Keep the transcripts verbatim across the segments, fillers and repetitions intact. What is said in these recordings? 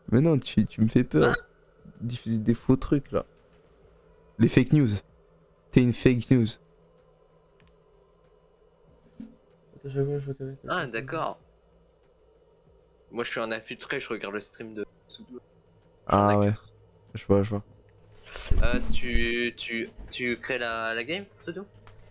Mais non, tu, tu me fais peur. Diffuser des faux trucs là. Les fake news. T'es une fake news. Attends, je vois, je vois ta- ta- Ah, ta- d'accord. Moi, je suis un infiltré, je regarde le stream de Sudo. Ah ouais, je vois, je vois. Euh, tu, tu, tu crées la, la game, Sudo?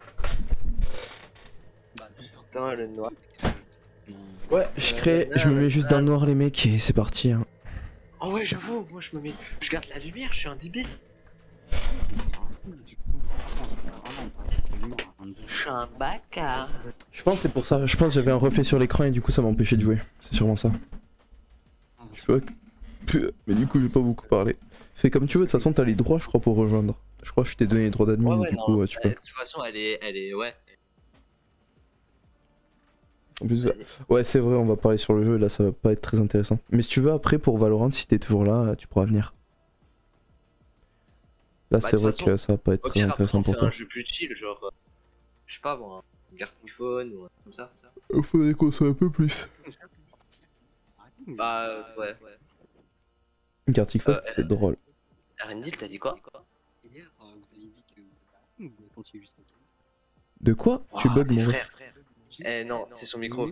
Bah, Putain, le noir. Ouais, je crée, je me mets juste dans le noir les mecs et c'est parti. Hein. Oh ouais, j'avoue, moi je me mets, je garde la lumière, je suis un débile. Je suis un bâtard. Je pense que c'est pour ça. Je pense que j'avais un reflet sur l'écran et du coup ça m'a empêché de jouer. C'est sûrement ça. Je vois que... Mais du coup j'ai pas beaucoup parlé. Fais comme tu veux, de toute façon t'as les droits je crois pour rejoindre. Je crois que je t'ai donné les droits d'admin Ouais, ouais, du non, coup tu euh, peux. de toute façon, elle est, elle est, ouais. En plus, ouais c'est vrai on va parler sur le jeu et là ça va pas être très intéressant. Mais si tu veux après pour Valorant si t'es toujours là tu pourras venir. Là Bah, c'est de vrai toute que ça va pas être Au très pire, après, intéressant on pour fait toi. un jeu plus chill, genre, euh, je sais pas, moi, un Gartiphone ou un truc comme ça. comme ça. Il faudrait qu'on soit un peu plus. Bah, euh, ouais, ouais. Gartic Fast Euh, c'est drôle. Arendil, t'as dit quoi? Hier, vous avez dit que vous avez arrêté, mais vous avez continué jusqu'à quelle heure? De quoi? Tu Ah, bugs mais mon ref. frère, frère. Eh non, c'est son micro.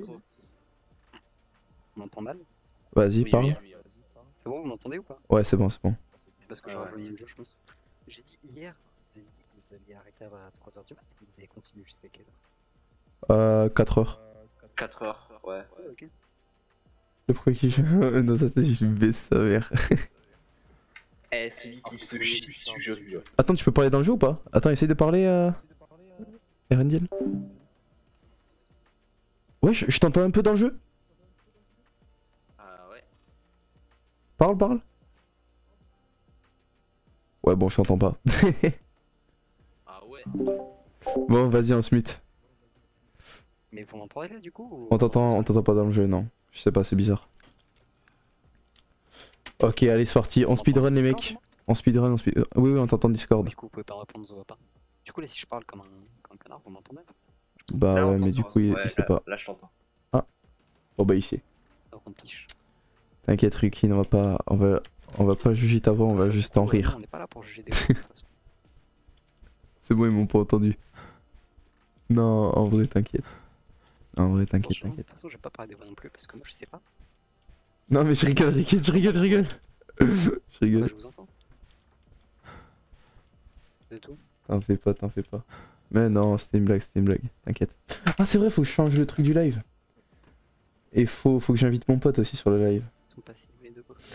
On m'entend mal? Vas-y Oui, parle. oui, oui. C'est bon, vous m'entendez ou pas? Ouais c'est bon c'est bon. C'est parce que j'ai rejoint le jeu, je pense. J'ai dit hier, vous avez dit que vous alliez arrêter à trois heures du mat, mais vous avez continué jusqu'à quelle heure? Euh quatre heures. quatre heures, ouais. Ouais, ok. Le premier qui dans sa tête je baisse sa mère. Eh, celui qui se chie dessus, je jure. Attends, tu peux parler dans le jeu ou pas? Attends, essaye de parler euh... Erendiel. Ouais, je, je t'entends un peu dans le jeu. Ah ouais. Parle, parle. Ouais, bon, je t'entends pas. Ah ouais. Bon, vas-y, on se mute. Mais vous m'entendez là du coup ou... On t'entend, on t'entend pas dans le jeu, non. Je sais pas, c'est bizarre. Ok, allez, c'est parti. On speedrun les mecs. On speedrun, on speedrun. Oui, oui, on t'entend Discord. Du coup, vous pouvez pas répondre, on se voit pas. Du coup, là, si je parle comme un, comme un connard, vous m'entendez? Bah Là, on ouais, mais du t'entend. coup, il, Ouais, il sait là- pas. Là, je t'entends. Bon, bah, il sait. Donc on piche. T'inquiète, Rukin, on va pas, on va, on va pas juger ta voix, on va juste en Ouais, rire. non, on n'est pas là pour juger des gens, de toute façon. C'est bon, ils m'ont pas entendu. Non, en vrai, t'inquiète. En vrai, t'inquiète, Attention, de t'inquiète. toute façon, je vais pas parler des voix non plus parce que moi je sais pas. Non, mais je rigole, je rigole, je rigole, je rigole. Je Ouais, rigole. je vous entends. C'est tout. T'en fais pas, t'en fais pas. Mais non, c'était une blague, c'était une blague, t'inquiète. Ah, c'est vrai, faut que je change le truc du live. Et faut, faut que j'invite mon pote aussi sur le live. Ils sont passifs les deux quoi.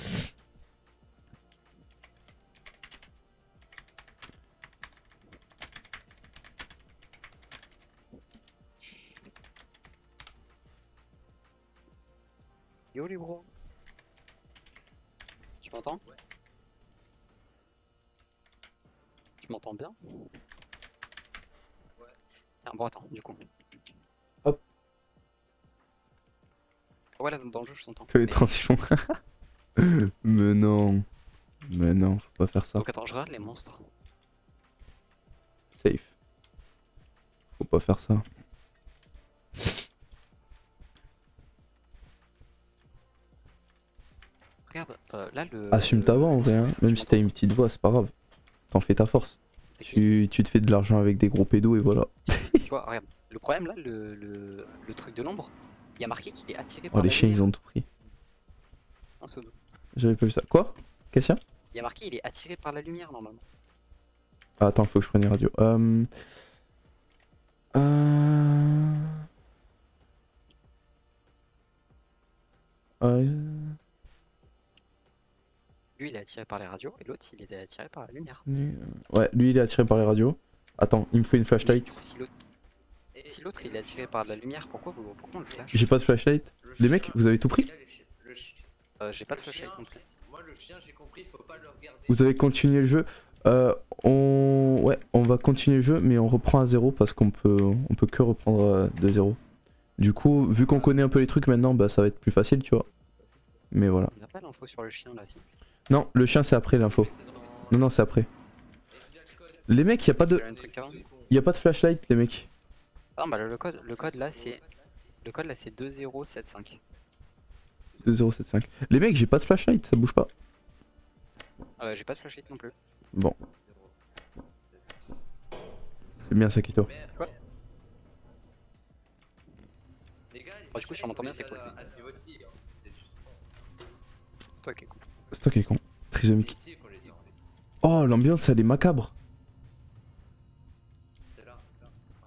Yo les bros. Tu m'entends? Tu m'entends bien? Tiens, bon attends, du coup. Hop. Ouais là dans le jeu je t'entends. Que les Mais- transitions. Mais non. Mais non, faut pas faire ça. Donc attends, je regarde les monstres. Safe. Faut pas faire ça. Regarde, euh, là le... Assume ta voix en vrai, hein. Même si t'as une petite voix, c'est pas grave. T'en fais ta force. C'est que- Tu, tu te fais de l'argent avec des gros pédos et voilà. Tu vois, regarde, le problème là, le, le, le truc de l'ombre, il y a marqué qu'il est attiré Oh, par les la chiens, ils lumière. ont tout pris. Un pseudo. J'avais pas vu ça. Quoi? Qu'est-ce qu'il y a? Il y a marqué il est attiré par la lumière normalement. Ah, attends, faut que je prenne les radios. Euh... Euh... Euh... Lui il est attiré par les radios et l'autre il est attiré par la lumière. Ouais, lui il est attiré par les radios. Attends, il me faut une Mais flashlight. du coup, si l'autre si l'autre il est attiré par la lumière, pourquoi, vous, pourquoi on le flash? J'ai pas de flashlight. Les mecs, vous avez tout pris? Le chien, Euh, J'ai pas de le flashlight chien, non plus. Moi, le chien, j'ai compris, faut pas le regarder. Vous avez continué le jeu. Euh, on... Ouais, on va continuer le jeu, mais on reprend à zéro parce qu'on peut, on peut que reprendre euh, de zéro. Du coup, vu qu'on connaît un peu les trucs maintenant, bah ça va être plus facile, tu vois. Mais voilà. On n'a pas l'info sur le chien là, si. Non, le chien c'est après l'info. Non, non, c'est après. Les mecs, y a pas C'est de, le même truc qu'avant. y a pas de flashlight, les mecs. Ah bah le code, le code là c'est le code là c'est deux zéro sept cinq. deux zéro sept cinq. Les mecs, j'ai pas de flashlight, ça bouge pas. Euh, j'ai pas de flashlight non plus. Bon, c'est bien Sakito. Mais, Quoi mais- Les gars, Oh, du coup, si on m'entend bien, c'est cool. À ce niveau-ci, hein. C'est juste- C'est toi qui est cool. C'est toi qui est con. Trisomique. C'est ici qu'on les dit, en fait. Oh, l'ambiance, elle est macabre. C'est là. là.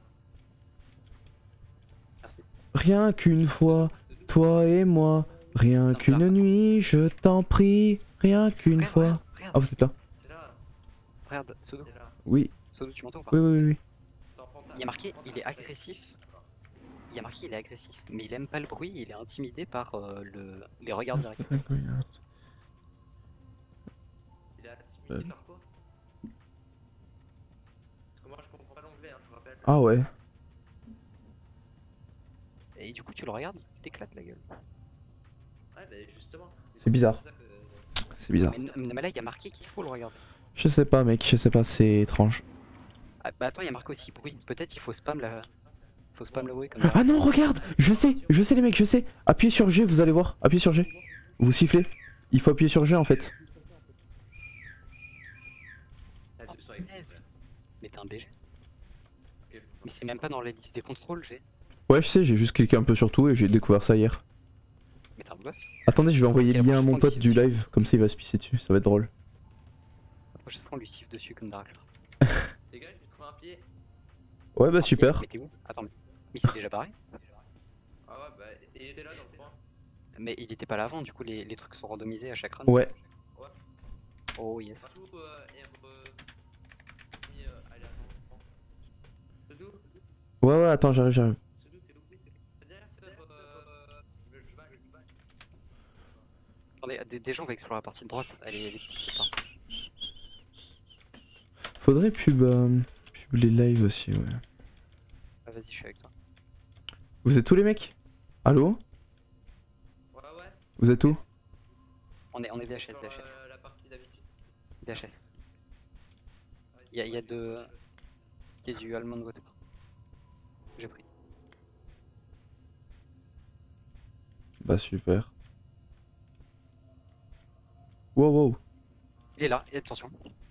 Merci. Rien qu'une fois, toi et moi. Rien qu'une nuit, je t'en prie. Rien qu'une Regarde, fois. regarde, regarde, Ah, vous êtes là? C'est là. regarde, Sodo. C'est là. Oui, Sodo, tu m'entends ou pas? oui, oui, oui. oui. T'en prends ta- Il y a marqué, il est agressif. Il y a marqué, il est agressif. Mais il aime pas le bruit, il est intimidé par euh, le... les regards directs. Il est intimidé par quoi? Parce que moi je comprends pas l'anglais, hein, je vous rappelle. Ah ouais. Et du coup, tu le regardes, il t'éclate la gueule. Ouais, bah justement. C'est bizarre. pour ça que- C'est bizarre. Mais, mais là, il y a marqué qu'il faut le regarder. Je sais pas, mec, je sais pas, c'est étrange. Ah, bah attends, il y a marqué aussi bruit. Peut-être il faut spam la. Faut spam le bruit comme ça. Ah non, regarde, je sais, je sais les mecs, je sais. Appuyez sur G, vous allez voir. Appuyez sur G. Vous sifflez. Il faut appuyer sur G en fait. Ah, Oh, deux cents avec- punaise. Mais t'es un B G. Ok. Mais c'est même pas dans la liste des contrôles, j'ai. Ouais, je sais, j'ai juste cliqué un peu sur tout et j'ai découvert ça hier. Mais t'es un gosse. Attendez, je vais envoyer Ok, le la lien à prochaine mon fois, pote on du lui siffle live, comme ça il va se pisser dessus, ça va être drôle. La prochaine fois, on lui siffle dessus comme Dark. Les gars, j'ai trouvé un pied. Ouais, bah Un pied. super. Mais t'es où? Attends, mais. Mais c'est déjà barré. Ah ouais, bah il était là dans le coin. Mais il était pas là avant, du coup, les, les trucs sont randomisés à chaque run. Ouais. Oh yes. Partout, euh, et re... mis, euh, allez, attends. Soudou, Ouais, ouais, attends, j'arrive, j'arrive. Soudou, t'es où? T'as déjà fait, euh... le cheval, le cheval. Attendez, dé- déjà, on va explorer la partie de droite. Elle est, elle est petite cette partie. Faudrait pub, euh, pub les lives aussi, ouais. Ah, vas-y, je suis avec toi. Vous êtes où les mecs? Allô? Ouais, ouais. Vous êtes où? On est, on est V H S, Sur, V H S. euh, la partie d'habitude. V H S. Il y a, y a de. Il y a du almond water. J'ai pris. Bah super. Wow, wow. Il est là, et attention.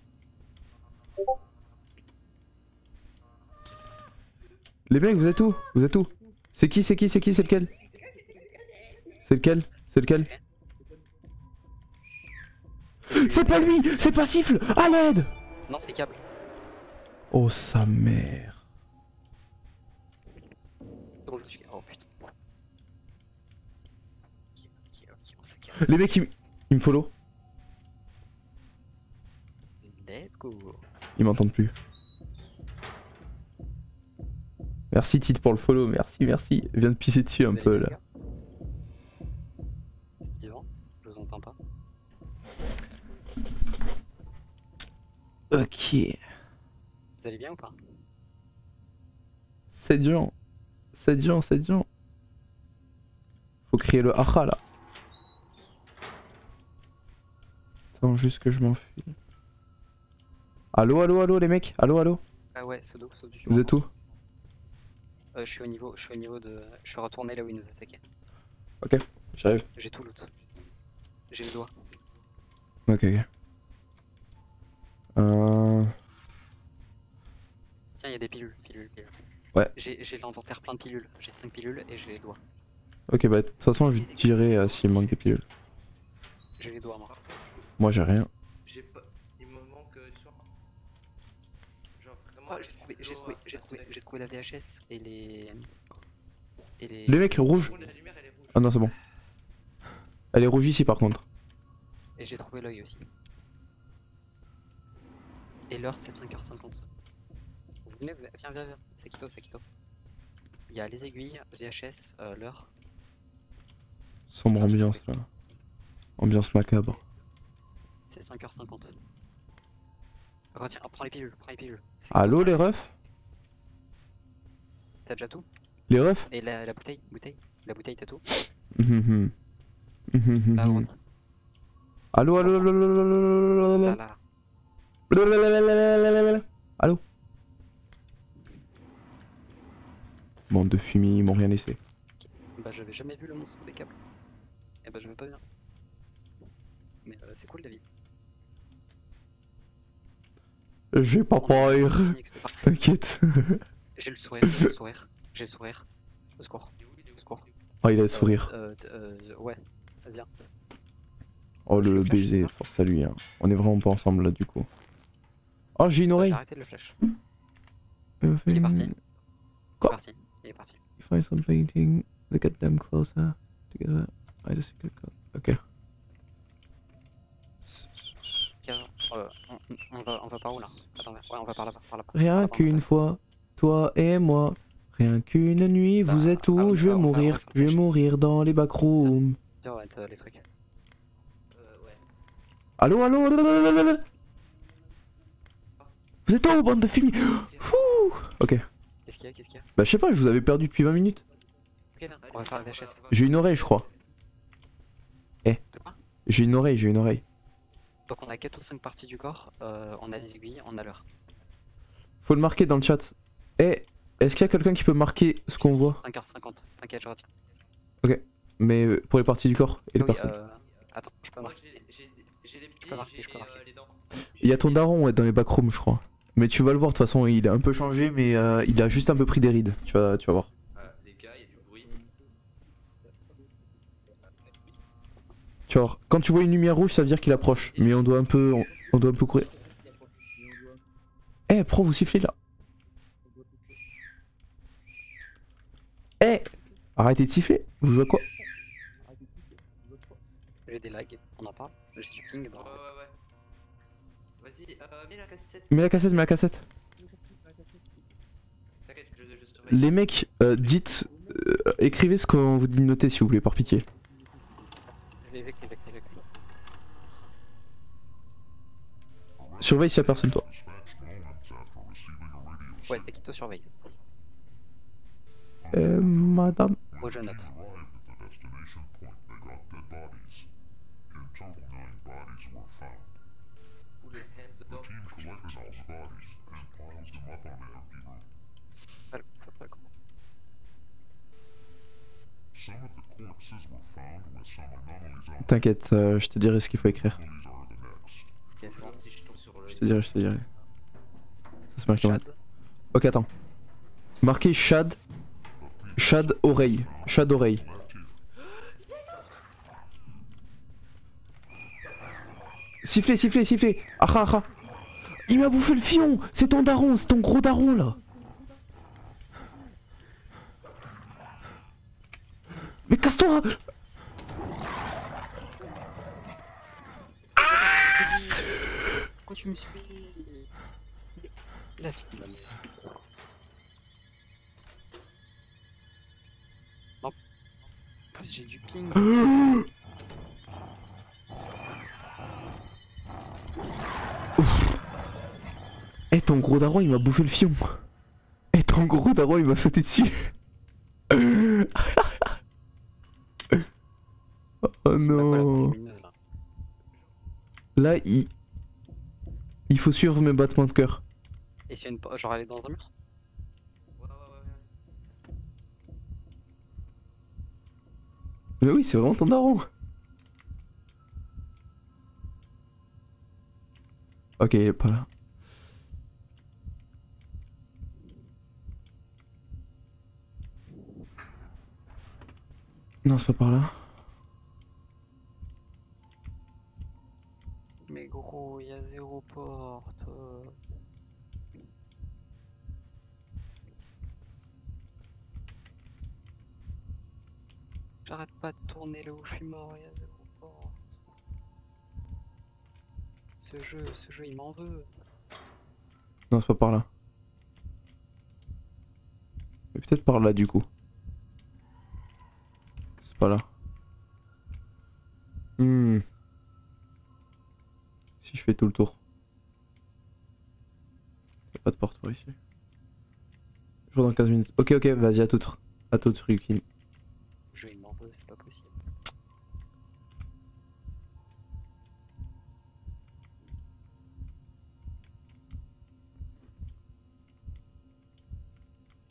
Les mecs, vous êtes où? Vous êtes où? C'est qui, c'est qui, c'est qui, c'est lequel? C'est lequel? C'est lequel? C'est pas lui! C'est pas Siffle! À l'aide! Non, c'est câble. Oh sa mère. C'est bon, je me suis. Oh putain. Ok, ok, ok, on se calme. Les mecs, ils, ils me follow. Let's go. Ils m'entendent plus. Merci Tite pour le follow, merci, merci. Viens de pisser dessus un Vous allez peu bien, là. les gars? C'est vivant? Je vous entends pas. Ok. Vous allez bien ou pas? sept gens. sept gens, sept gens. Faut crier le haha là. Attends juste que je m'enfuis. Allo, allo, allo les mecs. Allo, allo. Ah ouais, Sodo, Sodo, tu Vous êtes m'entends? où? Euh, je suis au niveau, je suis au niveau de, je suis retourné là où il nous attaquait. Ok, j'arrive. J'ai tout loot. J'ai le doigt. Ok, ok. Euh... Tiens, il y a des pilules, pilules, pilules. Ouais. J'ai j'ai l'inventaire plein de pilules. J'ai cinq pilules et j'ai les doigts. Ok, bah de toute façon je dirai euh, s'il manque des pilules. J'ai les doigts, moi. Moi j'ai rien. J'ai pas. Il me manque euh, sur. Genre vraiment. Oh, la j'ai trouvé, j'ai vidéo, trouvé, euh, j'ai trouvé, personnelle. j'ai trouvé la V H S et les. Et les. Les mecs, rouge. Oh, la lumière elle est rouge. Ah non, c'est bon. Elle est rouge ici par contre. Et j'ai trouvé l'œil aussi. Et l'heure c'est cinq heures cinquante. Vous venez, vous- viens, viens, viens. C'est Kito, c'est Kito. Il y a les aiguilles, V H S, euh, l'heure. Sombre Tiens, j'ai ambiance là. Ambiance macabre. C'est cinq heures cinquante. Retiens, prends les pilules, prends les pilules. C'est Allo Kito. les refs? T'as déjà tout? Les refs? Et la, la bouteille, bouteille, la bouteille, t'as tout? Mhm, mhm. Mhm, Là à mhm. droite. Allo, allo, allo, allo, allo, allo, Là, allo. là. Allo. Bande de fumis, ils m'ont rien laissé. Bah j'avais jamais vu le monstre des câbles. Et bah je vais pas bien. Mais euh, c'est cool la vie. J'ai pas On a peur. fini avec cette partie. T'inquiète. J'ai le sourire, j'ai le sourire, j'ai le sourire. Au secours, au secours. Oh, il a le Euh, sourire. euh, euh, ouais, viens. Oh, je le le flash, baiser, c'est ça force à lui. Hein. On est vraiment pas ensemble là du coup. Oh, j'ai une Euh, J'ai oreille. arrêté de le flash. Euh, Il est parti. Il est Quoi parti. Il est parti. Find some painting, they get them closer together. I just click on- Ok. Ok, euh, on, on va, on va par où là? Attends, ouais, on va par là-bas, par là-bas. Rien Par là-bas, qu'une on va- fois, toi et moi. Rien qu'une nuit, vous Bah, êtes où? ah ouais, Je vais bah, on va- on va mourir, faire je vais flash. mourir dans les backrooms. Viens, on va mettre euh, les trucs. Euh, ouais. Allô, allô, allô, allô, allô, allô. Vous êtes où, bande de filles? Fouh. Ok. Qu'est-ce qu'il y a? Qu'est-ce qu'il y a? Bah, je sais pas, je vous avais perdu depuis vingt minutes. Ok, viens, on va faire la V H S. J'ai une oreille, je crois. De quoi? J'ai une oreille, j'ai une oreille. Donc on a quatre ou cinq parties du corps, euh, on a les aiguilles, on a l'heure. Faut le marquer dans le chat. Eh, est-ce qu'il y a quelqu'un qui peut marquer ce qu'on voit? cinq heures cinquante, t'inquiète, je retiens. Mais euh, pour les parties du corps et les Oui, personnes. euh, attends, je peux Moi, marquer. j'ai- j'ai j'ai les pieds, peux marquer, j'ai je peux marquer. euh, les dents. Il y a ton daron ouais, dans les backrooms, je crois. Mais tu vas le voir, de toute façon, il a un peu changé, mais euh, il a juste un peu pris des rides. Tu vas, tu vas voir. Voilà, les gars, il y a du bruit. Tu vas voir. Quand tu vois une lumière rouge, ça veut dire qu'il approche. Mais on doit un peu, on, on doit un peu courir. Eh, pro, vous sifflez là. Eh, arrêtez de siffler. Vous jouez à quoi? J'ai des lags, on en parle. J'ai du ping dans. Ouais, ouais, ouais. Vas-y, euh, mets la cassette. Mets la cassette, mets la cassette. T'inquiète, je, je surveille. Les mecs, euh, dites, euh, écrivez ce qu'on vous dit de noter, s'il vous plaît, par pitié. Je vais écrire, écrire, écrire. Surveille s'il y a personne, toi. Ouais, Taquito surveille. Euh, madame. Oh, je note. Ou les hands up. Pas le- faut pas le comprendre. T'inquiète, euh, je te dirai ce qu'il faut écrire. Ok, c'est bon. Si je tombe sur le. Je te dirai, je te dirai. Ça se marque comment? Chad. Ok, attends. Marquez Shad. Shad oreille. Shad oreille. Sifflez, sifflez, sifflez. Aha, aha. Il m'a bouffé le fion. C'est ton daron, c'est ton gros daron là. Mais casse-toi. Pourquoi tu me suis? La fille de la merde. Non. En plus j'ai du ping. Eh, ton gros daron il m'a bouffé le fion. Eh, ton gros daron il m'a sauté dessus. Oh C'est pas quoi, la non. lumineuse, là. Là, il... il faut suivre mes battements de cœur. Et si y a une. Genre elle est dans un mur? Ouais, ouais, ouais. Mais oui, c'est vraiment ton daron. Ok, il est pas là. Non, c'est pas par là. Mais gros, il y a zéro porte. euh. J'arrête pas de tourner là où je suis mort, il y a zéro porte. Ce jeu, ce jeu il m'en veut. Non, c'est pas par là. Mais peut-être par là du coup. C'est pas là. Hmm. Si je fais tout le tour. Y'a pas de porte par ici. Je reviens dans quinze minutes. Ok, ok, vas-y, à toute. À toute, Ryukin. Le jeu il m'en veut, c'est pas possible.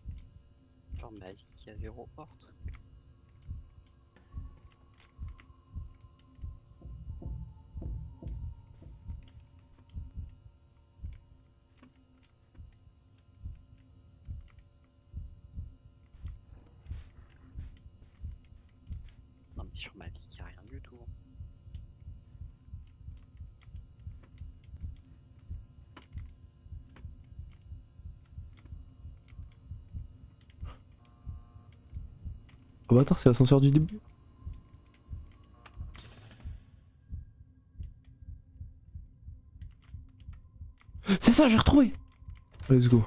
Genre ma vie qui a zéro porte. sur ma vie, y a rien du tout. Oh bâtard, c'est l'ascenseur du début. C'est ça, j'ai retrouvé. Let's go.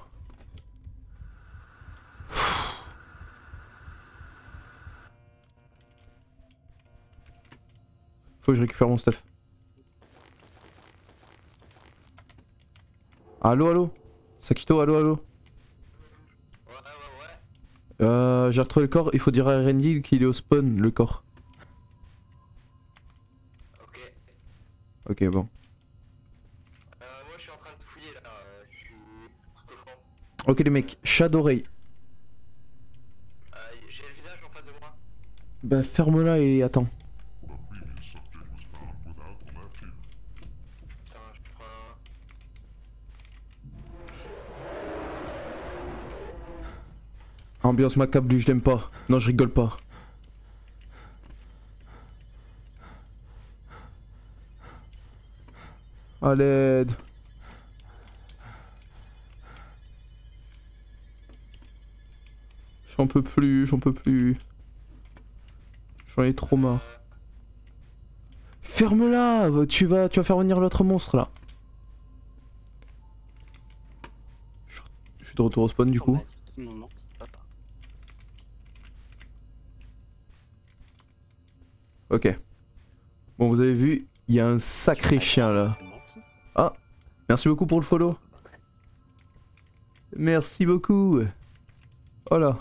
Faut que je récupère mon stuff. Allo, allo. Sakito, allo, allo. Ouais, ouais, ouais. Euh, j'ai retrouvé le corps, il faut dire à Randy qu'il est au spawn, le corps. Ok. Ok, bon. Euh, moi je suis en train de fouiller là, euh, je suis tout au fond. Ok les mecs, chat d'oreille. Euh, j'ai le visage en face de moi. Bah ferme-la et attends. Attends, je prends... Ambiance macabre, lui je l'aime pas. Non, je rigole pas. À l'aide. J'en peux plus, j'en peux plus. J'en ai trop marre. Ferme-la, tu vas, tu vas faire venir l'autre monstre là. Je je suis de retour au spawn du Sur coup. ma vie, qui m'ont menti, papa. Ok. Bon, vous avez vu, il y a un sacré chien là. Ils m'ont menti. Ah, merci beaucoup pour le follow. Merci beaucoup. Oh là.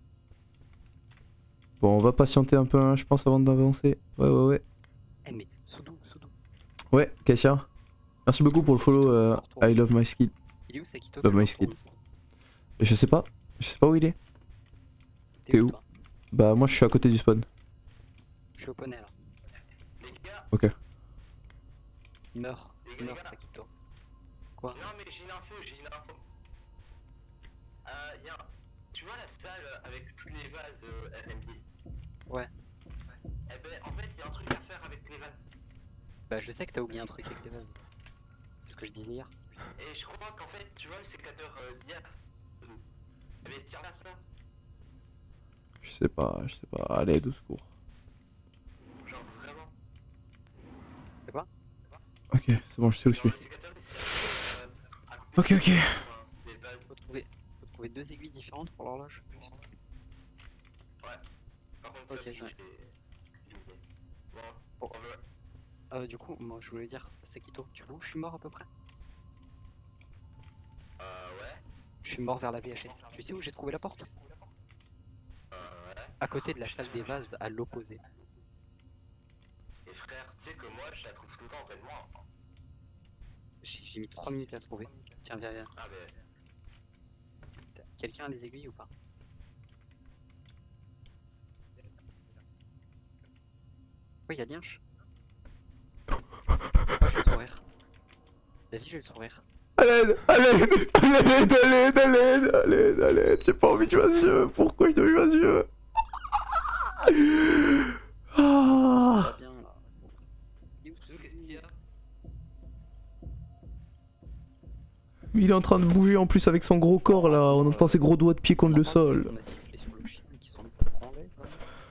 Bon, on va patienter un peu, hein, je pense, avant d'avancer. Ouais, ouais, ouais. Eh mais, Soudou, Soudou. Ouais, Kassia. Merci beaucoup pour le follow. euh, I love my skid. Il est où Sakito? Love que je my skid. retourne Je sais pas. Je sais pas où il est. T'es où? toi Bah, moi je suis à côté du spawn. Je suis au poney là. Les gars, Ok. Meurs, Les gars, meurs les gars. Sakito. Quoi? non mais j'ai une info, j'ai une info. Euh, y'a un... Tu vois la salle avec tous les vases euh, R and D? Ouais. Eh ben en fait y'a un truc à faire avec les vases. Bah je sais que t'as oublié un truc avec les vases. C'est ce que je disais hier. Et je crois qu'en fait, tu vois le sécateur euh, d'hier, euh, il avait tiré la ça. Je sais pas, je sais pas. Allez, au secours. Genre vraiment. C'est quoi? Ok, c'est bon, je sais où je Genre suis. le sécateur il s'est euh, à couper Ok, ok. des vases. Faut trouver, faut trouver deux aiguilles différentes pour l'horloge. Juste. Par contre Ok, ça je- c'est... Bon, Bon. on veut... Euh, du coup, moi je voulais dire, Sakito, tu vois où je suis mort à peu près? Euh ouais. Je suis mort vers la V H S. Tu sais où j'ai trouvé la porte? Euh ouais. À côté de la salle des vases, à l'opposé. Et frère, tu sais que moi je la trouve tout le temps près de moi. J'ai j'ai mis trois minutes à trouver. Tiens, viens, viens. Ah mais... Quelqu'un a les aiguilles ou pas? Oui, y'a Lienche. J'ai le sourire. David, j'ai le sourire. À l'aide, à l'aide, à l'aide, à l'aide, à l'aide, à l'aide, à l'aide. J'ai pas envie de jouer à ce jeu. Pourquoi je dois jouer à ce jeu? Ça Ah. va bien là. Il est où, Soudou? Qu'est-ce qu'il y a? Il est en train de bouger en plus avec son gros corps là. On entend ses gros doigts de pied contre le sol. On a sifflé sur le chien qui sont branlés. quoi.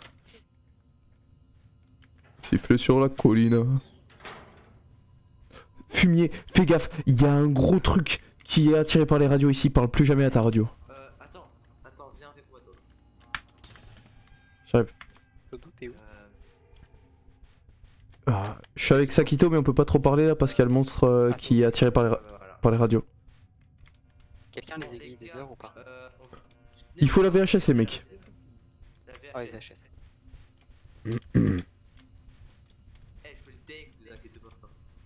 Siffler sur la colline. Fumier, fais gaffe, il y a un gros truc qui est attiré par les radios ici, parle plus jamais à ta radio. Euh, attends, attends, viens avec moi toi. J'arrive. Soudou, t'es où? Euh... Ah, je suis avec Sakito mais on peut pas trop parler là parce qu'il y a le monstre euh, Ah, qui est attiré par les, ra- euh, voilà. par les radios. Quelqu'un a les aiguilles des heures ou pas? Euh, on- Il faut la V H S les mecs. La V H S. Ah oui, V H S. Eh, je peux le deck, vous inquiétez pas.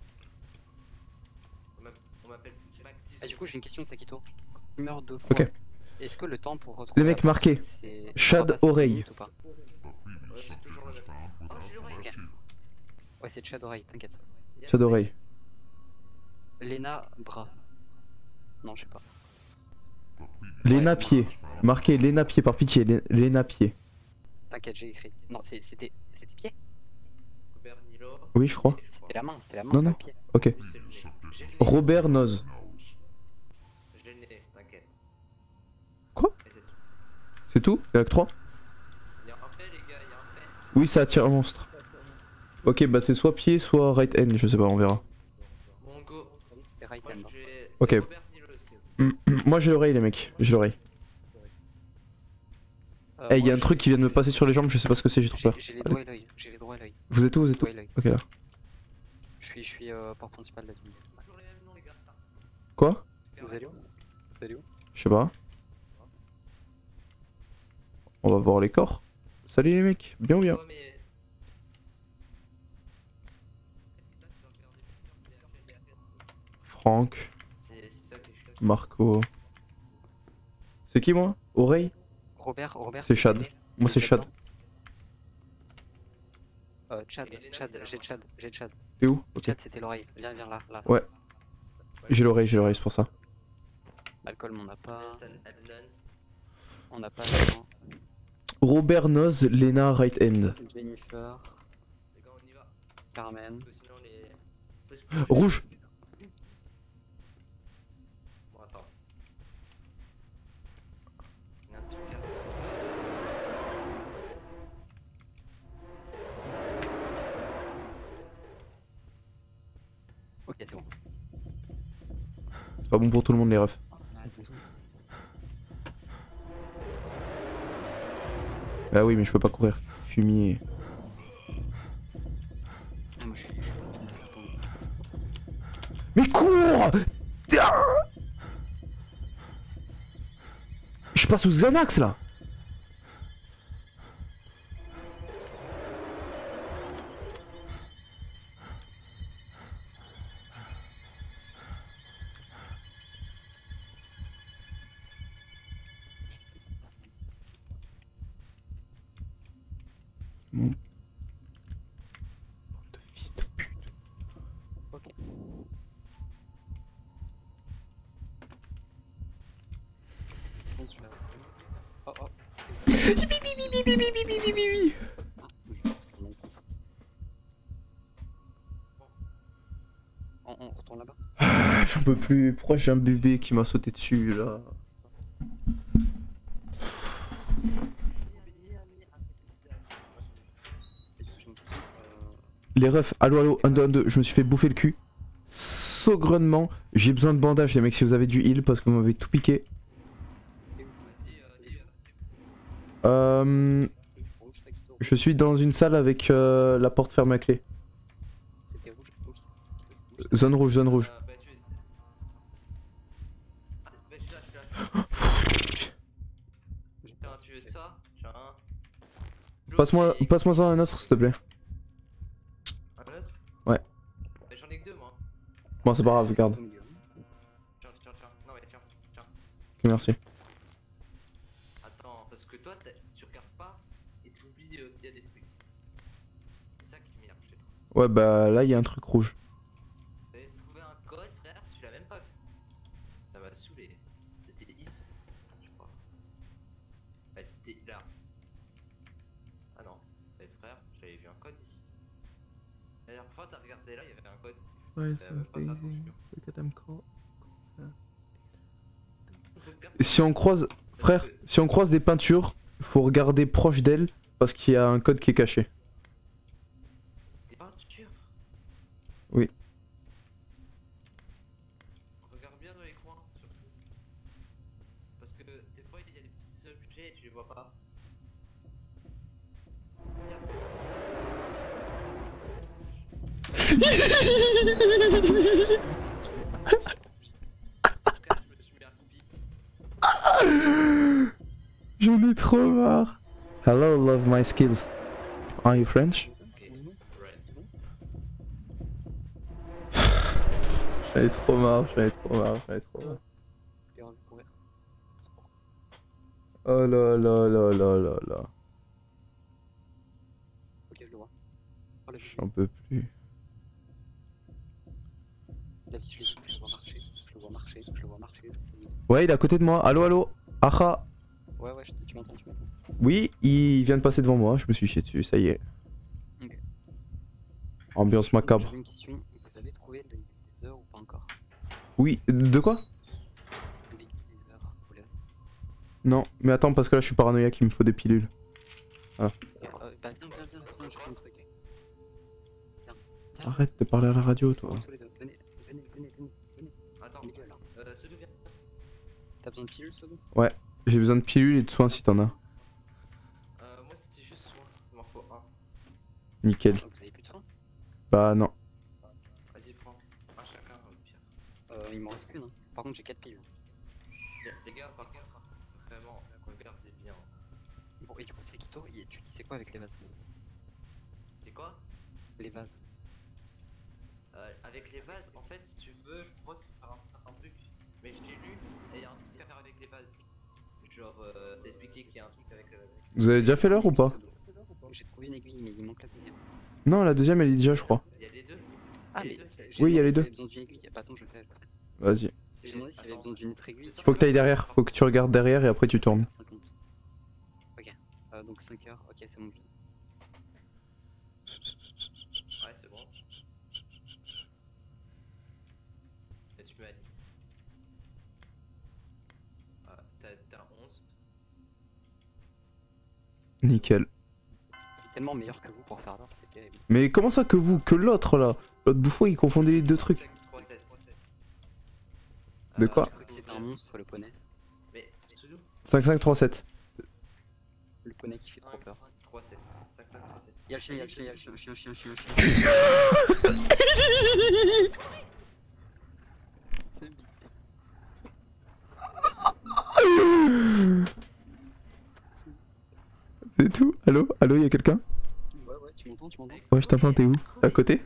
On m'app- on m'appelle Mac dix. Ah, du coup, j'ai une question, Sakito. Tu meurs deux fois. Ok. Est-ce que le temps pour retrouver. Les mecs la porte, marqués. c'est- Shad on va passer six oreille. minutes ou pas? Ouais, c'est toujours le même. Oh, j'ai l'oreille. Ok. Ouais, c'est Chad oreille, t'inquiète. Chat d'oreille. Lena bras. Non, je sais pas. Les napiers. Marqué les napiers par pitié, les, les napiers. t'inquiète, j'ai écrit. Non, c'est- c'était c'était pied. Robert Nilo. Oui, je crois. C'était la main, c'était la main, Non, pas non. le pied. Ok. C'est le nez. J'ai le nez. Robert Noz. J'ai le nez, t'inquiète. Quoi? Et c'est tout. C'est tout? Il y a que trois? Il y a un fait, les gars, il y a un fait. Oui, ça attire un monstre. Ok, bah c'est soit pied, soit right hand, je sais pas, on verra. Bon, go. C'était right Moi, hand. j'ai. Ok. C'est Robert Nilo aussi. Moi j'ai l'oreille, les mecs, j'ai l'oreille. Euh, Eh, il y moi, a un j'ai- truc qui vient de me passer sur les jambes, je sais pas ce que c'est, j'ai trop J'ai peur. j'ai les Allez. doigts et l'œil. J'ai les doigts et l'œil. Vous êtes où? Vous êtes où? Doigts et l'œil. Ok, là. Je suis, je suis euh, porte principale là. Toujours les mêmes noms, les gars. Quoi? Vous allez où? Vous allez où? Je sais pas. On va voir les corps. Salut les mecs, bien ou bien? Ouais, mais. Franck, C'est c'est ça que je fais. Marco. C'est qui moi? Oreille? Robert, Robert. C'est Chad. le nez. Moi, Le c'est jet Chad. blanc. Euh, Chad, Et Elena, Chad, c'est la j'ai main. Chad, j'ai Chad. T'es où? Ok. Chad, c'était l'oreille. Viens, viens là, là. Ouais. J'ai l'oreille, j'ai l'oreille, c'est pour ça. Malcolm, on n'a pas. Elton, Adnan. On n'a pas. non. Robert Noz, Lena right hand. Jennifer, Les gars, on y va. Carmen. Parce que sinon, les. Parce que- Rouge. Bon, attends. Il y a un truc à- Ok, c'est bon. C'est pas bon pour tout le monde les refs. Bah oui, mais je peux pas courir. Fumier. Ah, moi, je suis- je suis- Mais cours! Ah, je passe sous Xanax là! Mon... De fils de pute. Ok. Bon, tu vas rester. Oh oh. c'est bon. Ah, oui, parce que mon coup. On, on retourne là-bas. J'en peux plus. Pourquoi j'ai un bébé qui m'a sauté dessus là? J'ai une question. Euh... Les refs, allo allo, un deux un deux, je me suis fait bouffer le cul. Saugrenement, j'ai besoin de bandages les mecs si vous avez du heal parce que vous m'avez tout piqué. Vas-y, euh, dis- Euh, Rouge, c'est plutôt rouge. je suis dans une salle avec euh, la porte fermée à clé. C'était rouge, rouge, c'est plutôt rouge. Zone rouge, zone rouge. Euh, bah, tu... Ah, bah, je suis là, je suis là. Tiens, tu veux ça? Tiens. Passe-moi Bloqué. passe-moi ça un autre s'il te plaît. Un autre? Ouais. Bah, j'en ai que deux, moi. Bon c'est pas grave, regarde. Au milieu. Tiens, tiens, tiens. Non, mais tiens, tiens. Ok merci. Attends, parce que toi, t'as- tu regardes pas et tu oublies euh, qu'il y a des trucs. C'est ça qui m'énerve chez toi. Ouais bah là il y a un truc rouge. T'avais trouvé un code, frère, tu l'as même pas vu. Ça m'a saoulé. C'était is, je crois. Ouais, c'était là. Ah non, eh, frère, j'avais vu un code ici. La dernière fois, t'as regardé là, il y avait un code. Ouais, c'est pas fait attention. Si on croise, frère, si on croise des peintures, faut regarder proche d'elles parce qu'il y a un code qui est caché. Des peintures. Oui. Regarde bien dans les coins, surtout. Parce que des fois, il y a des petits objets et tu les vois pas. Tiens. Frère, je me suis mis un pipi. J'en ai trop marre. Hello, love my skills. Are you French? Ok, Mhm. right. J'en ai trop marre, j'en ai trop marre, j'en ai trop marre. J'ai envie de courir. Oh là là là là là là. Ok, je le vois. Oh, la vie, J'en peux plus. la vie, je l'ai vu, je le vois marcher. Je le vois marcher, je le vois marcher, je sais. Ouais, il est à côté de moi. Allo, allo. Aha. Ouais, ouais, je te- tu m'entends, tu m'entends. Oui, il vient de passer devant moi, je me suis chié dessus, ça y est. Ok. Ambiance Donc, macabre. j'avais une question. Vous avez trouvé l'aiguille des heures ou pas encore? Oui, de quoi? L'aiguille des heures, vous l'avez? Non, mais attends, parce que là je suis paranoïaque, il me faut des pilules. Euh, euh, bah viens, viens, viens, viens, j'ai fait un truc. Viens, viens. Arrête de parler à la radio, toi. Tous les deux, venez, venez, venez, venez, venez. Attends, Milieu là. euh, Sodo vient. T'as besoin de pilules, Sodo? J'ai besoin de pilules et de soins si t'en as. Euh, moi c'était juste soin, il m'en faut un. Nickel. Ah, vous avez plus de soins? Bah non. Vas-y, prends. Un chacun, au pire. Euh, il m'en reste qu'une. Hein. Par contre, j'ai quatre pilules. Les- Les gars, par contre, vraiment, regardez bien. Bon, et du coup, Sekito, il- tu dis c'est quoi avec les vases? Et quoi? Les vases. Euh, avec les vases, en fait, si tu veux, je crois que tu peux faire un certain truc. Mais je l'ai lu et il y a un truc à faire avec les vases. Genre, euh, c'est expliqué qu'il y a un truc avec les vases. Vous avez déjà fait l'heure ou pas? J'ai trouvé une aiguille, mais il manque la deuxième. Non, la deuxième elle est déjà, je crois. Il y a les deux. Ah, Il y a les mais deux. c'est- j'ai Oui, il y a demandé les s'il deux. avait besoin d'une aiguille. Bah, attends, je le fais. Vas-y. J'ai demandé s'il avait besoin d'une autre aiguille. Faut que t'ailles derrière, faut que tu regardes derrière et après tu tournes. cinq heures cinquante. Ok, euh, donc cinq heures, ok, c'est bon. Ouais, c'est bon. Et tu peux à dix. Ah, t'as t'as onze. Nickel. Je suis tellement meilleur que vous pour faire l'heure, c'est terrible. Mais comment ça que vous? Que l'autre là? L'autre bouffon il confondait les deux trucs. trois, sept. De quoi? J'ai cru que c'était un monstre, le poney. Mais, Soudou cinq cinq trois sept. Le poney qui fait trop peur. trois, sept. cinq, cinq, trois, sept. Y'a le chien, y'a le chien, y'a le chien, chien, chien, chien, chien. C'est vite. C'est tout? Allô? Allô, y'a quelqu'un? Ouais, ouais, tu m'entends, tu m'entends? Ouais, je t'entends, t'es où? À côté?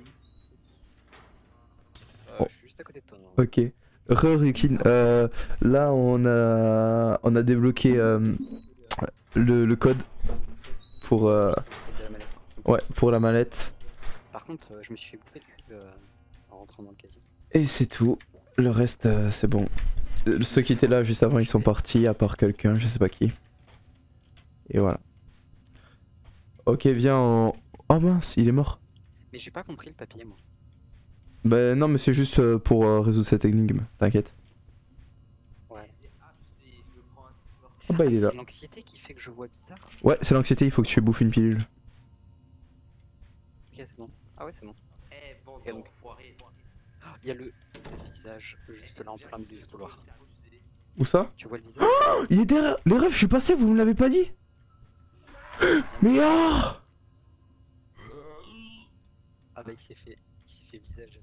Euh, Oh. je suis juste à côté de toi. Non. Ok. Re Rukin, euh, là on a on a débloqué euh, le, le code pour euh, C'est de la mallette. c'est ouais bon. pour la mallette Par contre, euh, je me suis fait bouffer le cul euh, en rentrant dans le casier. et c'est tout. Le reste euh, c'est bon. Euh, Ceux qui étaient là juste avant ils sont partis à part quelqu'un, je sais pas qui. Et voilà. Ok viens en... Oh mince il est mort. Mais j'ai pas compris le papier, moi. Bah non mais c'est juste euh, pour euh, résoudre cette énigme, t'inquiète. Ouais. Ah bah Ah, il est là. c'est l'anxiété qui fait que je vois bizarre. Ouais c'est l'anxiété, il faut que tu bouffes une pilule. Ok, c'est bon. Ah ouais, c'est bon. Eh, bon, Ok, donc. foiré. Ah, il y a le, le visage juste là en plein milieu du couloir. Où ça? Tu vois le visage? Il est derrière. Les rêves je suis passé, vous me l'avez pas dit? Mais ah! Ah bah il s'est fait, il s'est fait visage.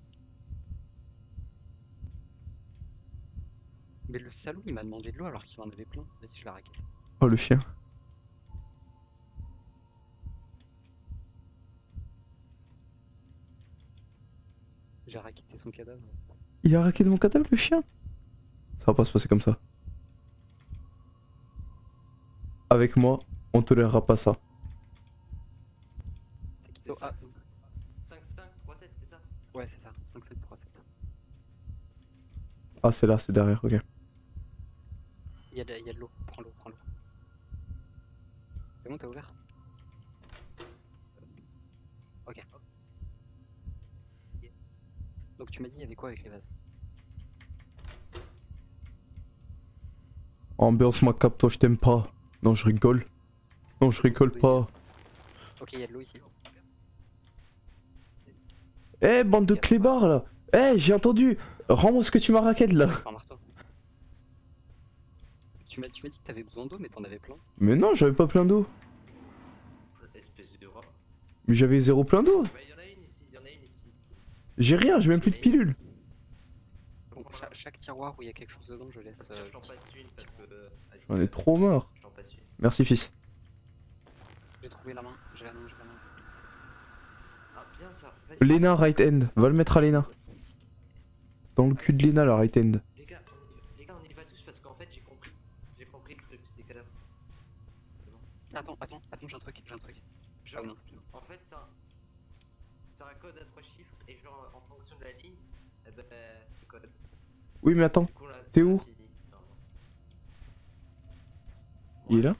Mais le salaud il m'a demandé de l'eau alors qu'il en avait plein. Vas-y, je la raquette. Oh le chien. J'ai raquetté son cadavre. Il a raqué de mon cadavre le chien? Ça va pas se passer comme ça. Avec moi, on tolérera pas ça. C'est qui? C'est Ah, cinq, cinq, trois, sept, c'est ça? ouais, c'est ça. cinq sept trois sept. Ah c'est là, c'est derrière, ok. Il y a de, il y a de l'eau. Prends l'eau, prends l'eau. C'est bon, t'as ouvert? Ok. Donc tu m'as dit il y avait quoi avec les vases? Ambiance macabre, toi je t'aime pas. Non je rigole. Non je rigole pas. Ok, il y a de l'eau ici. Eh bande de clébards là. Eh j'ai entendu. Rends-moi ce que tu m'as raquette là. Un marteau. Tu m'as tu m'as dit que t'avais besoin d'eau, mais t'en avais plein. Mais non j'avais pas plein d'eau. Espèce de rat. Mais j'avais zéro plein d'eau. Bah, il y en a une ici, il y en a une ici. J'ai rien, j'ai même plus de pilules. Bon, cha- chaque tiroir où il y a quelque chose dedans, je laisse. Tiens, euh, je t'en passe une parce que. euh, vas-y, On est euh, trop mort. Je t'en passe une. Merci fils. J'ai trouvé la main, j'ai la main, j'ai la main. Ah, bien ça. Vas-y. Lena right end. Va le mettre à Lena. Dans le cul de Lena la right end. Les gars, on y, les gars, on y va tous parce qu'en fait, j'ai compris. J'ai compris le truc, c'était cadavre. C'est bon. Attends, attends, attends, j'ai un truc, j'ai un truc. Genre, Ah non, c'est tout. en fait, c'est un, c'est un code à trois chiffres et genre en fonction de la ligne, eh ben, c'est code. Oui mais attends. Du coup, là, T'es on a où? fini. Non, non. Il est là?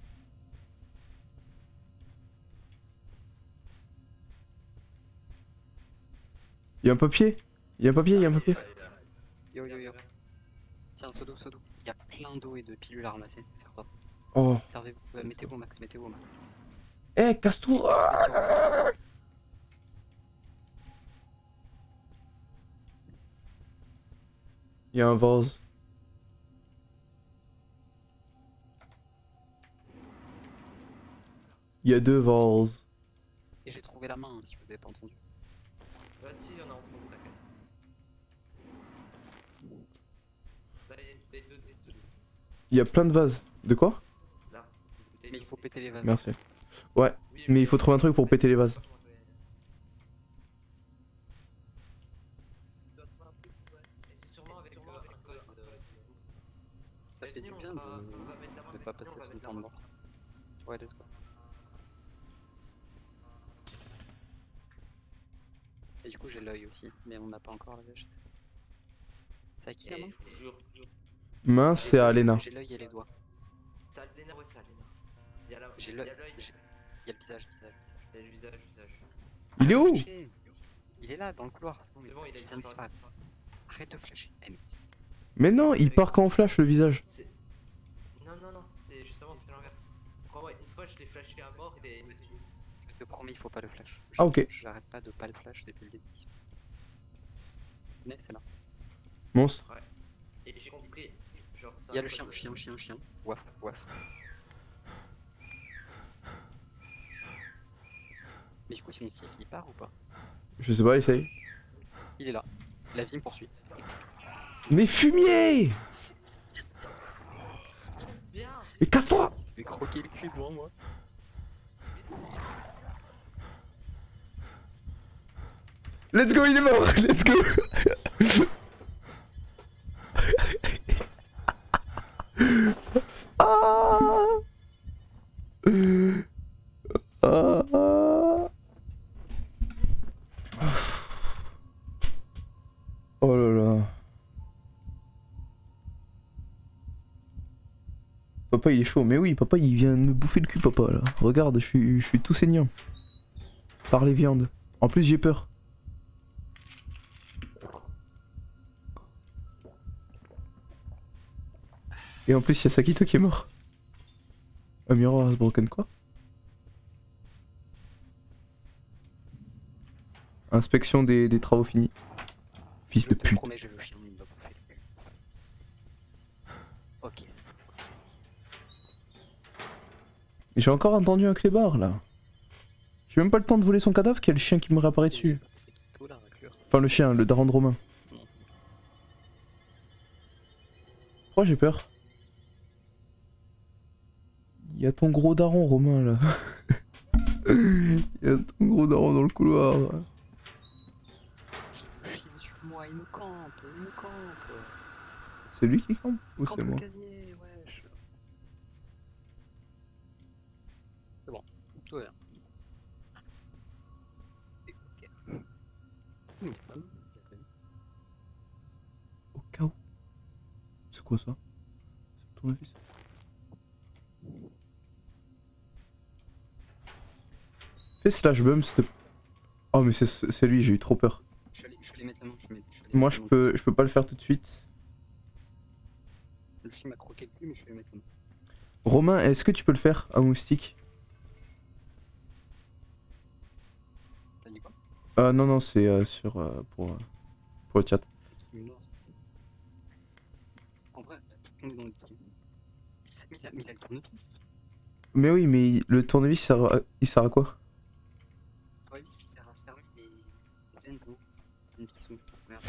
Il y a un papier? Il y a un papier, il y a un papier. Yo yo yo. Tiens, Sodo, Sodo. Il y a plein d'eau et de pilules à ramasser, serre-toi. Oh. Servez-vous, euh, mettez-vous au max, mettez-vous au max. Eh, casse-toi! Et tiens, Il y a un vase. Il y a deux vases. et j'ai trouvé la main, hein, si vous avez pas entendu. Bah si, il y en a entre vous, t'inquiète. Là, il y a une bouteille d'eau, des deux. Il y a plein de vases. De quoi? Là, une bouteille Mais il d'eau. faut péter les vases. Merci. Ouais, Oui, mais il faut trouver un truc pour péter les vases. Et c'est sûrement avec euh, un code. euh, Ça Et fait du venez, on bien va- de, on va mettre la main de dessus. pas Venez, passer on va son mettre temps la de main mort. Ouais, let's go. Et du coup, j'ai l'œil aussi, mais on n'a pas encore la V H S. C'est à qui la Et main je vous jure, Main, c'est à Alena. J'ai l'œil et les doigts. c'est Alena, ouais, c'est Alena. Il y a la- J'ai il y a l'œil. l'œil, j'ai- Il y a le visage, visage, visage. il y a le visage, visage. Il est où? Flasher. Il est là, dans le couloir. C'est bon, C'est bon, il a vient été de disparaître. Arrête de flasher. Eh, mais Mais non, il part quand on flash le visage. C'est- Non, non, non, c'est justement c'est l'inverse. Crois-moi, une fois je l'ai flashé à mort, il est il est dessus. je te promets, il faut pas le flash. Je- Ah, ok. J'arrête pas de pas le flash depuis le début. Mais c'est là. Monstre. Et j'ai compris, genre ça. Il y a le chien, chien, chien, chien. Waf, waf. Mais du coup, si on siffle, il part ou pas? Je sais pas, essaye. Il est là. La vie me poursuit. Mais fumier! Bien. Mais casse-toi! Il se fait croquer le cul devant moi. Let's go, il est mort! Let's go! Ah! Ah! Oh là là. Papa il est chaud, mais oui, papa il vient de me bouffer le cul, papa là. Regarde, je suis, je suis tout saignant. Par les viandes. En plus j'ai peur. Et en plus il y a Sakito qui est mort. A mirror has broken quoi? Inspection des, des travaux finis. Fils Je de te pute. promets, je vais le chien, il va bouffer le cul. Ok. J'ai encore entendu un clébard là. J'ai même pas le temps de voler son cadavre, qu'il y a le chien qui me réapparaît dessus. C'est Kito la raclure. Enfin le chien, le daron de Romain. Non, c'est bon. Pourquoi j'ai peur? Il y a ton gros daron Romain là. Il y a ton gros daron dans le couloir. Le chien sur moi, il me campe, il me campe. C'est lui qui campe ou Campe c'est le moi? casier, wesh. C'est bon, tout va bien. Et ok. Il est pas mal, il a pas vu. Au cas où. C'est quoi ça? C'est ton avis ça? Fais slash bum s'il te plaît. Oh mais c'est c'est lui, j'ai eu trop peur. Je vais aller, je vais aller mettre la main, je vais mettre- je vais aller Moi mettre je la main. peux, je peux pas le faire tout de suite. Le chien m'a croqué le cul, mais je vais lui mettre la main. Romain, est-ce que tu peux le faire à moustique? T'as dit quoi? Ah non non c'est euh, sur euh, pour, euh, pour le chat. C'est qui mort. En vrai, on est dans le team. Mais il a, mais il a le tournevis. Mais oui mais le tournevis il sert à, il sert à quoi? Le tournevis il sert à fermer les veines d'eau. Les veines qui sont ouvertes.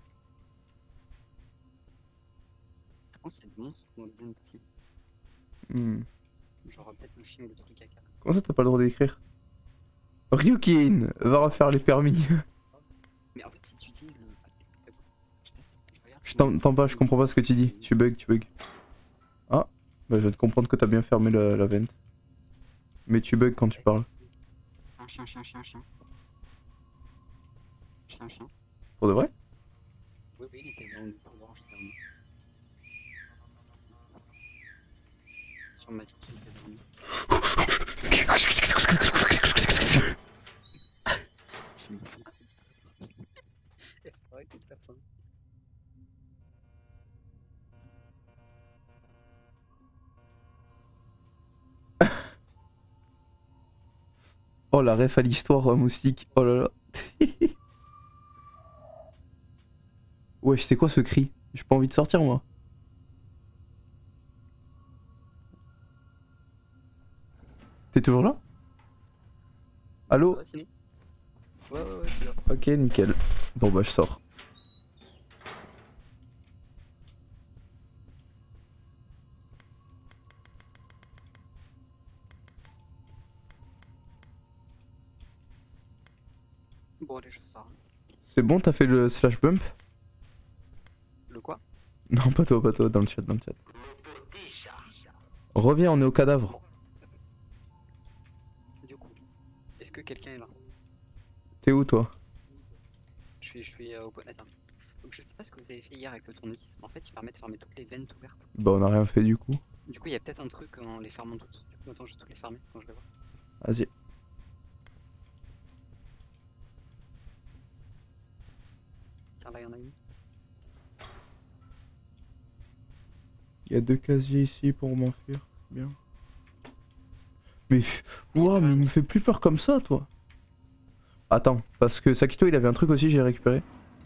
Je pense qu'il y a des monstres dans les veines petits. Hmm. Genre peut-être le chien ou le truc caca. Comment ça t'as pas le droit d'écrire? Ryukin va refaire les permis. Mais en fait, si tu utilises le. Je teste, je regarde. Je t'entends pas, je comprends pas ce que tu dis. Tu bugs, tu bugs. Ah, bah je viens de comprendre que t'as bien fermé la, la vente. Mais tu bugs quand tu parles. Un chien, chien, chien, chien. Chien, chien. Pour de vrai? Oui, oui, il était dans le couloir, je termine. sur ma vie qui me fait dormir. Je m'en fous. Arrêtez de faire ça. Oh la ref à l'histoire, euh, moustique. Oh là là. Wesh, c'est quoi ce cri? J'ai pas envie de sortir moi. T'es toujours là? Allô? Ça va sinon? Ouais, ouais, ouais, je suis là. Ok, nickel. Bon bah je sors. Bon, allez, je sors. C'est bon, t'as fait le slash bump? Le quoi? Non, pas toi, pas toi, dans le chat, dans le chat. Reviens, on est au cadavre. Du coup, est-ce que quelqu'un est là? T'es où toi? Je suis, je suis euh, au point. Attends. Donc, je sais pas ce que vous avez fait hier avec le tournevis. En fait, il permet de fermer toutes les veines ouvertes. Bah on a rien fait du coup. Du coup, il y a peut-être un truc en les fermant toutes. Du coup, attends, je vais toutes les fermer quand je les vois. Vas-y. Tiens, là, il y en a une. Il y a deux casiers ici pour m'enfuir. Bien. Mais. Ouah, mais il me fait plus peur comme ça, toi. Attends, parce que Sakito il avait un truc aussi, j'ai récupéré.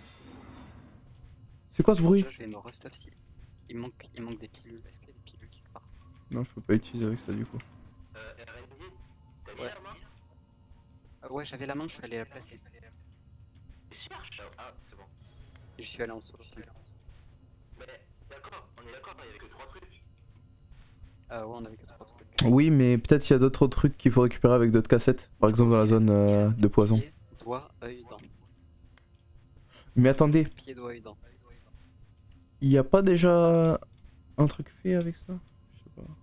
C'est quoi ce bruit? Déjà, je vais me restuff si. Il manque, il manque des pilules. Est-ce qu'il y a des pilules quelque part? Non, je peux pas utiliser avec ça du coup. Euh, R N D, t'as mis Ouais. la main? Euh, ouais, j'avais la main, je suis allé la placer. T'es sûr? Ah, c'est bon. Et je suis allé en solo. t'inquiète. Mais d'accord, on est d'accord, il y avait que trois trucs. Euh, ouais, on avait que trois trucs. Oui, mais peut-être il y a d'autres trucs qu'il faut récupérer avec d'autres cassettes. Par exemple dans la zone Il euh, reste de poison. Pied, doigt, œil, dent. Mais attendez, Pied, doigt, œil, dent. il y a pas déjà un truc fait avec ça? Je sais pas.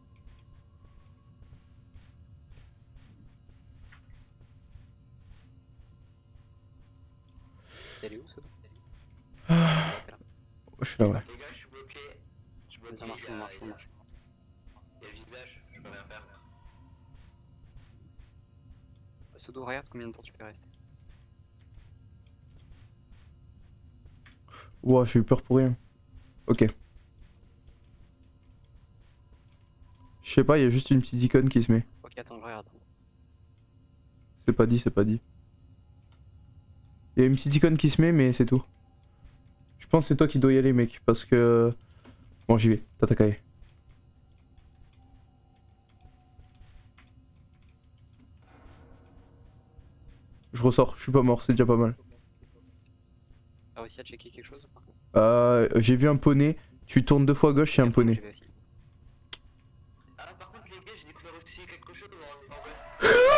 Elle est où ce dos? Ah, T'es là. je suis là, ouais. Les gars, je suis bloqué. Je suis bloqué. Vas-y, on marche, il y a- on marche, il on y a- marche. Il y a le visage, je peux rien faire. Ce dos, regarde combien de temps tu peux rester. Ouah, j'ai eu peur pour rien. Ok. Je sais pas, il y a juste une petite icône qui se met. Ok, attends, je regarde. C'est pas dit, c'est pas dit. Il y a une petite icône qui se met, mais c'est tout. Je pense que c'est toi qui dois y aller, mec, parce que... Bon, j'y vais, Tatakae. Je ressors, je suis pas mort, c'est déjà pas mal. T'as réussi à checker quelque chose ou pas? Euh, j'ai vu un poney, tu tournes deux fois à gauche, c'est un Attends, poney. j'y vais aussi. Ah, par contre, les gars, j'ai découvert aussi quelque chose en, en bas.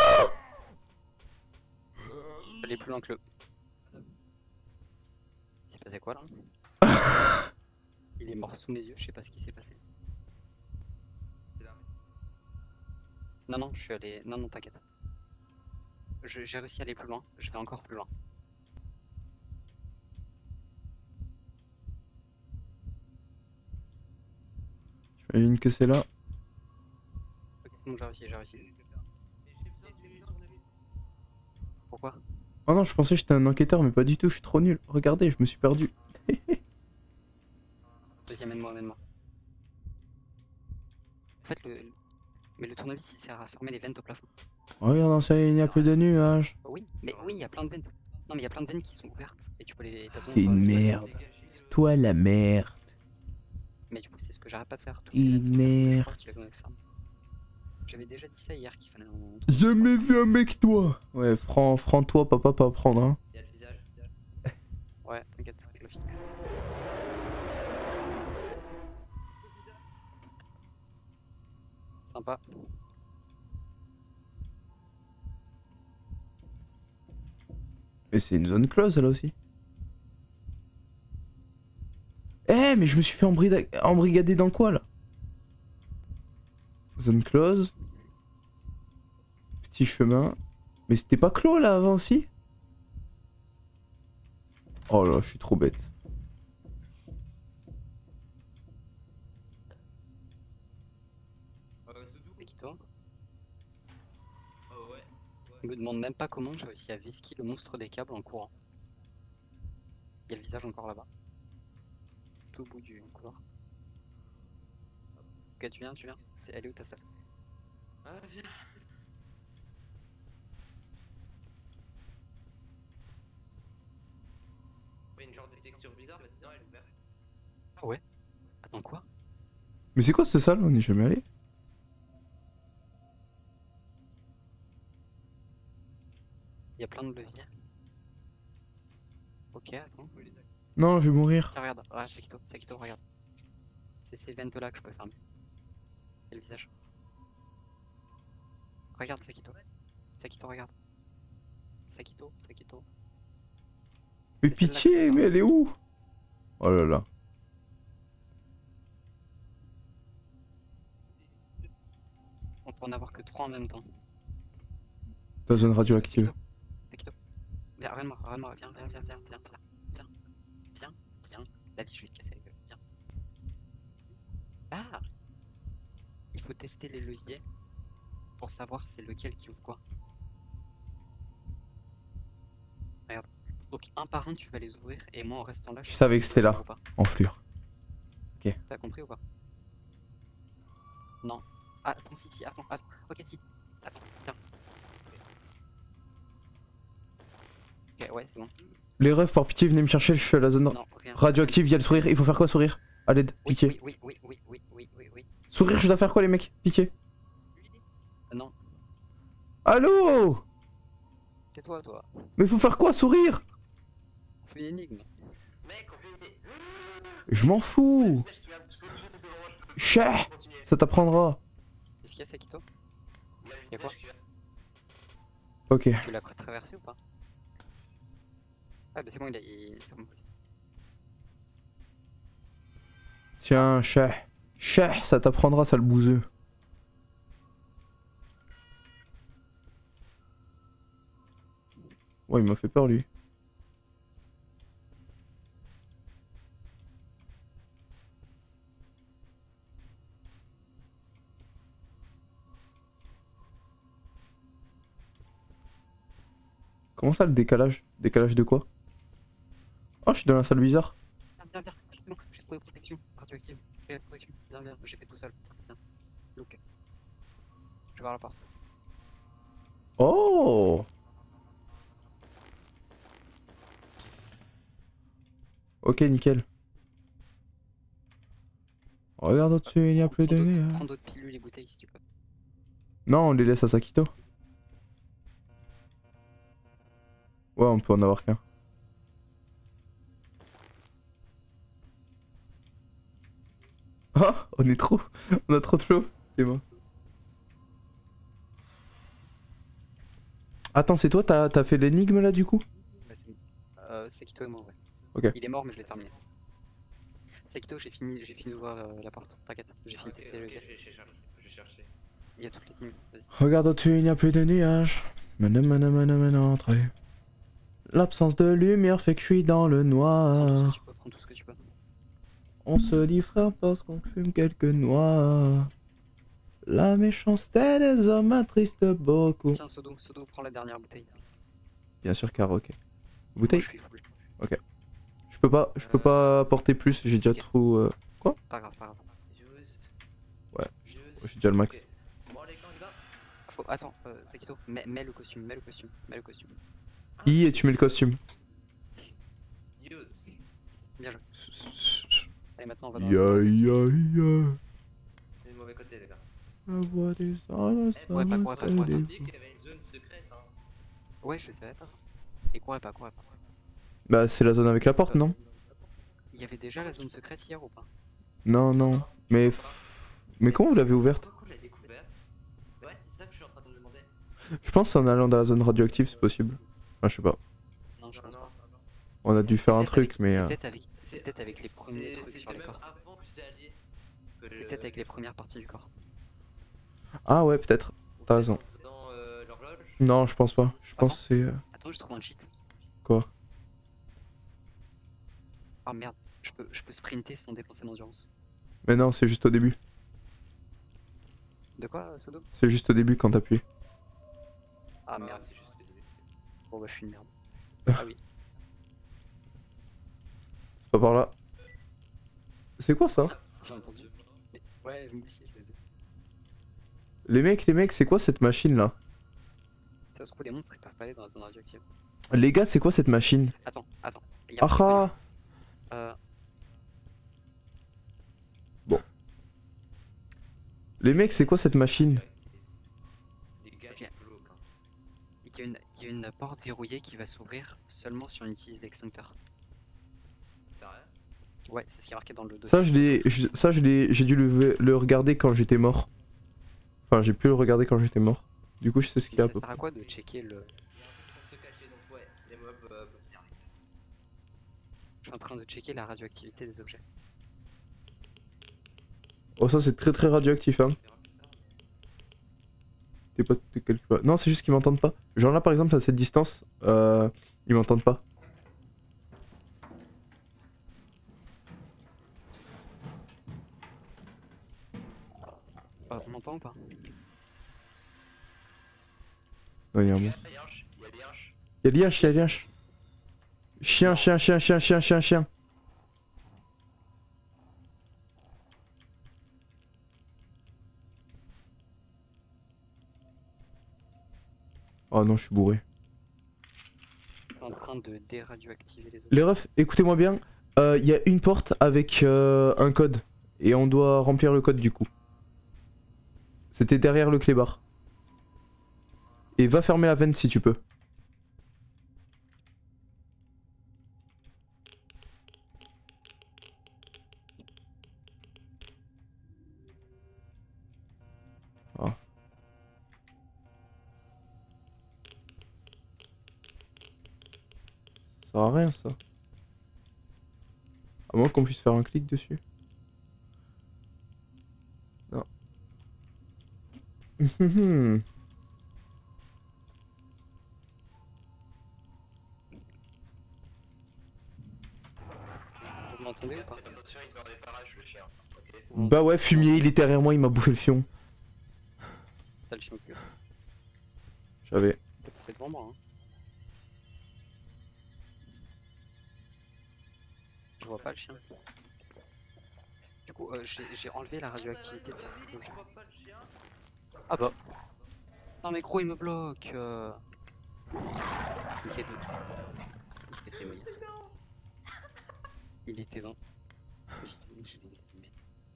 Aller plus loin que le. Il s'est passé quoi là? Il est mort sous mes yeux, je sais pas ce qui s'est passé. C'est là. Non, non, je suis allé. Non, non, t'inquiète. Je- J'ai réussi à aller plus loin, je vais encore plus loin. J'imagine que c'est là. Ok, c'est bon, j'ai réussi, j'ai réussi. Mais j'ai besoin du tournevis. Pourquoi? Oh non, je pensais que j'étais un enquêteur, mais pas du tout, je suis trop nul. Regardez, je me suis perdu. Vas-y, amène-moi, amène-moi. En fait, le. Mais le tournevis il sert à fermer les ventes au plafond. Regarde, dans ça, il n'y a plus de nuages. Oui, mais oui, il y a plein de ventes. Non, mais il y a plein de veines qui sont ouvertes et tu peux les. t'as besoin T'es de voir une les merde. Dégagez le- Toi la merde. Mais du coup, c'est ce que j'arrête pas de faire. Toutes Une les ventes ouvertes, je merde. crois que tu les connais fermer. J'avais déjà dit ça hier qu'il fallait un. Jamais vu un mec toi. Ouais, franc, franc toi, papa, pas à prendre, hein. Il y a le visage. Ouais, t'inquiète, je le fixe. Sympa. Mais c'est une zone close là aussi. Eh, mais je me suis fait embrida- embrigader dans quoi là? Zone close. Petit chemin. Mais c'était pas clos là avant, si? Oh là, je suis trop bête. Euh, ce même pas comment j'ai réussi à vesquiller le monstre des câbles en courant. Il y a le visage encore là-bas. Tout au bout du couloir. Ok, tu viens, tu viens. C'est- Elle est où ta salle? Ah, viens. Il y a une genre de texture bizarre maintenant, elle est ouverte. Ah ouais? Attends quoi? Mais c'est quoi cette salle? On n'y est jamais allé. Il y a plein de leviers. Ok, attends. Non, je vais mourir. Tiens, regarde, regarde, Sekito, Sekito, regarde. C'est ces ventes là que je peux fermer. Et le visage. Regarde, Sekito. Sekito, regarde. Sekito, Sekito. Mais C'est celle-là que pitié, je mais peux elle est où? Oh là là. On peut en avoir que trois en même temps. La zone Sekito, radioactive. Sekito. Sekito. Viens, regarde-moi, regarde-moi, viens, viens, viens, viens, viens, viens, viens, viens, viens. La vie, je vais te casser la gueule, viens. Ah! Il faut tester les leviers pour savoir c'est lequel qui ouvre quoi. Regarde. Donc un par un tu vas les ouvrir et moi en restant là Je te savais dis que si c'était ça là. ouvre ou pas. En flure. T'as compris ou pas? Non. Ah, attends, si, si, attends, attends. Ok, si. Attends, tiens. Ok, ouais, c'est bon. Les refs, par pitié, venez me chercher, je suis à la zone Non, rien. radioactive, il y a le sourire. Il faut faire quoi, sourire? À l'aide, Oui, pitié. oui, oui, oui, oui, oui, oui, oui, oui. Sourire, je dois faire quoi, les mecs? Pitié. Euh, non, Allô? tais-toi, toi. Mais faut faire quoi, sourire? On fait une énigme. Mec, on fait des. Je m'en fous. Le visage qui vient de se plonger devant moi, je peux pas Chais. continuer. Ça t'apprendra. Qu'est-ce qu'il y a, Sekito? Il y a le Y'a quoi? visage qui vient. Ok. Tu l'as traversé ou pas? Ah, bah c'est bon, il a. il- C'est bon, vas-y. Tiens, chais. Chais, ça t'apprendra, sale bouseux. Ouais, il m'a fait peur, lui. Comment ça, le décalage? Décalage de quoi? Oh, je suis dans la salle bizarre. Viens, viens, viens. C'est bon, j'ai trouvé protection radioactive. J'ai protection. Viens, viens, j'ai fait tout seul. Tiens, viens. Look. Je vais voir la porte. Oh! Ok, nickel. Regarde au-dessus, il n'y a plus Prends de d'autres- nuages. Prends d'autres pilules et bouteilles si tu peux. Non, on les laisse à Sakito. Ouais, on peut en avoir qu'un. Ah, on est trop. On a trop de flow. C'est bon. Attends, c'est toi, t'as t'as fait l'énigme là du coup? Ouais, c'est euh, Sekito est mort, ouais. Ok. Il est mort, mais je l'ai terminé. Sekito, j'ai fini, j'ai fini d'ouvrir la, la porte. T'inquiète, j'ai fini de Ok, tester le ok, levier. je vais je vais chercher. Je vais chercher. Il y a toutes les tenues, vas-y. Regarde au-dessus, il n'y a plus de nuages. Mana mana mana mana entrée. L'absence de lumière fait que je suis dans le Prends tout ce que noir. tu peux, prends tout ce que tu peux. On se dit frère parce qu'on fume quelques noix. La méchanceté des hommes m'attriste beaucoup. Tiens, Sodo, Sodo, prends la dernière bouteille. Bien sûr, car ok. Moi, Bouteille? je suis full. Je peux pas, je peux pas apporter plus, j'ai déjà Ok. trop. euh, Pas grave, pas grave. Use. Ouais, Use. j'ai déjà le max. Ok. Bon, les gars, on y va. Faut... Attends, euh, Sekito, mets, mets le costume, mets le costume, mets le costume. I et tu mets le costume. Use. Bien joué. Allez, maintenant on va dans la Ya zone. ya ya. C'est le mauvais côté, les gars. La voix des anges, Eh, ça ouais, pas me quoi, pas fait quoi. des On fous. dit qu'il y avait une zone secrète, hein. Ouais, je savais pas. Et courez pas, courez pas. Bah, c'est la zone avec la porte, non? Il y avait déjà la zone secrète hier ou pas? Non, non. Mais. f- Mais comment vous l'avez ouverte? Pourquoi on l'a découvert? Ouais, c'est ça que je suis en train de me demander. Je pense en allant dans la zone radioactive, c'est possible. Ah, je sais pas. Non, je pense pas. On a dû faire un C'est peut-être truc, avec- mais. C'est euh, peut-être avec, c'est peut-être avec les premiers C'est- trucs c'était sur les même corps. avant que j'étais allié. que C'est je- peut-être avec les premières parties du corps. Ah, ouais, peut-être. ou T'as peut-être raison. en faisant, euh, l'horloge. Non, je pense pas. Je pense que c'est. euh, Attends, je trouve un cheat. Quoi? Ah merde, je peux, je peux sprinter sans dépenser d'endurance. Mais non, c'est juste au début. De quoi, euh, Sodo? C'est juste au début quand t'appuies. Ah Ah, merde. c'est juste le début. Bon bah je suis une merde. Ah oui. C'est pas par là. C'est quoi ça? J'ai entendu. Mais- Ouais, moi aussi je les ai. Les mecs, les mecs, c'est quoi cette machine là? Ça se trouve, les monstres ils peuvent pas aller dans la zone radioactive. Les gars, c'est quoi cette machine? Attends, attends. Il y a un Ah truc, ah. euh, Les mecs, c'est quoi cette machine? Les gars, Ok. ils bloquent. Hein. il y a une, il y a une porte verrouillée qui va s'ouvrir seulement si on utilise l'extincteur. Sérieux? Ouais, c'est ce qui est marqué dans le dossier. Ça, je l'ai, je- ça, je l'ai, j'ai dû le, le regarder quand j'étais mort. Enfin, j'ai pu le regarder quand j'étais mort. Du coup, je sais ce qu'il y Mais a à ça peu sert à quoi de checker le... Pour se cacher, donc ouais, les mobs euh, peuvent venir. Je suis en train de checker la radioactivité des objets. Oh, ça, c'est très très radioactif, hein. T'es pas, t'es quelque part. Non, c'est juste qu'ils m'entendent pas. Genre là, par exemple, à cette distance, euh, ils m'entendent pas. Euh, on m'entend ou pas? Ouais, y'a un Il y bon. a des hanches, il y a des hanches. Y'a liache, y'a liache. Chien, chien, chien, chien, chien, chien, chien. Oh non, je suis bourré. Je suis en train de déradioactiver les objets. Les refs, écoutez-moi bien. Il euh, y a une porte avec euh, un code. Et on doit remplir le code du coup. C'était derrière le clébard. Et va fermer la veine si tu peux. Ah. Ça sert à rien ça. À moins qu'on puisse faire un clic dessus. Non. Hum Vous m'entendez ou pas? Attention, il est dans les parages, le chien. Ok. Vous Bah ouais, fumier, il est derrière moi, il m'a bouffé le fion. T'as le chien au cul. J'avais. C'est devant moi, hein. Je vois pas le chien. Du coup, euh, j'ai j'ai enlevé la radioactivité de certains Tu objets. vois pas le chien? Ah bah. Non mais gros, il me bloque. Euh... Il était dedans. Il était moyen. Il était dans. Je- je l'ai mis.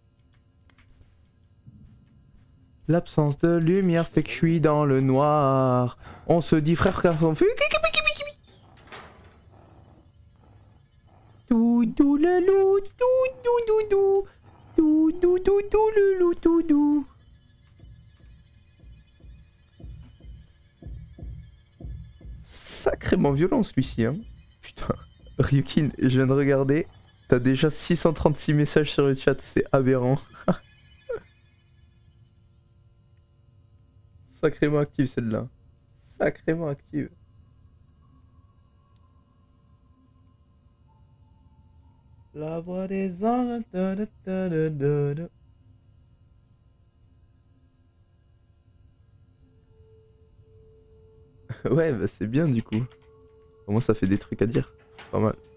L'absence de lumière fait que je suis dans le noir. On se dit frère car on fait. Tout dou le loup, tout dou dou dou. Tout dou dou dou le loup, tout dou. Sacrément violent celui-ci, hein. Putain. Ryukin, je viens de regarder. T'as déjà six cent trente-six messages sur le chat, c'est aberrant. Sacrément active celle-là. Sacrément active. La voix des anges. da, da, da, da, da, da. Ouais, bah c'est bien du coup. Au moins ça fait des trucs à dire. C'est pas mal.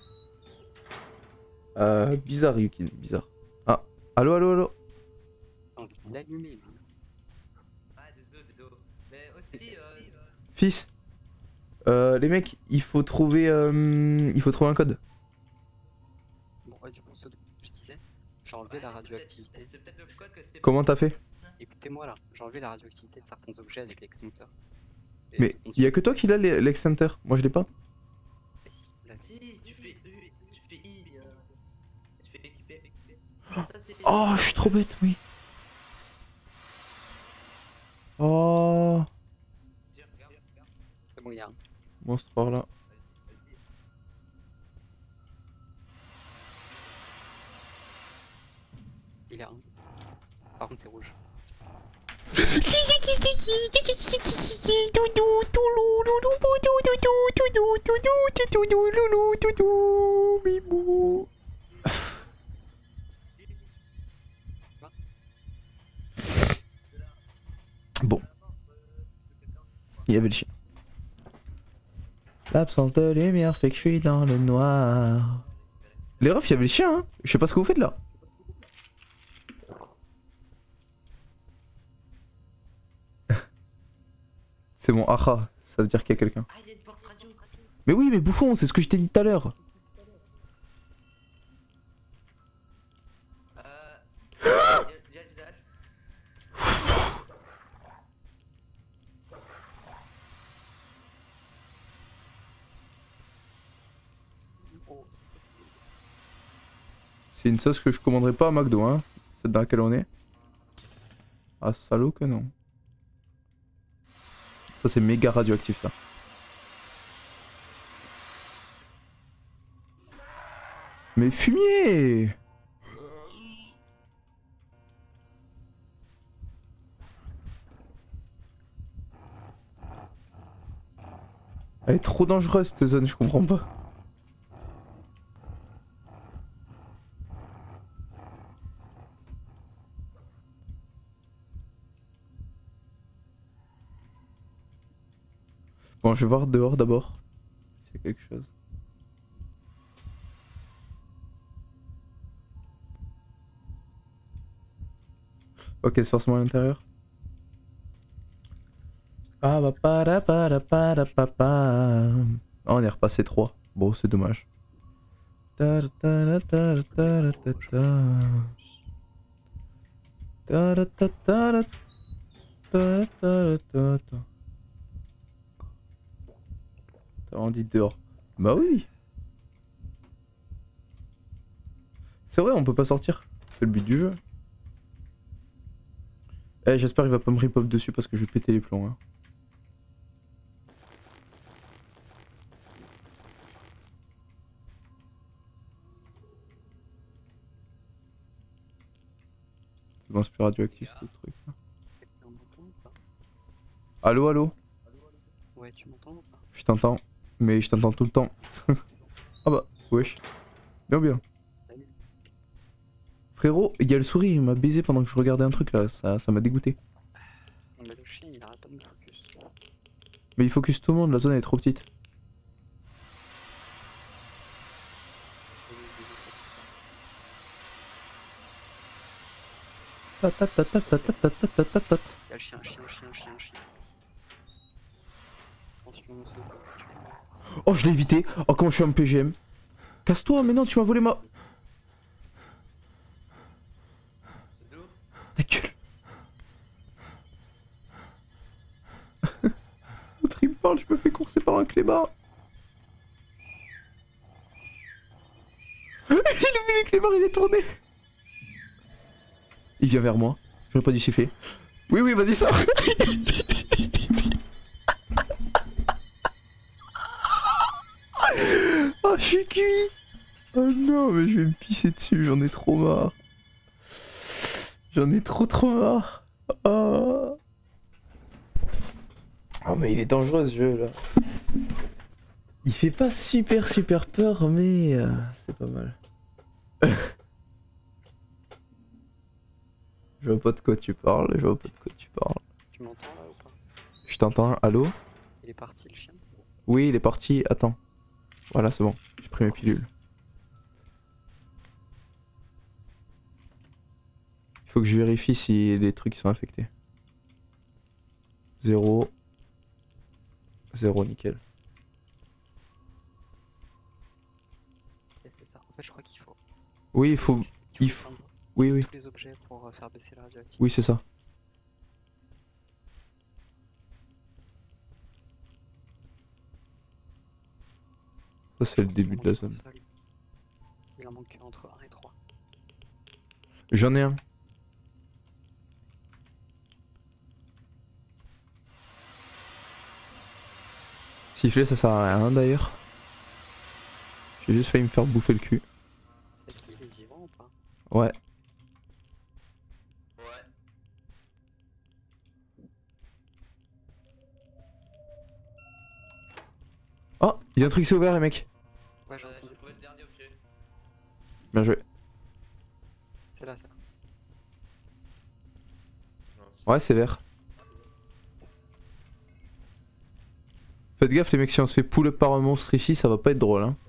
Euh, bizarre Yukin, bizarre. Ah, allô, allô, allô. Non, je l'ai allumé. mais- Ah, désolé, désolé. Mais aussi, euh. Fils. Euh, les mecs, il faut trouver, euh, il faut trouver un code. Bon, ouais, du coup, ce que je disais, j'ai enlevé la radioactivité. C'est peut-être le code que t'es. Comment t'as fait? Écoutez-moi là, j'ai enlevé la radioactivité de certains objets avec l'extincteur. Et Mais je continue. il y a que toi qui l'as l'e- l'extincteur. Moi je l'ai pas. Mais si, là, Si, tu fais U, tu fais I, euh, tu fais équiper, équiper. Ça, c'est. Oh, je suis trop bête, oui. Oh, Tiens, regarde, regarde. c'est bon, il y a un. monstre par là. Vas-y, vas-y. Il y a un. Par contre, c'est rouge. Bon. Il y avait le chien. L'absence de lumière fait que je suis dans le noir. Les refs, il y avait le chien, hein. Je sais pas ce que vous faites là. C'est bon, aha, ça veut dire qu'il y a quelqu'un. Ah, il y a une porte radio. Mais oui, mais bouffon, c'est ce que je t'ai dit tout à l'heure. Euh. Il y a il y a le visage. Oh. C'est une sauce que je commanderai pas à McDo, hein. C'est dans laquelle on est. Ah, salaud que non. Ça, c'est méga radioactif, ça. Mais fumier! Elle est trop dangereuse cette zone, je comprends pas. Bon, je vais voir dehors d'abord. S'il y a quelque chose. Ok, c'est forcément à l'intérieur. Ah bah para para para papa. Ah, on est repassé trois. Bon, c'est dommage. Ta ta ta ta ta ta ta. Ta ta ta ta ta ta ta ta. T'as vraiment dit dehors. Bah oui. C'est vrai, on peut pas sortir. C'est le but du jeu. Eh, j'espère qu'il va pas me rip-off dessus parce que je vais péter les plombs. Hein. C'est bon, c'est plus radioactif ce truc. Là. On m'entend ou pas? Allo, allo? Ouais, tu m'entends ou pas? Je t'entends, mais je t'entends tout le temps. Ah bah, wesh. Bien, bien. Salut. Frérot, il y a le sourire, il m'a baisé pendant que je regardais un truc là, ça ça m'a dégoûté. Mais le chien, il arrête pas de me focus. Mais il focus tout le monde, la zone elle est trop petite. Vas-y, désinfecte tout ça. Ta ta ta ta ta ta ta ta ta ta ta. Y'a le chien, chien, chien, chien, chien. Attention, c'est pas. Oh, je l'ai évité. Oh, comment je suis un P G M. Casse-toi, mais non, tu m'as volé ma... C'est d'où? Ta gueule. L'autre il me parle, je me fais courser par un clébard. Il a vu les clébards, il est tourné. Il vient vers moi. J'aurais pas dû siffler. Oui, oui, vas-y, sors. Oh, je suis cuit. Oh non, mais je vais me pisser dessus, j'en ai trop marre. J'en ai trop trop marre. Oh. Oh, mais il est dangereux ce jeu là. Il fait pas super super peur, mais euh, c'est pas mal. Je vois pas de quoi tu parles, je vois pas de quoi tu parles. Tu m'entends là ou pas? Je t'entends, allô? Il est parti le chien. Oui, il est parti, attends. Voilà, c'est bon, j'ai pris mes pilules. Il faut que je vérifie si les trucs sont infectés. Zéro. Zéro, nickel. Il a fait ça. En fait, je crois qu'il faut. Oui, il faut... Il Il faut faut... prendre Oui, oui. tous les objets pour euh, faire baisser la radioactivité. Oui, c'est ça. Ça, c'est le début de la zone. Il en manque entre un et trois. J'en ai un. Siffler, ça sert à rien d'ailleurs. J'ai juste failli me faire bouffer le cul. C'est qui? Il est vivant ou pas? Ouais. Ouais. Oh, il y a un truc qui s'est ouvert les mecs. Ouais, j'ai Euh, entendu. j'ai trouvé le dernier objet. Bien joué. C'est là, c'est là. Non, c'est- Ouais, c'est vert. Faites gaffe les mecs, si on se fait pull up par un monstre ici, ça va pas être drôle hein.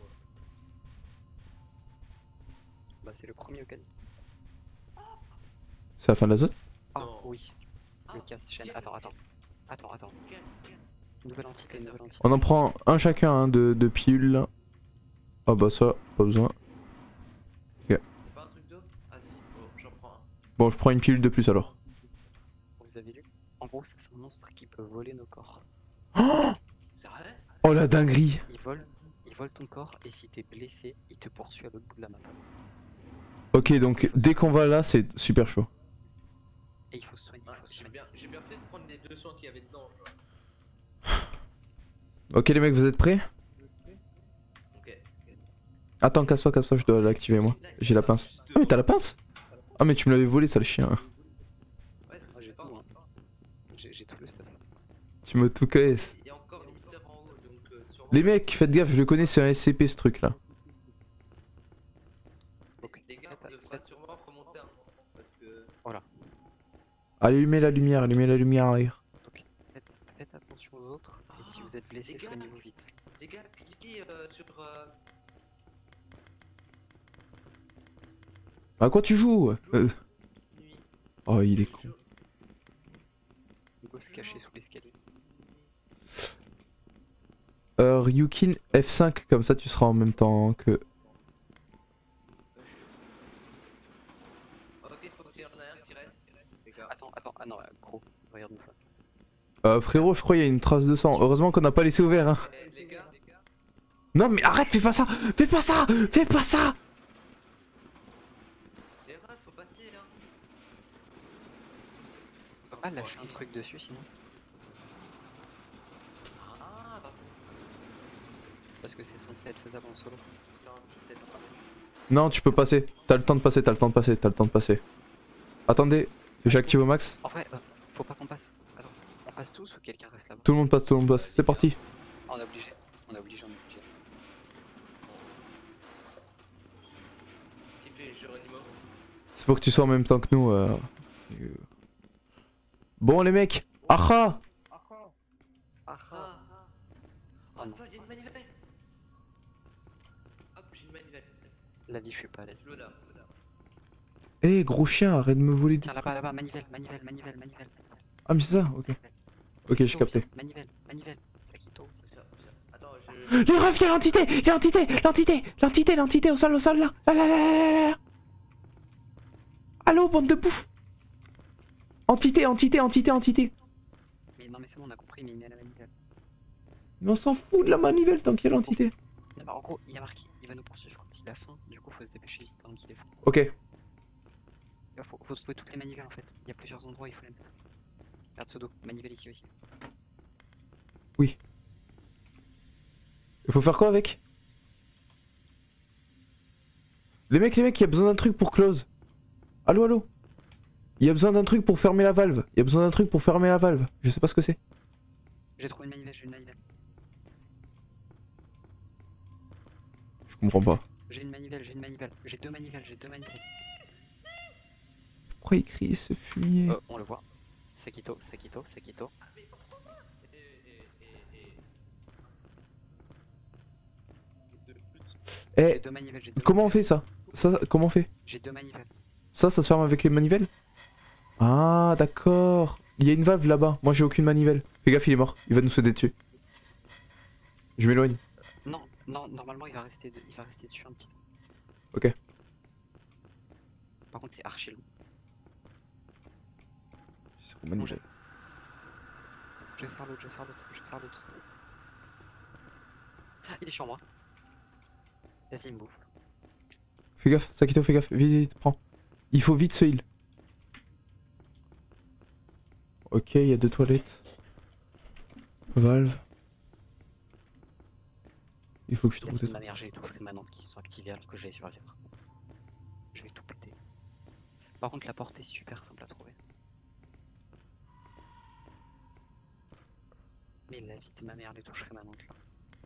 Bah c'est le premier au caddie. C'est la fin de la zone? Ah Non. oui, le cast chaîne. Attends, attends. Attends, attends. Nouvelle entité, nouvelle entité. On en prend un chacun hein, de, de pilules là. Ah bah ça, pas besoin. Y'a pas un truc d'eau? Ah si, oh, j'en prends un. Bon, je prends une pilule de plus alors. Vous avez lu? En gros, ça c'est un monstre qui peut voler nos corps. Oh, Sérieux? oh la dinguerie! Il vole, il vole ton corps et si t'es blessé, il te poursuit à l'autre bout de la map. Ok, donc dès qu'on va là, c'est super chaud. Et il faut se soigner, il Ah, faut se j'ai soigner. bien, j'ai bien fait de prendre les deux soins qu'il y avait dedans. tu vois. Ok les mecs, vous êtes prêts? Ok. Attends, casse-toi, casse-toi, je dois l'activer moi. J'ai la pince. Ah mais t'as la pince? Ah mais tu me l'avais volé ça le chien. Ouais, Moi, c'est j'ai pas tout, grave. hein. J'ai j'ai tout le stuff. Tu m'as tout casse. Il y a encore des mystères en haut, donc euh, sûrement. Les mecs, faites gaffe, je le connais, c'est un S C P ce truc là. Ok. Les gars, on devra sûrement remonter un moment parce que. Allumez la lumière, allumez la lumière arrière. Faites, faites attention aux autres et si vous êtes blessé, Les gars. soignez-vous vite. Les gars, cliquez euh, sur. Euh... À quoi tu joues? euh... Nuit. Oh il est con. Go se cacher sous l'escalier. Euh, Ryukin F cinq, comme ça tu seras en même temps que... Ok, faut qu'il y en ait un qui reste. Les gars. Attends, attends, ah non, gros, regarde ça. Euh, frérot, je crois qu'il y a une trace de sang. Heureusement qu'on n'a pas laissé ouvert hein. Eh, les gars. Non mais arrête, fais pas ça! Fais pas ça! Fais pas ça! Les refs, faut passer là. On peut pas lâcher un truc dessus sinon? Ah, bah. Parce que c'est censé être faisable en solo. Attends, peut-être pas. Non, tu peux passer. T'as le temps de passer, t'as le temps de passer, t'as le temps de passer. Attendez, j'active au max. En vrai, euh, faut pas qu'on passe. Attends, on passe tous ou quelqu'un reste là-bas? Tout le monde passe, tout le monde passe. C'est parti. Ah, on est obligé, on est obligé, on est obligé. Qui fait Géronimo? C'est pour que tu sois en même temps que nous. Euh... euh. Bon les mecs. Aha! Ah Ah, ah. ah. Oh non. Attends, il y a une manivelle. Hop, j'ai une manivelle. La vie, je suis pas à l'aise. Je le là. Eh gros chien, arrête de me voler. Tiens là-bas, là-bas, manivelle, manivelle, manivelle, manivelle. Ah mais c'est ça, ok. Ok, j'ai Sakito, capté. viens, Manivelle, manivelle, Sakito. C'est ça, c'est ça. Attends, je. Les refs, y'a l'entité! Y'a l'entité! L'entité! L'entité, l'entité au sol, au sol là! Là là là là là là! Allô, bande de bouffe! Entité, entité, entité, entité! Mais non, mais c'est bon, on a compris, mais il met la manivelle. Mais on s'en fout de la manivelle tant qu'il y a l'entité. Non, bah, en gros, il y a marqué, il va nous poursuivre quand il a faim, du coup, faut se dépêcher vite avant qu'il ait faim. Ok. Il faut, faut trouver toutes les manivelles en fait. Il y a plusieurs endroits où il faut les mettre. Regarde ce dos, manivelle ici aussi. Il faut faire quoi avec? Les mecs, les mecs, il y a besoin d'un truc pour close. Allô, allô? Il y a besoin d'un truc pour fermer la valve. Il y a besoin d'un truc pour fermer la valve. Je sais pas ce que c'est. J'ai trouvé une manivelle, j'ai une manivelle. Je comprends pas. J'ai une manivelle, j'ai une manivelle. J'ai deux manivelles, j'ai deux manivelles. Pourquoi il crie ce fumier? Euh, on le voit. Sakito, Sakito, Sakito. Et, et, et, et... Eh, J'ai deux manivelles, j'ai deux comment on manivelles. fait ça? Ça, comment on fait? J'ai deux manivelles. Ça, ça se ferme avec les manivelles? Ah, d'accord. Il y a une valve là-bas. Moi, j'ai aucune manivelle. Fais gaffe, il est mort. Il va nous sauter dessus. Je m'éloigne. Non, non, normalement il va rester, de- il va rester dessus un petit temps. Ok. Par contre, c'est archi long. C'est une manivelle. Je vais faire l'autre, je vais faire l'autre, je vais faire l'autre. Ah, il est sur moi. La vie me bouffe. Fais gaffe, Sakito, fais gaffe. Vite, vite, prends. Il faut vite ce heal. Ok, il y a deux toilettes. Valve. Il faut que je La trouve vie des de ma mère, j'ai les touches rémanentes qui se sont activées alors que j'allais survivre. Je vais tout péter. Par contre, la porte est super simple à trouver. Mais la vie de ma mère, les touches rémanentes là.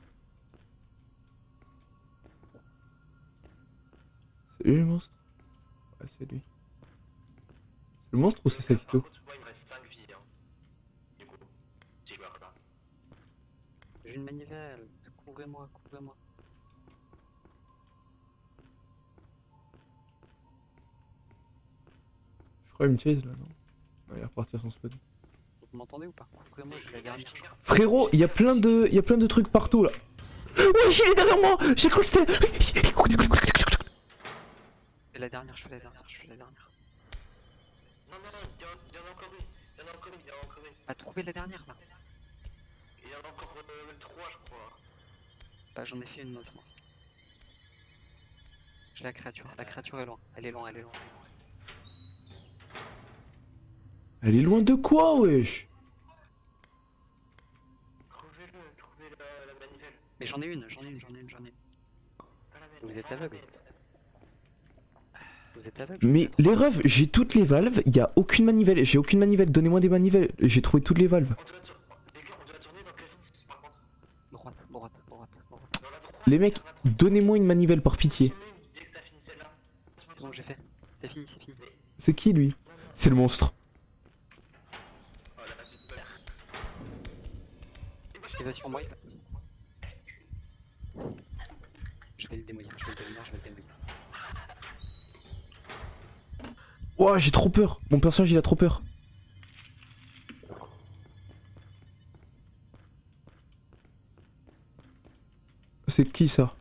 C'est lui le monstre? Ouais, c'est lui. C'est le monstre ou c'est Sakito? Par contre, moi il me reste cinq vies. Hein. Du coup, si je meurs pas. J'ai une manivelle. Couvrez-moi, couvrez-moi. Je crois qu'il me chase là, non? On va repartir son spawn. Vous m'entendez ou pas? Couvrez-moi, j'ai la dernière, je crois. Frérot, il y a plein de, il y a plein de trucs partout là. Ouais, il est derrière moi. J'ai cru que c'était. Je fais la dernière, je fais la dernière, je fais la dernière. Non, non, non, il y, en- il y en a encore une. Il y en a encore une, il y en a encore une. Ah, trouvez la dernière là. Il y en a encore euh, trois, je crois. Bah, j'en ai fait une autre moi. J'ai la créature, la créature est loin. Elle est loin, elle est loin. Elle est loin de quoi, wesh? Trouvez-le, trouvez la, la manivelle. Mais j'en ai une, j'en ai une, j'en ai une, j'en ai une. Dans la manivelle. Vous êtes Dans la aveugle. manivelle. Vous êtes aveugle? Mais les refs, j'ai toutes les valves, il y a aucune manivelle, j'ai aucune manivelle, donnez-moi des manivelles, j'ai trouvé toutes les valves. On doit tour- Les gars, on doit tourner dans quel sens par contre? Droite, droite, droite, droite. Dans la droite. Les mecs, dans la droite. donnez-moi une manivelle par pitié. Dès que t'as fini celle-là. C'est bon, j'ai fait. C'est fini, c'est fini. C'est qui lui? C'est le monstre. Oh la vie de mère. Il va sur moi, il va. Je vais le démolir, je vais le démolir, je vais le démolir. Ouah, j'ai trop peur. Mon personnage il a trop peur. C'est qui ça?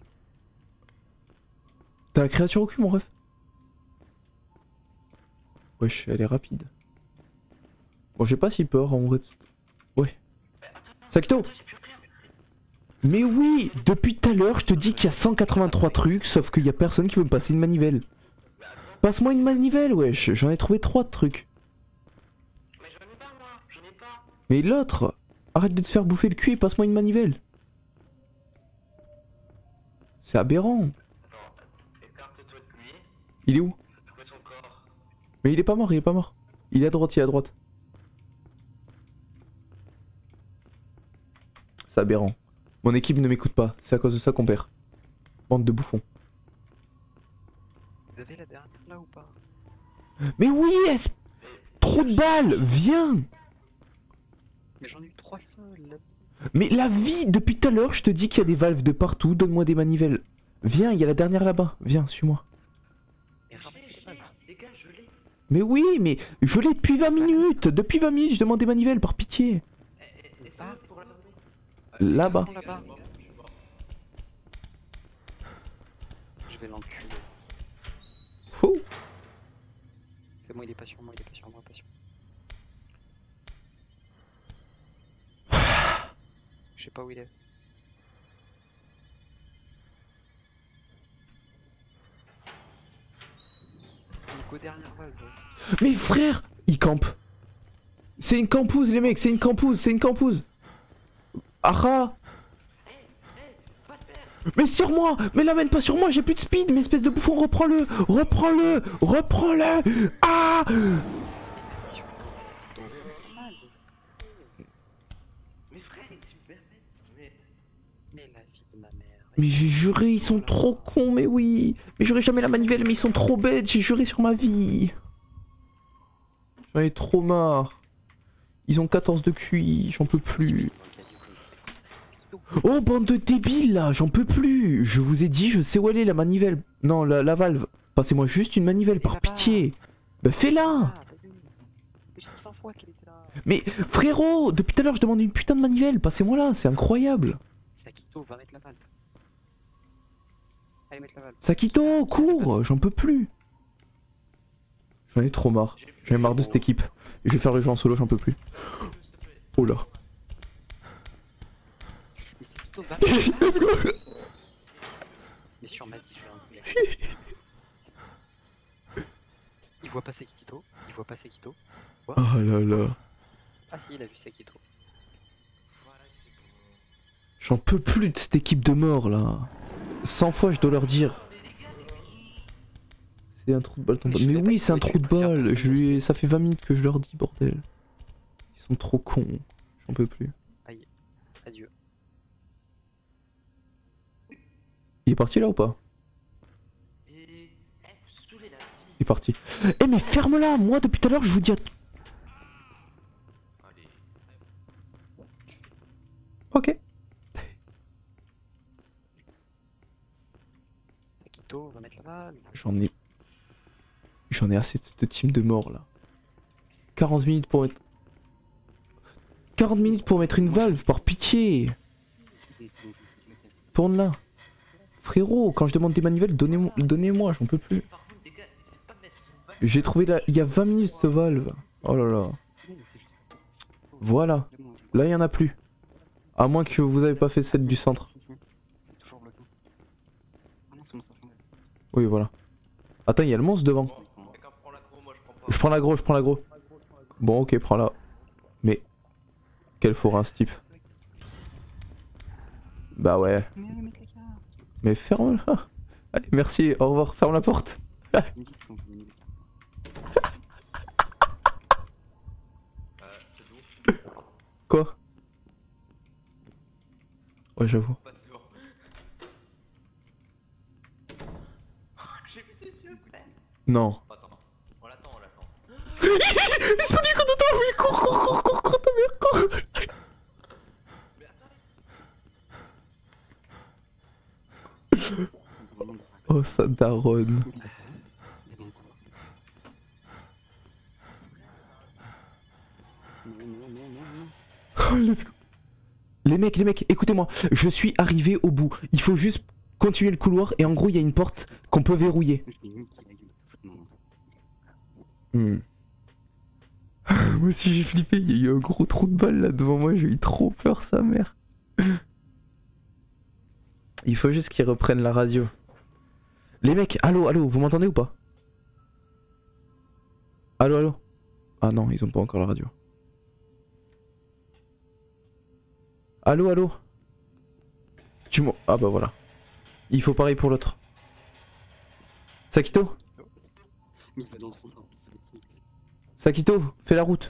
T'as la créature au cul, mon ref? Wesh, elle est rapide. Bon, j'ai pas si peur en vrai. Ouais. Sakito! Mais oui! Depuis tout à l'heure, je te dis qu'il y a cent quatre-vingt-trois trucs, sauf qu'il y a personne qui veut me passer une manivelle. Passe-moi une manivelle, wesh. J'en ai trouvé trois de trucs. Mais j'en ai pas moi, j'en ai pas. Mais l'autre! Arrête de te faire bouffer le cul et passe-moi une manivelle. C'est aberrant. Attends, écarte-toi de lui. Il est où? Trouver son corps. Mais il est pas mort, il est pas mort. Il est à droite, il est à droite. C'est aberrant. Mon équipe ne m'écoute pas, c'est à cause de ça qu'on perd. Bande de bouffons. Vous avez la dernière là ou pas? Mais oui, es... Trop de balles, viens! Mais j'en ai eu trois seuls, la vie. Mais la vie, depuis tout à l'heure, je te dis qu'il y a des valves de partout, donne-moi des manivelles. Viens, il y a la dernière là-bas, viens, suis-moi. Mais Je ramassez l'ai, les je balles. l'ai. Les gars, je l'ai. Mais oui, mais je l'ai depuis vingt minutes. Depuis vingt minutes, je demande des manivelles, par pitié. Eh, eh, Ah. essaye pour la donner. Là-bas. Ils le font là-bas. Je vais l'enculer. Fou. C'est bon, il est pas sur moi, il est pas sur moi, pas sur moi. Je sais pas où il est. Nico, dernière balle. ouais. Mais frère, il campe. C'est une campouse, les mecs, c'est une campouse, c'est une campouse. Aha. Mais sur moi, mais l'amène pas sur moi, j'ai plus de speed, mais espèce de bouffon, reprends-le, reprends-le, reprends-le. Ah. Mais sur moi, ça qui tombe mal. Mais frère, tu me permets. Mais. Mais la vie de ma mère. Mais j'ai juré, ils sont trop cons, mais oui. Mais j'aurai jamais la manivelle, mais ils sont trop bêtes, j'ai juré sur ma vie. J'en ai trop marre. Ils ont quatorze de Q I, j'en peux plus. Oh, bande de débiles là, j'en peux plus. Je vous ai dit, je sais où elle est la manivelle. Non, la, la valve. Passez-moi juste une manivelle, par pitié. Bah fais-la. Ah, vas-y. Mais j'ai dit vingt fois qu'elle était là. Mais frérot, depuis tout à l'heure je demande une putain de manivelle, passez-moi là, c'est incroyable. Sakito, va mettre la balle. Allez, mettre la balle. Sakito, cours, j'en peux plus. J'en ai trop marre. J'en ai marre de cette équipe. Je vais faire le jeu en solo, j'en peux plus. Oh là. Mais Sakito, va mettre la balle. Mais sur ma vie, je vais l'enculer. Il voit pas Sakito. Il voit pas Sakito. Oh là là. Ah si, il a vu Sakito. Voilà, c'est bon. J'en peux plus de cette équipe de morts là. cent fois je dois leur dire. C'est un trou de balle ton Mais pote. je Mais savais pas oui, que c'est un tu trou de pouvais faire balle. passer Je lui ai... dessus. Ça fait vingt minutes que je leur dis, bordel. Ils sont trop cons. J'en peux plus. Adieu. Il est parti là ou pas? Et. Eh, vous saoulez la vie. Il est parti. Eh mais ferme-la. Moi depuis tout à l'heure je vous dis à... Allez. Ok. Quito, on va mettre là-bas. J'en ai... J'en ai assez de ce team de mort là. quarante minutes pour mettre... quarante minutes pour mettre une valve, par pitié. Tourne là. Frérot, quand je demande des manivelles, donnez-moi, donnez-moi, j'en peux plus. Par contre, les gars, essayez pas de mettre une balle. J'ai trouvé là, il y a vingt minutes ce valve. Oh là là. Voilà. Là, il y en a plus. À moins que vous avez pas fait celle du centre. C'est toujours bloqué. Ah non, c'est bon, ça s'en va. Oui, voilà. Attends, il y a le monstre devant. Bon, quelqu'un prend l'aggro, moi je prends pas. Je prends l'agro, je prends l'agro. Bon, ok, prends la. Mais. Quel forain, ce type. Bah ouais. Mais allez, mettre les gars. Mais ferme-la. Allez, merci, au revoir, ferme la porte. Une guide, je pense, une guide. Euh, c'est d'où? Quoi? Ouais, j'avoue. Pas de sourd. J'ai vu tes yeux, plein. Non. Attends, on l'attend, on l'attend. Mais c'est pas du qu'on attend, oui, cours, cours, cours, cours, cours, ta mère, cours. Mais attends, Vraiment, de- Oh, ça daronne. Mais bon, quoi. Non, non, non, non, non. Oh, let's go. Les mecs, les mecs, écoutez-moi, je suis arrivé au bout. Il faut juste continuer le couloir et en gros, il y a une porte qu'on peut verrouiller. Je l'ai niqué la gueule. Non, Hmm. Moi aussi j'ai flippé, il y a eu un gros trou de balle là devant moi, j'ai eu trop peur, sa mère. Il faut juste qu'ils reprennent la radio. Les mecs, allô, allô, vous m'entendez ou pas? Allô, allô? Ah non, ils ont pas encore la radio. Allô, allô? Tu m'en... Ah bah voilà. Il faut pareil pour l'autre. Sakito? mais il va dans le sens inverse, le truc. Sakito, fais la route.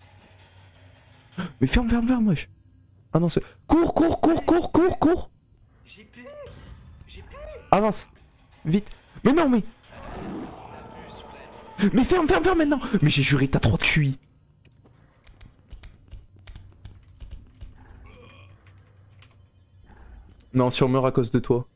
Mais ferme, ferme, ferme, wesh. Ah non, c'est... Cours, cours, cours, cours, cours, cours. j'ai pu. J'ai pu. Avance. Vite. Mais non, mais... T'abuses, plein. Mais ferme, ferme, ferme maintenant. Mais j'ai juré, t'as trop de Q I. Non, si on meurt à cause de toi.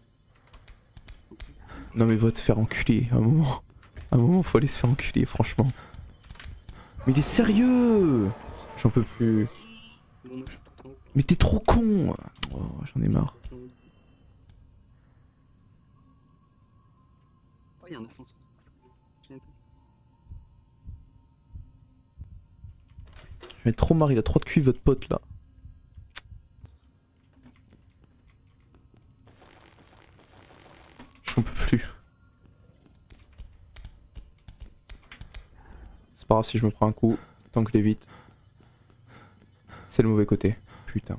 Non mais va te faire enculer, à un moment. À un moment, faut aller se faire enculer, franchement. Mais il est sérieux. J'en peux plus. Bon, moi je suis tout le temps. Mais t'es trop con. Oh, j'en ai marre. Oh, il y a un ascenseur. Tiens, Je vais être trop marre, il a trop de Q I, votre pote là. J'en peux plus. C'est pas grave si je me prends un coup, tant que je l'évite. C'est le mauvais côté. Putain.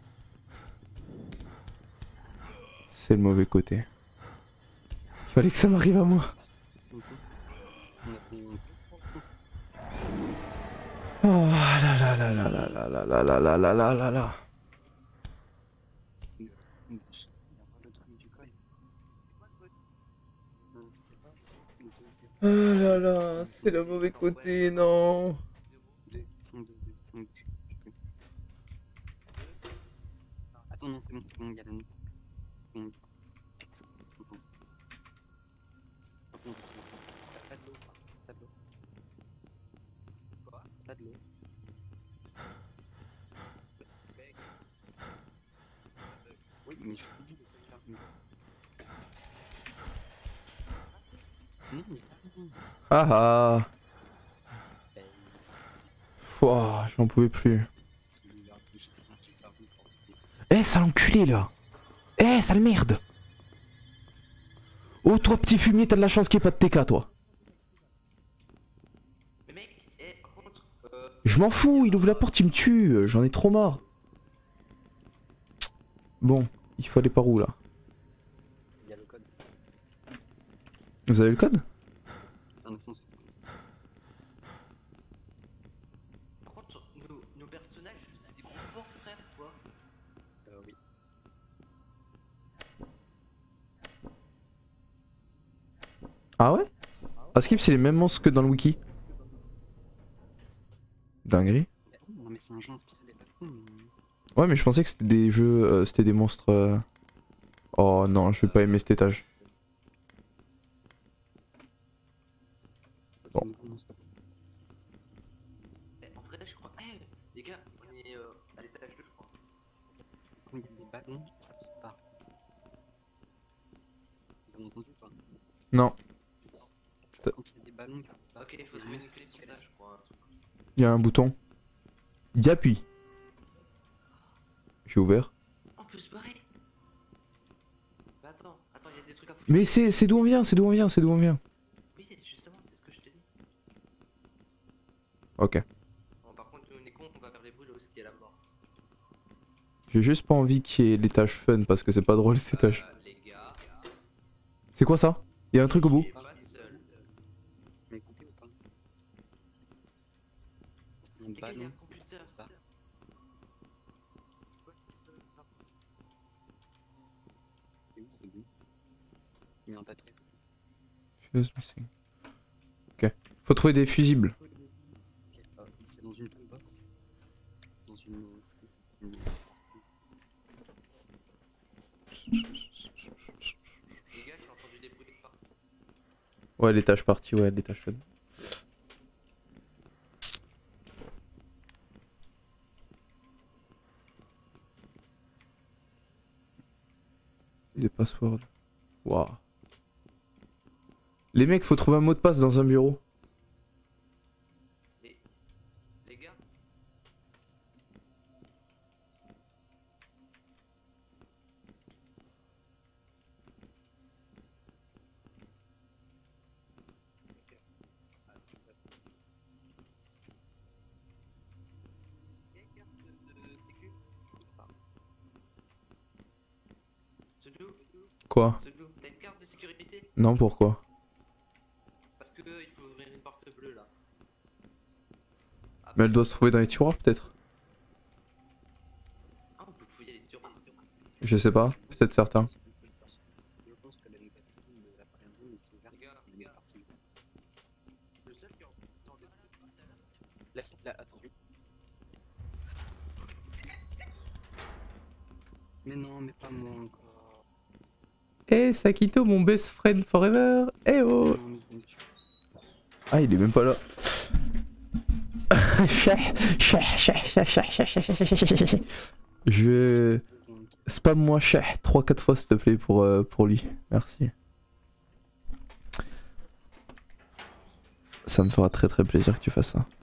C'est le mauvais côté. Il fallait que ça m'arrive à moi. on a pris un trois ascenseurs. Oh là là là là là là là là là là là là là là. Une bûche. Il y a pas le truc du coin. Non, c'était pas. Le deux, c'est Oh là là, c'est le mauvais côté, non. deux, cinq, deux, deux, cinq, deux, je sais plus. Attends, non, c'est bon, c'est bon, il y a la note. C'est bon. C'est bon, c'est bon. Attends, on va se faire. T'as de l'eau, quoi. T'as de l'eau. Quoi? T'as de l'eau. Oui, mais je te dis de te faire mieux. Non, il y a pas rien. Ah ah. Ben, Ouah, j'en pouvais plus. c'est celui-là que j'ai fait un petit cerveau pour te dire. Eh, sale enculé là. Eh, sale merde. Oh, toi petit fumier, t'as de la chance qu'il n'y ait pas de T K, toi. Mais mec, eh, par contre, euh, Je m'en fous, il ouvre la porte, il me tue. J'en ai trop marre. Bon, il faut aller par où là? Il y a le code. Vous avez le code? C'est un ascenseur. par contre, nos, nos personnages, c'est des gros forts, frère, quoi. Euh, oui. Ah ouais? À Skip, c'est les mêmes monstres que dans le wiki. Dinguerie. Non, mais c'est un jeu inspiré des Batman. Ouais, mais je pensais que c'était des jeux, euh, c'était des monstres. euh, Oh non, je vais pas aimer cet étage. entendu quoi. Non, Quand il y a des ballons qui partent, Ok, il faut les trouver une mecs clé qui pour ça, je crois. Un truc comme ça. il y a un bouton. Y appuie. J'ai ouvert. On peut se barrer. Mais attends, attends, il y a des trucs à foutre. Mais c'est c'est d'où on vient, c'est d'où on vient, c'est d'où on vient. Oui, justement, c'est ce que je te dis. Ok. Bon, par contre, nous on est con, on va faire les brûles au ski à la mort. J'ai juste pas envie qu'il y ait les tâches fun parce que c'est pas drôle ces tâches. Euh, les gars, C'est quoi ça? Il y a un truc au bout. il est pas seul. Mais écoutez ou pas? Un Les gars, il y a ballon. un computer. Bah. C'est où ce bout? Il y a un papier. Fuse missing. Ok. Faut trouver des fusibles. Ok, euh, c'est dans une box. Dans une. une- Les gars, j'ai entendu des bruits de partout. Ouais, les tâches parties, ouais, les tâches fun. Des passwords. Waouh. Les mecs, faut trouver un mot de passe dans un bureau. Les, les gars, il y a une carte de, de sécu. Enfin, Selou, Quoi? Selou, t'as une carte de sécurité? Non, pourquoi? Parce que euh, il faut ouvrir une porte bleue là. Ah, Mais elle doit se trouver dans les tiroirs, peut-être? Ah, on peut fouiller les tiroirs. Je sais pas, peut-être certains. Je pense que la nouvelle scène de la première zone ils sont ouverts. Les gars, Il est parti. Le seul qui entend des Là, là, attention. Mais non, mais pas moi encore. Eh, Sakito, mon best friend forever. Eh oh. Non, mais bien sûr. Ah, il est même pas là. Je... Donc, Spam-moi trois quatre fois s'il te plaît pour, euh, pour lui. Merci. Ça me fera très très plaisir que tu fasses ça.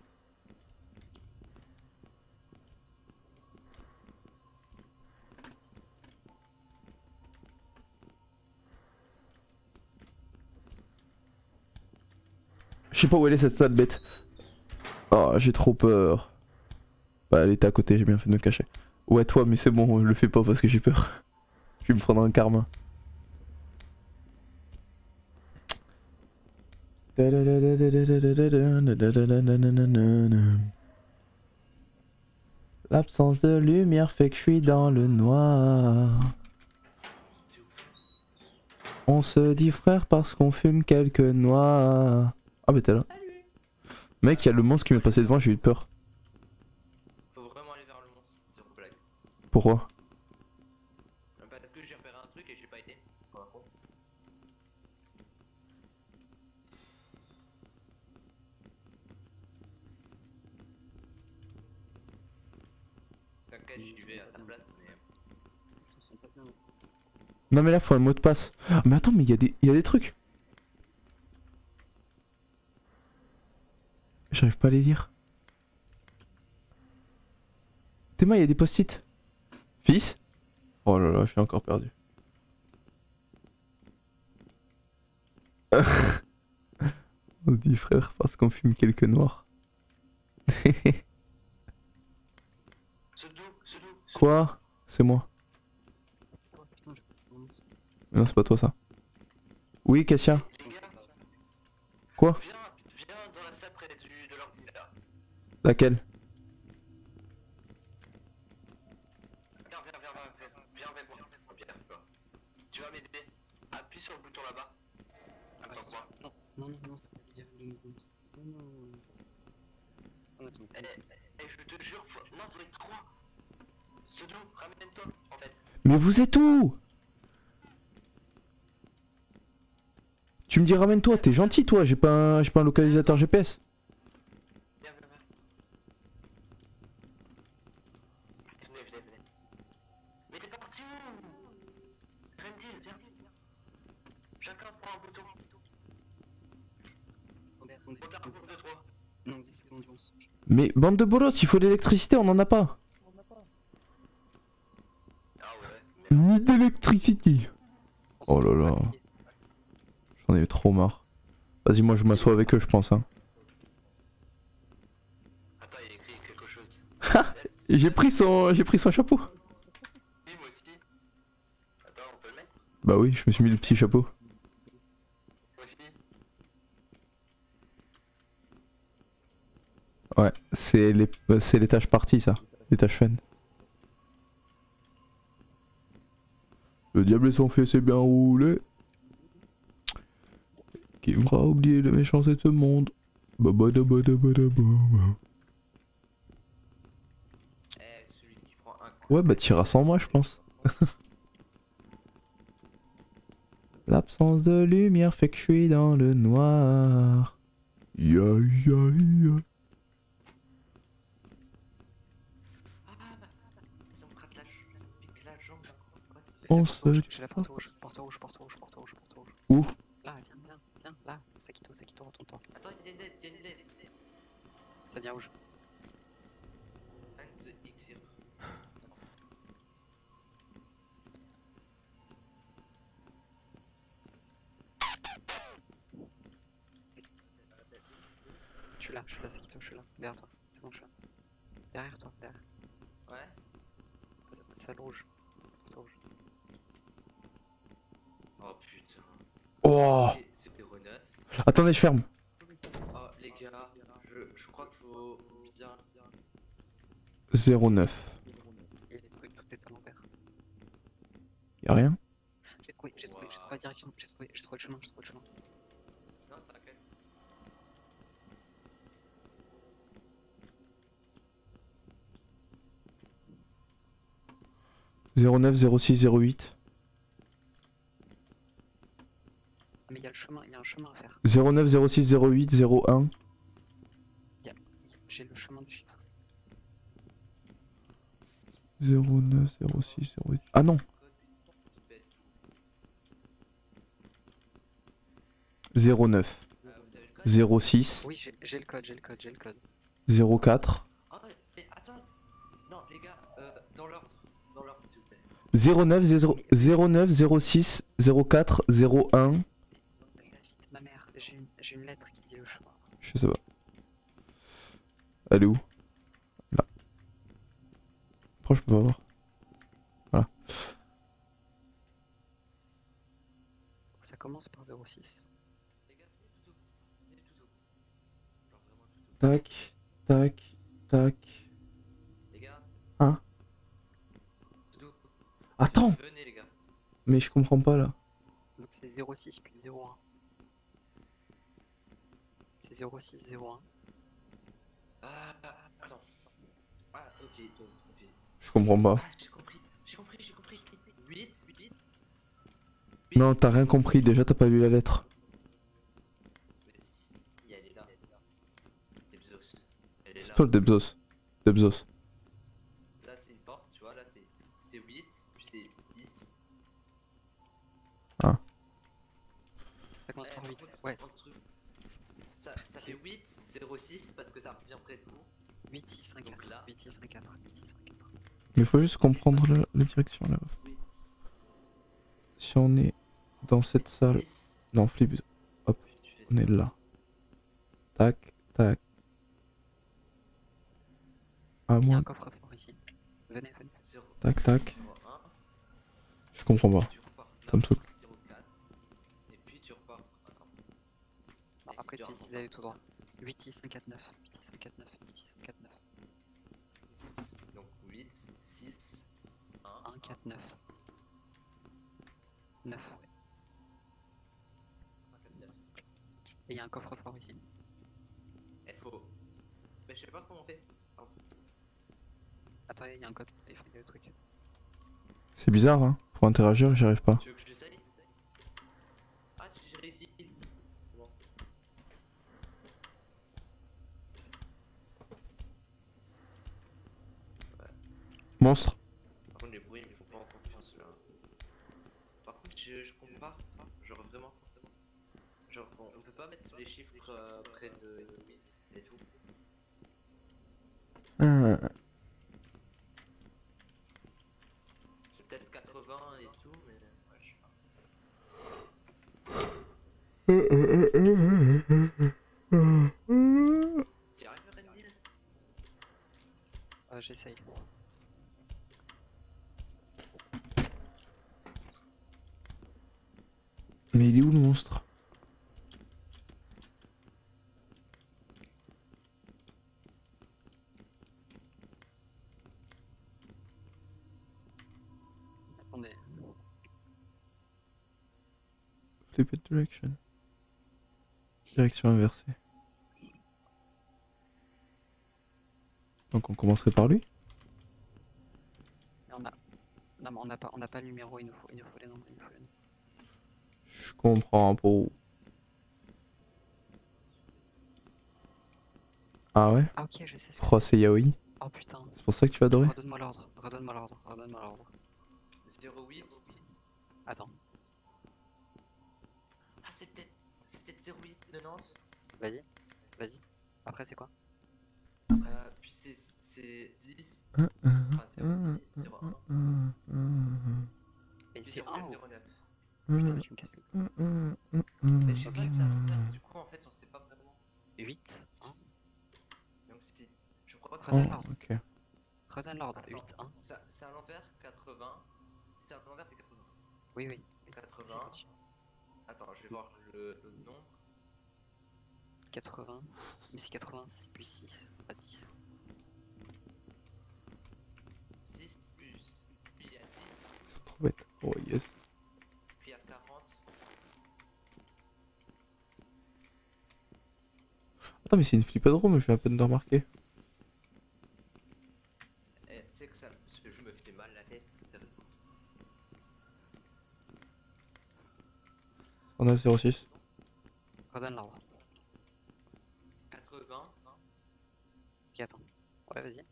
Je sais pas où elle est cette sale bête. Oh, j'ai trop peur. Bah, elle était à côté, j'ai bien fait de me cacher. Ouais, toi, mais c'est bon, le fais pas parce que j'ai peur. Je vais me prendre un karma. L'absence de lumière fait que je suis dans le noir. On se dit frère parce qu'on fume quelques noix. Ah bah t'es là. Mec, il y a le monstre qui m'est passé devant, j'ai eu peur. Faut vraiment aller vers le monstre, zéro blague. Pourquoi? Parce que j'ai repéré un truc et j'ai pas été. Quoi, quoi. T'inquiète, j'y vais à ta place, mais. ils sont pas bien. Non mais là faut un mot de passe. Ah, mais attends, mais il y, a des- il y a des trucs. J'arrive pas à les lire. Théma, il y a des post-it. Fils? Oh là là, je suis encore perdu. On dit frère parce qu'on fume quelques noirs. Ce dos, ce dos. Quoi? C'est moi. Oh putain, je passe un monstre. Non, c'est pas toi ça. Oui, Cassia. Les Non, gars, c'est pas ça. Quoi? viens, viens dans la salle près du, de l'ordi là. Laquelle? Viens, viens, viens, viens, viens, viens avec moi. Viens, toi. Tu vas m'aider. Appuie sur le bouton là-bas. Attends, moi. Non, non, non, non, c'est pas il y a le mouvement. Non, non, non. Oh, attends. Eh, eh, je te jure, faut... non, faut être trois. Ce dos, ramène-toi en fait. Mais vous êtes où? Tu me dis ramène-toi, t'es gentil toi, j'ai pas un, j'ai pas un localisateur G P S. Viens, viens, viens. Venez, venez, venez. Mais t'es parti où? Rendil, viens. Jacob. prends un bouton. Attendez, attendez. On t'a rencontré toi. Non, c'est bon, j'avance. Mais bande de bolos, il faut de l'électricité, on en a pas. Ah ouais. Ni d'électricité. Oh là là. J'en ai trop marre. Vas-y, moi je m'assois avec eux, je pense. Hein. Attends, il a écrit quelque chose. J'ai pris son, j'ai pris son chapeau. Oui, moi aussi. Attends, on peut le mettre? Bah oui, je me suis mis le petit chapeau. Moi aussi. Ouais, c'est les, euh, c'est les tâches parties ça, les tâches fun. Le diable et son fils s'est bien roulé. Qui me fera oublier les méchants de ce monde. Babadabadabadaba. Eh, celui qui prend un coup. Ouais bah t'iras sans moi je pense. L'absence de lumière fait que je suis dans le noir. Ya ya ya. Ah bah, ils ont gratte la, ils ont piqué la jambe. What? On Porte rouge, se... j'ai la porte rouge, porte rouge, porte rouge, porte rouge, porte rouge. Où? Là, viens, viens, viens, là. Sakito, Sakito, retourne-toi. Attends, il y a une lettre, il y a une lettre. Ça dit rouge. And the X. Je suis là, je suis là, Sakito, je suis là. Derrière toi. C'est bon, je suis là. Derrière toi, derrière. Ouais. Salle rouge. Porte rouge. Oh putain. Oh. Ok, c'est zéro neuf. Attendez, je ferme. Oh les gars, je, je crois qu'il faut bien. zéro neuf. Il y a des trucs tout est à l'envers. Y'a rien? J'ai trouvé, j'ai trouvé, j'ai trouvé la direction, j'ai trouvé, j'ai trouvé le chemin, j'ai trouvé le chemin. Non, t'inquiète. zéro neuf, zéro six, zéro huit. Ah, mais il y a le chemin, il y a un chemin à faire. zéro neuf, zéro six, zéro huit, zéro un. Il y a- J'ai le chemin dessus. zéro neuf, zéro six, zéro huit. Ah non. zéro neuf, Euh, vous avez le code? zéro six, Oui, j'ai j'ai le code, j'ai le code, j'ai le code. zéro quatre, Ah ouais, mais attends. Non, les gars, euh, dans l'ordre. Dans l'ordre, s'il vous plaît. zéro neuf, zéro neuf, zéro six, zéro quatre, zéro un. La vite, ma mère, j'ai une, j'ai une lettre qui dit le chemin. Je sais pas. Elle est où? Là. Pourquoi je peux pas voir? Voilà. Ça commence par zéro six. Les gars, venez tout haut. Venez tout haut. Genre vraiment tout haut. Tac, tac, tac. Les gars. Hein? Tout haut. Attends! Venez, les gars. Mais je comprends pas là. Donc c'est zéro six puis zéro un. C'est zéro six, zéro un. Ah, ah, attends. Ah, ok, donc, confusé. Je comprends pas. Ah, j'ai compris. J'ai compris, j'ai compris. huit. Non, t'as rien compris. Déjà, t'as pas lu la lettre. Mais si, si, elle est là. Debzos. Elle est C'est là. toi le Debzos. Debzos. Là, c'est une porte, tu vois. Là, c'est c'est huit, puis c'est six. Ah. Ça commence Eh, par par huit. contre, Ouais, dans le truc, Ça, ça fait huit, zéro six parce que ça revient près de vous. huit six un Donc quatre. là. huit six un quatre. huit six un quatre. Mais faut juste comprendre la, la direction là. huit, Si on est dans cette salle. six. Non, flip. Hop, Oui, tu fais on ça. est là. Tac, tac. À Il y a moi. un coffre-fort ici. Venez, venez. zéro, Tac, tac. zéro, un, Je comprends pas. tu repars. Ça me saoule. zéro quatre. Et puis tu repars. Attends. Non, Et si après tu tu repars, décides d'aller tout droit. huit six un quatre neuf. huit six un quatre neuf. huit six un quatre neuf. dix, donc huit, six, un, un quatre neuf. neuf. Et il y a un coffre-fort ici. Il faut. Mais je sais pas comment on fait. Pardon. Attendez, il y a un code. Il faut le truc. C'est bizarre, hein. Pour interagir, j'y arrive pas. Tu veux que j'essaye? Ah, j'ai réussi. Bon. Monstre. Par contre, les bruits, il faut pas en confiance là. Par contre, je, je compte pas. Genre vraiment. peut pas mettre les chiffres euh, près de huit et tout. Ah. C'est peut-être quatre-vingts et tout, mais ouais, je sais pas. T'y arrives, Rendil? Euh, J'essaye. Mais il est où le monstre? Attendez. Flipped direction. Direction inversée. Donc on commencerait par lui? On a... Non mais on n'a pas, on n'a pas le numéro, il nous faut, il nous faut les nombres, il nous faut les nombres. Je comprends pas. Ah ouais? Ah ok, je sais ce que Oh, c'est. c'est Yaoi. Oh putain. C'est pour ça que tu vas adorer? Redonne-moi l'ordre, redonne-moi l'ordre, redonne-moi l'ordre. zéro huit. Attends, Ah, c'est peut-être. C'est peut-être zéro huit quatre-vingt-dix. vas-y, vas-y. Après c'est quoi? Euh, puis c'est. C'est dix. Enfin, zéro dix, zéro un. Et c'est un ou... zéro neuf. Putain mais tu me casses. Mais je sais Ok. pas si ça va faire. Du coup, en fait, on sait pas vraiment. huit, un. Donc, c'est. Je crois que Oh, Redonne c'est. l'ordre. ok. Redonne l'ordre, huit, un. Ça- C'est à l'envers, quatre-vingts. Si c'est à l'envers, c'est quatre-vingts. Oui, oui. C'est quatre-vingts. continue. Attends, je vais voir le, le nombre. quatre-vingts. Mais c'est quatre-vingts, puis six, pas dix. six plus. Puis il y a dix. C'est trop bête. Oh yes. Puis il y a quarante. Attends, mais c'est une flipped room, je viens à peine de remarquer. Et tu sais que ça. Parce que je me fais mal la tête, sérieusement. On a zéro six. Redonne l'ordre. quatre-vingts. Ok, attends. Ouais, vas-y.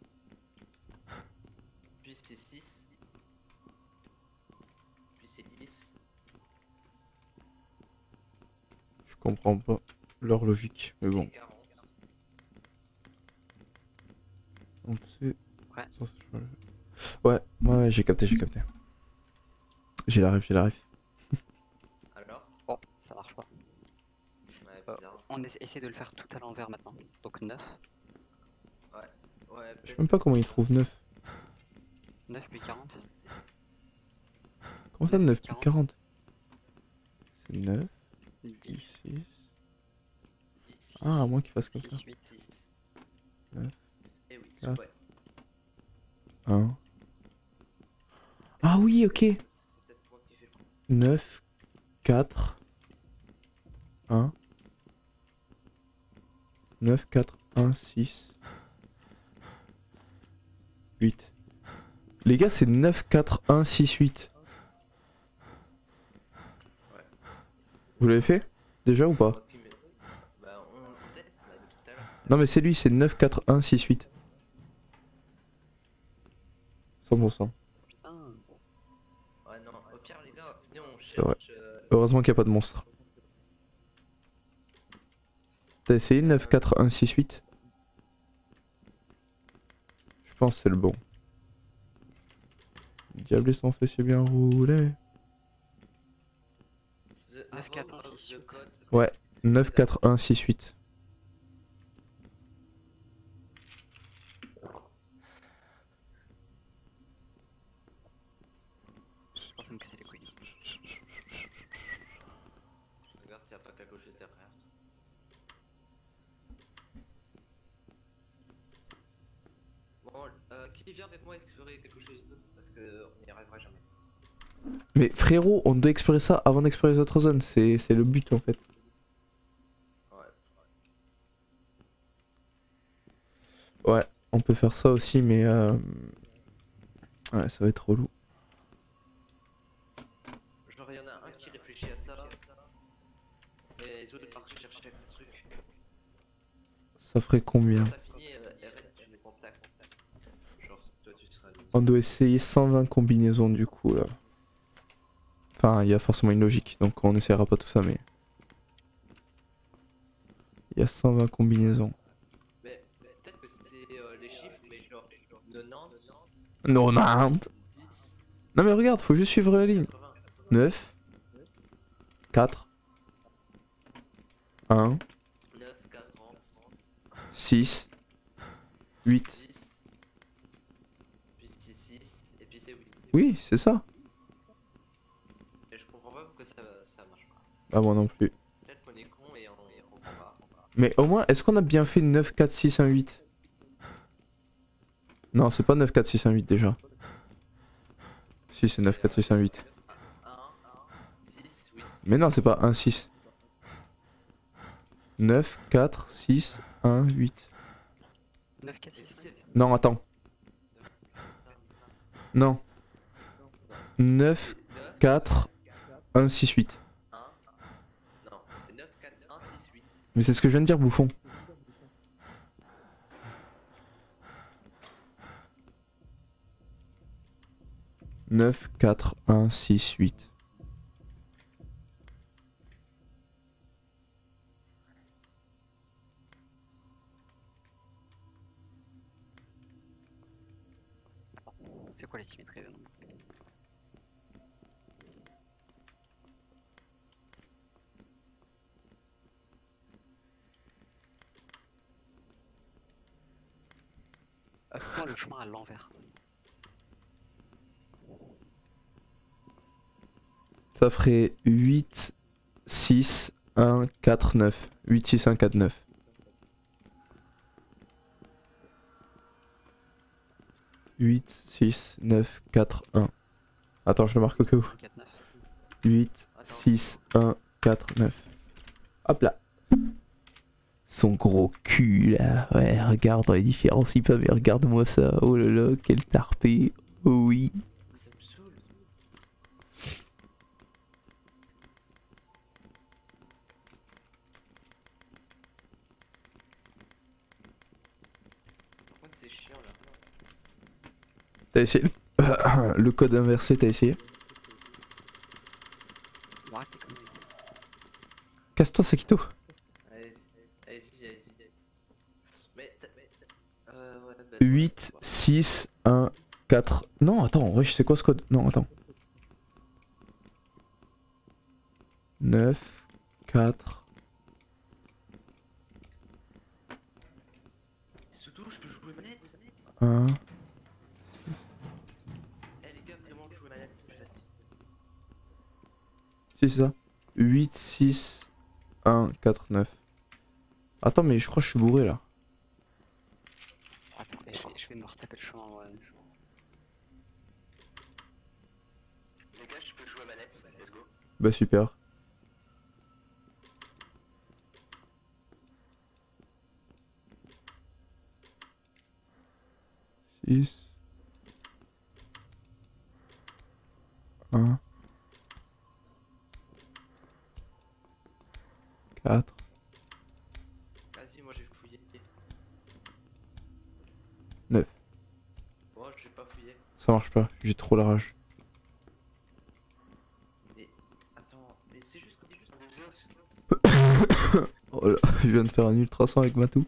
Puis c'est six. Puis c'est dix. Je comprends pas leur logique, mais bon. C'est quarante. Donc c'est. Ouais. Ouais, ouais, ouais, j'ai capté, j'ai capté. J'ai la ref, j'ai la ref. Alors? Bon, ça marche pas. Ouais, Euh, bizarre. on essa- essaie de le faire tout à l'envers maintenant. Donc neuf. Ouais, Je sais même pas comment ils trouvent neuf. neuf puis quarante. Comment ça neuf plus quarante. quarante? C'est neuf, dix, six. dix, Ah, à moins qu'il fasse comme ça. six, huit. six. neuf. Et huit, Ah. ouais. un. Ah oui, ok. C'est peut-être moi qui fais le coup. neuf, quatre, un. neuf, quatre, un, six. huit. Les gars, c'est neuf, quatre, un, six, huit. Ouais. Vous l'avez fait déjà ou pas? Moi qui me- Bah, on, on teste là depuis tout à l'heure. Non mais c'est lui, c'est neuf, quatre, un, six, huit. cent pour cent. Putain. Ouais, non, au pire, les gars, venez, on C'est vrai. cherche. euh, Heureusement qu'il n'y a pas de monstre. T'as essayé neuf, quatre, un, six, huit? Je pense que c'est le bon. Diable et son fessier bien roulé. The neuf, quatre, un, Arrow of six, the huit. Code. Ouais, neuf, quatre, un, six, huit. Je pense à me casser les couilles. Regarde s'il n'y a pas quelque chose derrière. Bon, euh, qui vient avec moi explorer quelque chose d'autre? Parce qu'on n'y arrivera jamais. Mais frérot, on doit explorer ça avant d'explorer les autres zones. C'est c'est le but en fait. Ouais. Ouais, on peut faire ça aussi, mais euh... ouais, ça va être relou. Genre, il y en a un qui réfléchit à ça. Et les autres partent chercher un truc. Ça ferait combien? Quand t'as fini, euh, Eren, tu les contactes. Genre, toi, tu seras. On doit essayer cent vingt combinaisons du coup là. Enfin, il y a forcément une logique, donc on essaiera pas tout ça, mais... Il y a cent vingt combinaisons. Mais, mais peut-être que c'est euh, les chiffres, mais genre quatre-vingt-dix, quatre-vingt-dix. dix, Non mais regarde, faut juste suivre la ligne. quatre-vingts, neuf, quatre, un, neuf, quarante, six, huit. dix, puis c'est six, et puis c'est huit. Oui, c'est ça. Et je comprends pas pourquoi ça, ça marche pas. Ah moi non plus. Peut-être qu'on est con et on, et on comprend pas. Mais au moins, est-ce qu'on a bien fait neuf, quatre, six, un, huit? Non, c'est pas neuf, quatre, six, un, huit déjà. Si, c'est neuf, quatre, six, un, huit. un, six, huit. Mais non, c'est pas un, six. neuf, quatre, six, un, huit. neuf, quatre, six, sept. Non, attends. Non. neuf, quatre, un, six, huit. un, non, c'est neuf, quatre, un, six, huit. Mais c'est ce que je viens de dire, bouffon. neuf, quatre, un, six, huit. C'est quoi les symétries de nombres? Fais-moi le chemin à l'envers. Ça ferait huit, six, un, quatre, neuf. huit, six, un, quatre, neuf. huit, six, neuf, quatre, un. Attends, je le marque au cas où. quatre, neuf. huit, six, un, quatre, neuf. Hop là. Son gros cul là. Ouais, regarde, on les différencie pas, mais regarde-moi ça. Oh là là, quel tarpé. Oh oui. Ça me saoule. Par contre, c'est chiant là. T'as essayé le code inversé, t'as essayé? Bon, arrête tes conneries. Casse-toi, Sakito. Allez, allez-y, allez-y. Mais, t'as- mais, euh, ouais, bah, huit, ouais. six, un, quatre. Non, attends, ouais, je sais quoi ce code? Non, attends. neuf, quatre. Surtout, je peux jouer manette. un. Eh les gars, vraiment jouer manette, c'est plus facile. Si, c'est ça. huit, six, un, quatre, neuf. Attends, mais je crois que je suis bourré là. Attends, mais je vais, je vais me retaper le chemin. Ouais. Les gars, je peux jouer manette, let's go. Bah, super. six. un. quatre. Vas-y, moi j'ai fouillé. neuf. Bon, j'ai pas fouillé. Ça marche pas, j'ai trop la rage. Mais, attends, mais c'est juste, c'est juste un deux. Oh là, je viens de faire un ultrason avec Matou.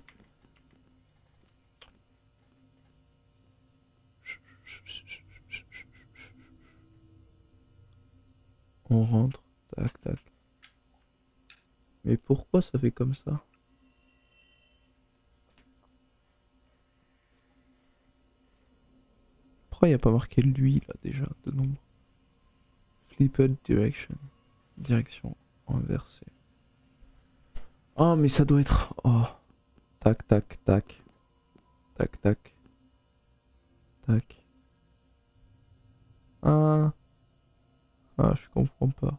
On rentre, tac tac. Mais pourquoi ça fait comme ça? Pourquoi il n'y a pas marqué lui là déjà de nombre? Flipped direction. Direction inversée. Oh mais ça doit être... Oh. Tac tac tac. Tac tac. Tac. Ah. Ah je comprends pas.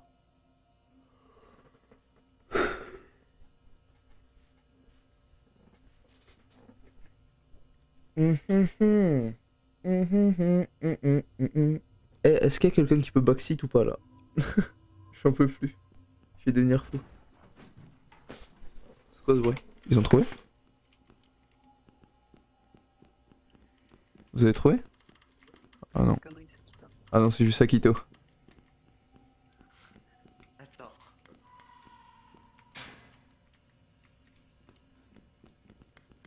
Eh, est-ce qu'il y a quelqu'un qui peut backseat ou pas là? J'en peux plus. Je vais devenir fou. C'est quoi ce bruit? Ils ont trouvé? Vous avez trouvé? Ah non. Connerie, c'est qui toi? Ah non, c'est juste Akito. Attends.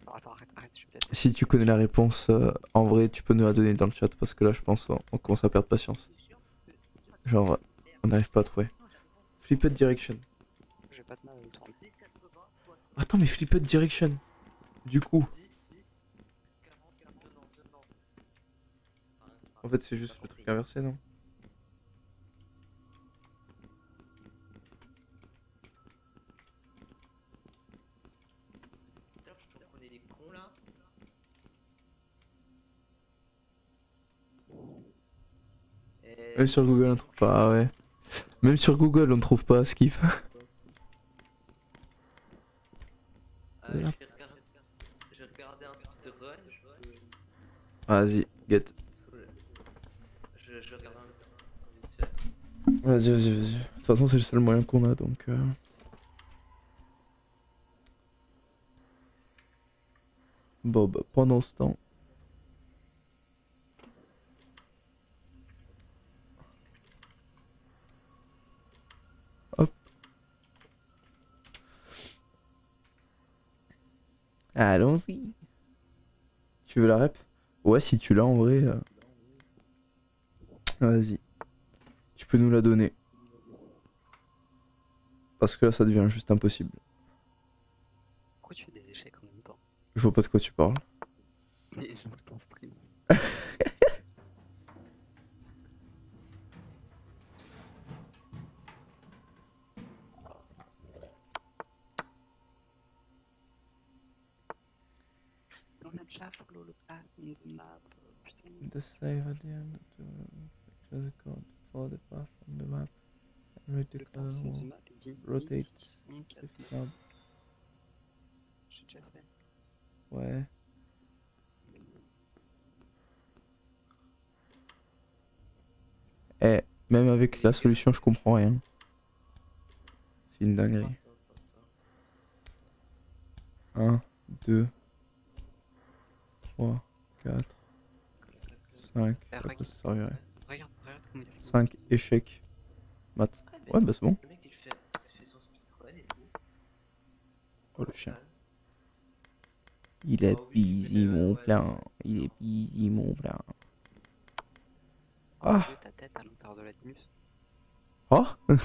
attends, attends, arrête, arrête, je vais peut-être. Si tu connais la réponse, euh, en vrai, tu peux nous la donner dans le chat parce que là, je pense on, on commence à perdre patience. Genre, on n'arrive pas à trouver. Flipped direction. J'ai pas de mal à le tourner. Attends, mais flipped direction. Du coup, en fait, c'est juste le truc inversé, non? Putain, je trouve qu'on est des cons là. Et... Même sur Google, on trouve pas, ah ouais. Même sur Google, on trouve pas Skip. Euh, je vais regarder, je vais regarder un speedrun. Je, Vas-y, get. je, je vais regarder un vite fait. Vas-y, vas-y, vas-y. De toute façon, c'est le seul moyen qu'on a, donc... Euh... Bon, bah, pendant ce temps... Hop. Allons-y. Tu veux la rep? Ouais, si tu l'as en vrai... Euh... Vas-y. Tu peux nous la donner. Parce que là, ça devient juste impossible. Pourquoi tu fais des échecs en même temps? Je vois pas de quoi tu parles. Mais je vois ton stream. On a déjà follow le plan de map. Putain. The save at the end to capture the code for the path on the map and read the Le plan color de wall. map est dit Rotate. huit, six, un, quatre, Shift neuf. tab. J'ai déjà fait. Ouais. Eh, même avec la solution, je comprends rien. C'est une dinguerie. un, deux, trois, quatre, cinq. Eh, À quoi regarde. ça servirait? Regarde, regarde comment il a fait. cinq échecs. Maths. Ah, mais Ouais, bah c'est bon. le mec il fait, il fait son speedrun et tout. Oh le chien. Il est Ah oui, busy mais, euh, mon ouais. plan. Il est busy mon plan. Ah. Ah. J'ai ta tête à l'intérieur de la Timus. Oh.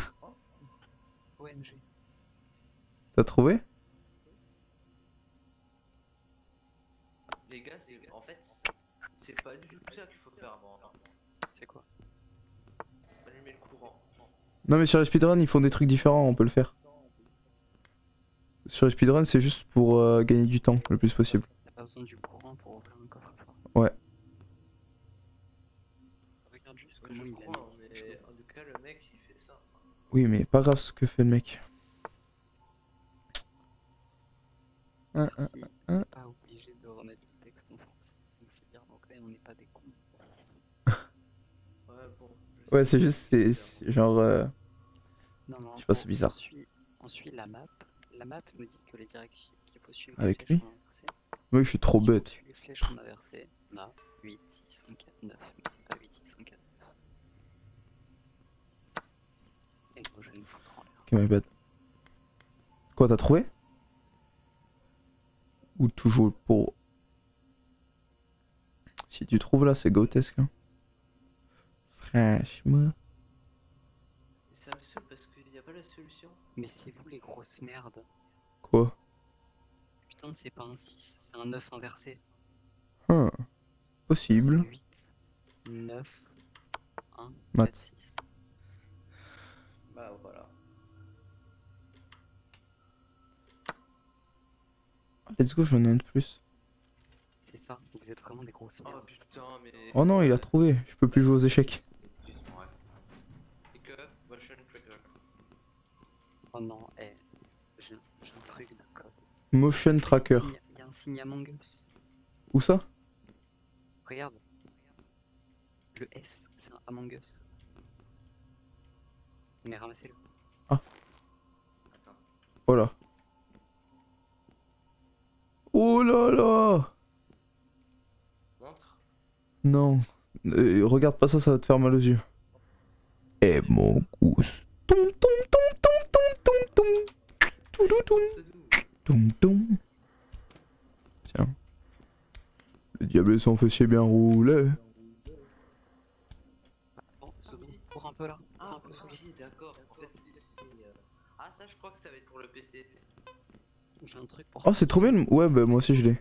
O M G. T'as trouvé? Les gars, c'est en fait, c'est pas du tout ça qu'il faut faire avant. Hein. C'est quoi? Allumer le courant. Non mais sur les speedruns ils font des trucs différents, on peut le faire. Sur les speedruns c'est juste pour euh, gagner du temps le plus possible. T'as pas besoin du courant pour ouvrir un coffre-fort. Ouais. Regarde juste Ouais, comment je il a crois, mis. mais en tout cas, le mec il fait ça. Oui mais pas grave ce que fait le mec. Un, un, Merci, un. t'es pas obligé de remettre le texte en français. Donc c'est bien, donc là on n'est pas des cons. Ouais, bon. je sais Ouais pas c'est juste, si c'est bien. c'est genre... euh, Non, non, Je sais pas, on- c'est bizarre. On suit, on suit la map. La map nous dit que les directions qu'il faut suivre Avec les flèches lui sont inversées. Oui je suis trop Si on bête. suit les flèches sont inversées, on a huit, six, un, quatre, neuf. Mais c'est pas huit, six, un, quatre, neuf. Et gros, je vais nous foutre en l'air. Ok my bad. Quoi t'as trouvé? Ou toujours pour... Si tu trouves là c'est grotesque hein. Franchement... Et ça me saoule parce qu'il n'y a pas la solution. Mais c'est vous les grosses merdes. Quoi? Putain, c'est pas un six, c'est un neuf inversé. Hein. Possible. C'est huit, neuf, un, Math. quatre, six. Bah voilà. Let's go, j'en ai un de plus. C'est ça, vous êtes vraiment des grosses Oh merdes. putain, mais. Oh non, il a trouvé. Je peux plus jouer aux échecs. Excuse-moi. Et que, motion trigger. Oh non, eh, j'ai j'ai un truc de code. Motion tracker. Il y a un signe Among Us. Où ça? Regarde. Le S, c'est un Among Us. Mais ramassez-le. Attends. Oh là. Oh là là. Montre. Non. Euh, regarde pas ça, ça va te faire mal aux yeux. Et mon cousse. Tom tom tom tom tom tom tom. Touloutoum. C'est nous. Tom tom. Tiens. diable son fessier bien roulé. Attends, second, cours un peu là. Cours Ah, un peu, second. ok, d'accord. En fait, c'était signe. Ah, ça, je crois que ça va être pour le P C. J'ai un truc pour Oh toi. c'est trop bien le- ouais bah moi aussi je l'ai.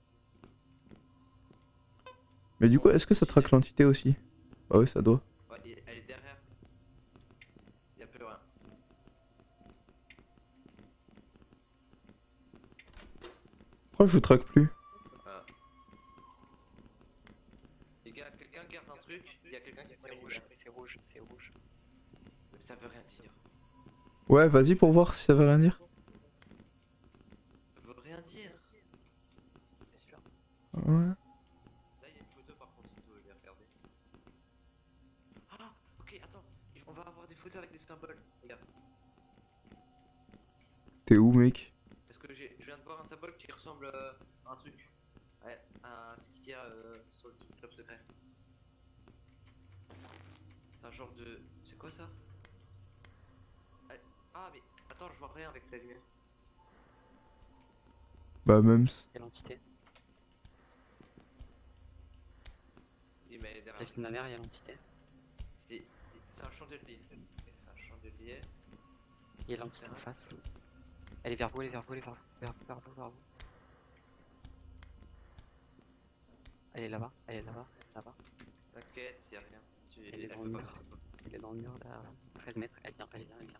Mais du coup est-ce que ça traque l'entité aussi? Bah oui ça doit. Ouais, et- elle est derrière. Y'a plus rien. Pourquoi je le traque plus? Voilà. Les gars, quelqu'un garde un truc. Y'a quelqu'un qui C'est prend une rouge, image. c'est rouge, c'est rouge. Mais ça veut rien dire. Ouais vas-y pour voir si ça veut rien dire. Ça veut rien dire. C'est sûr. Ouais. Là, il y a une photo par contre, il doit les regarder. Ah, ok, attends. On va avoir des photos avec des symboles. Regarde. T'es où mec? Parce que j'ai- je viens de voir un symbole qui ressemble euh, à un truc. Ouais, à ce qu'il y a euh, sur le club secret. C'est un genre de. C'est quoi ça? Ah, ah, mais attends, je vois rien avec la lumière. Bah même. Quelle entité? Oui, mais La derrière. vie de ma mère, il y a l'entité. C'est c'est un chandelier. C'est un chandelier. Il y a l'entité en face. Elle est vers vous, elle est vers vous, elle est vers vous, vers vous, vers vous, vers vous. Elle est là-bas, elle est là-bas, là-bas. T'inquiète, y'a rien. Tu... Elle est dans le peut pas mur. passer. Elle est dans le mur là, treize mètres. Elle vient, elle vient, elle vient.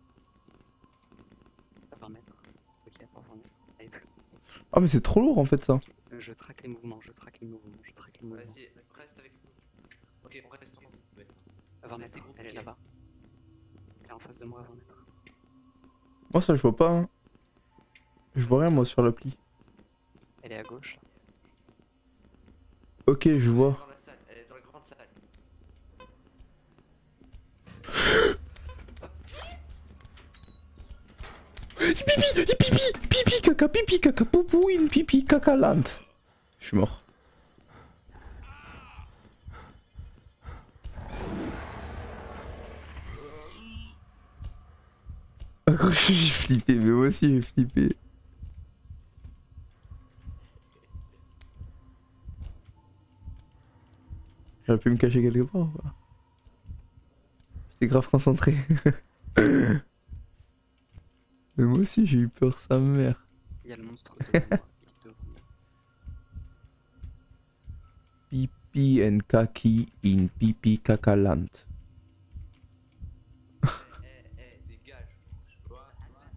À vingt mètres. Ok, attends, vingt mètres. Elle est plus. Ah mais c'est trop lourd en fait ça. Euh, Je traque les mouvements, je traque les mouvements, je traque les mouvements. Vas-y, reste avec nous. Ok, on reste en ouais. À vingt mètres, Restez groupés. elle est là-bas. Elle est en face de moi à vingt mètres. Moi ça je vois pas hein. Je vois rien moi sur l'appli. Elle est à gauche. Ok je Elle est vois. dans la salle, elle est dans la grande salle. Pipi, pipi, pipi, caca, pipi, caca, poupou, une pipi, caca, lente. Je suis mort. Ah, gros, j'ai flippé, mais moi aussi j'ai flippé. J'aurais pu me cacher quelque part ou pas? J'étais grave concentré. Mais moi aussi j'ai eu peur, sa mère. Il y a le monstre devant moi. Il est devant moi. Pipi and kaki in pipi caca lente. Eh, eh, eh, dégage. Bouge-toi.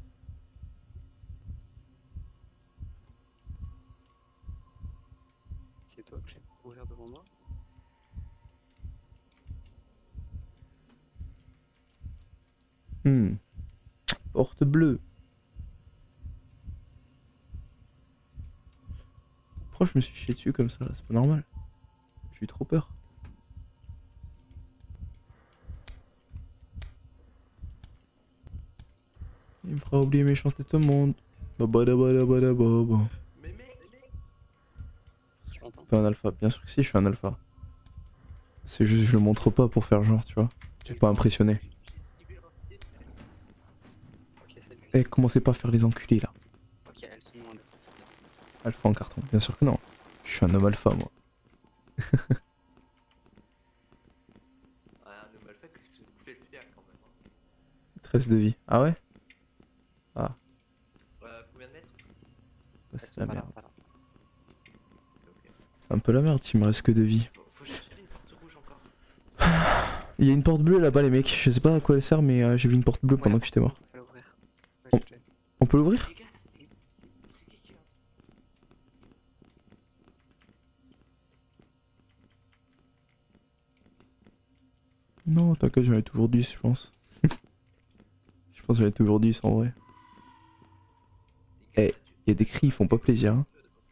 C'est toi que j'ai ouvert devant moi. Hmm. Porte bleue. Pourquoi je me suis chié dessus comme ça là? C'est pas normal. J'ai eu trop peur. Il me fera oublier mes chances de tout le monde. Babadabadabadababa. Mais mec, mec. Tu l'entends? Pas un alpha. Bien sûr que si, je suis un alpha. C'est juste je le montre pas pour faire genre, tu vois. J'ai pas impressionné. Ok, c'est lui. Eh, commencez pas à faire les enculés là. Ok, elles sont loin d'être entités. Alpha en carton. Bien sûr que non. Je suis un homme alpha moi. Ouais, un homme alpha qui se bouffait le fier quand même. hein. treize de vie. Ah ouais? Euh, combien de mètres? Bah, Elles c'est sont la pas là, merde. pas là. Ok. C'est un peu la merde s'il me reste que deux vies. Faut, faut chercher une porte rouge encore. Il y a une porte bleue là-bas les mecs. Je sais pas à quoi elle sert mais euh, j'ai vu une porte bleue pendant Ouais, que j'étais mort. on va l'ouvrir. Ouais, Oh. j'ai déjà vu. On peut l'ouvrir? Les gars, c'est. C'est qui qui a. Non, t'inquiète, j'en ai toujours dix, je pense. Je pense que j'en ai toujours dix en vrai. Les Eh. gars, tu- Il y a des cris, ils font pas plaisir. Hein.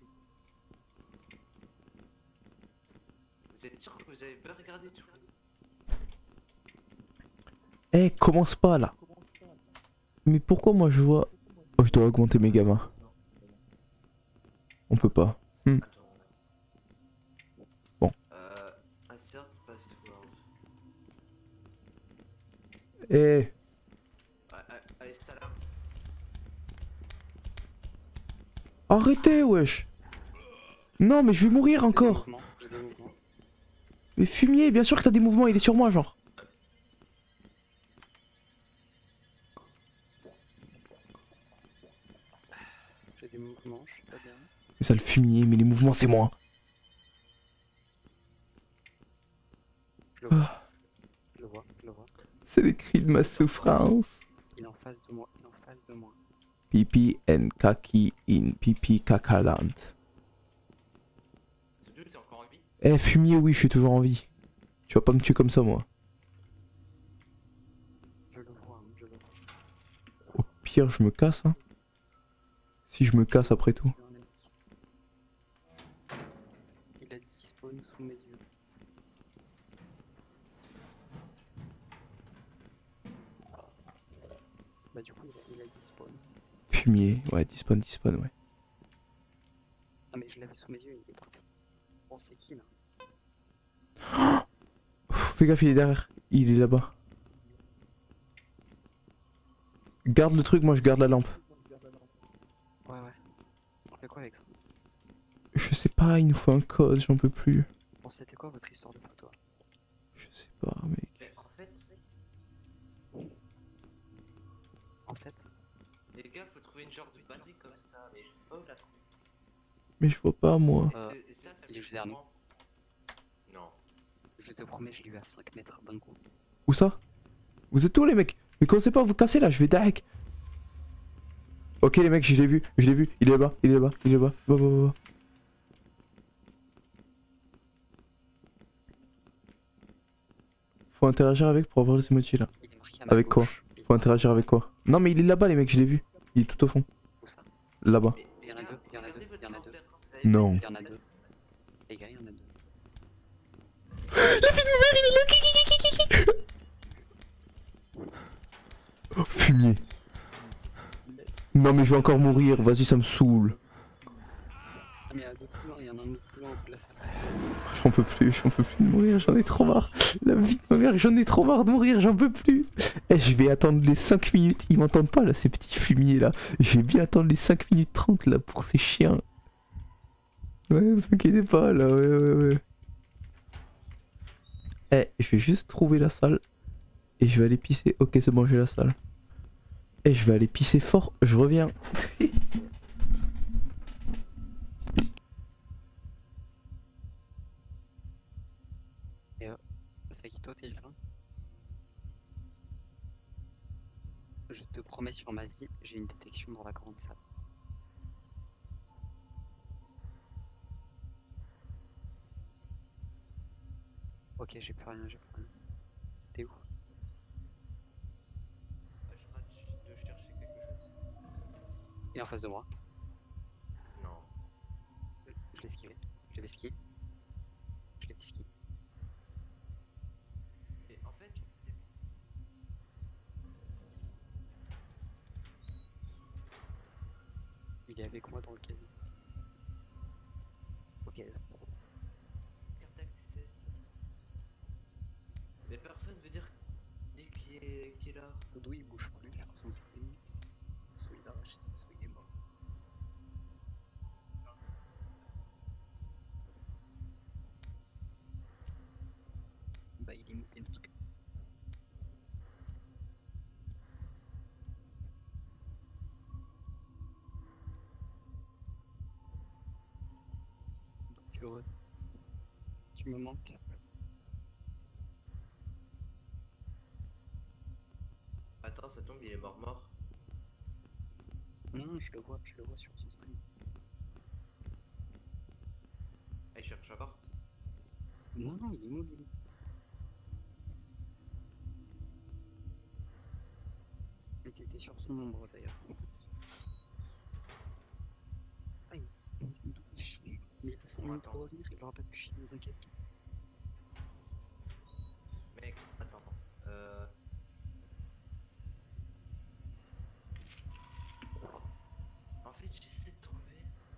Vous êtes sûr que vous avez pas regardé tout? Eh, commence pas là. Mais pourquoi moi je vois... Oh, je dois augmenter mes gamins. On peut pas. Hmm. Attends. Bon. Euh. Insert password. Eh, Ah, ah, allez, salam. arrêtez wesh. Non, mais je vais mourir J'ai des encore. mouvements, J'ai des mouvements. Mais fumier, bien sûr que t'as des mouvements, il est sur moi, genre. J'ai des mouvements, je suis pas bien. C'est ça le fumier, mais les mouvements, c'est moi. Je le vois, Ah, je le vois, je le vois. c'est les cris de ma souffrance. Il est en face de moi, il est en face de moi. Pipi and kaki in pipi kakaland. Celui t'es encore en vie. Eh, fumier, oui, je suis toujours en vie. Tu vas pas me tuer comme ça, moi. Je le vois, hein, je le vois. Au pire, je me casse, hein. Si je me casse après tout. Il y en a qui- Il a dispawn sous mes yeux. Bah du coup il a, il a dispawn. Fumier, ouais, dispawn, dispawn, ouais. Ah mais je l'avais sous mes yeux, il est parti. Bon c'est qui là? Pff, fais gaffe, il est derrière. Il est là-bas. Garde le truc, moi je garde la lampe. Ouais ouais. On fait quoi avec ça? Je sais pas, il nous faut un code, j'en peux plus. Bon c'était quoi votre histoire de poteau? Je sais pas, mec. Mais en fait, c'est- En fait, les gars, faut trouver une genre de batterie comme ça, mais je sais pas où la trouver. Mais je vois pas, moi. Et Euh, ce- et ça, ça il est fait vers nous. comment? Non. je te promets je l'ai eu à cinq mètres d'un coup. Où ça? Vous êtes où, les mecs? Mais commencez pas à vous casser là, je vais direct. Ok, les mecs, je l'ai vu, je l'ai vu. Il est là-bas, il est là-bas, il est là-bas. Bah, bah, bah, bah. Faut interagir avec pour avoir les emojis là. Il est marqué à ma Avec quoi? gauche. Il est Faut marqué- interagir avec quoi? Non, mais il est là-bas, les mecs, je l'ai vu. Il est tout au fond. Où ça? Là-bas. Mais Il y en a les gars, deux, il y en a regardez deux, votre il y en a carte deux. d'écran, vous avez Non. vu Il y en a deux. Les gars, il y en a deux. Oh, fumier. Non, mais je vais encore mourir. Vas-y, ça me saoule. Ah mais il y en a deux plus loin, il y en a un autre plus loin au bout de la salle. J'en peux plus, j'en peux plus de mourir, j'en ai trop marre. La vie de ma mère, j'en ai trop marre de mourir, j'en peux plus. Eh, je vais attendre les cinq minutes, ils m'entendent pas là, ces petits fumiers là. Je vais bien attendre les cinq minutes trente là pour ces chiens. Ouais, vous inquiétez pas là, ouais, ouais, ouais. Eh, je vais juste trouver la salle et je vais aller pisser. Ok, c'est bon, j'ai la salle. Eh, je vais aller pisser fort, je reviens. C'est qui toi t'es là? Je te promets sur ma vie, j'ai une détection dans la grande salle. Ok, j'ai plus rien, j'ai plus rien. T'es où? Ah, je suis en train de ch- de chercher quelque chose. Il est en face de moi. Non. Je, je l'ai esquivé. Je l'ai esquivé. Je l'ai esquivé. Et en fait, c'est- Il est avec moi dans le casier. Ok, let's go. carte d'accès. Mais personne veut dire dit qui est, qui est là. D'où il bouge plus sur son stream. Soit il a arraché, soit il est mort. Bah il est muté en tout cas. Tu, re... tu me manques. Attends, ça tombe, il est mort mort. Non, non, je le vois, je le vois sur son stream. Ah, il cherche la porte. Non, non, il est mobile. Mais t'étais sur son ombre d'ailleurs. Ah, il il doit chier. Mais il a cinq minutes pour revenir, il aura pas pu chier dans un casier. Mec, attends. Euh... En fait, j'essaie de trouver.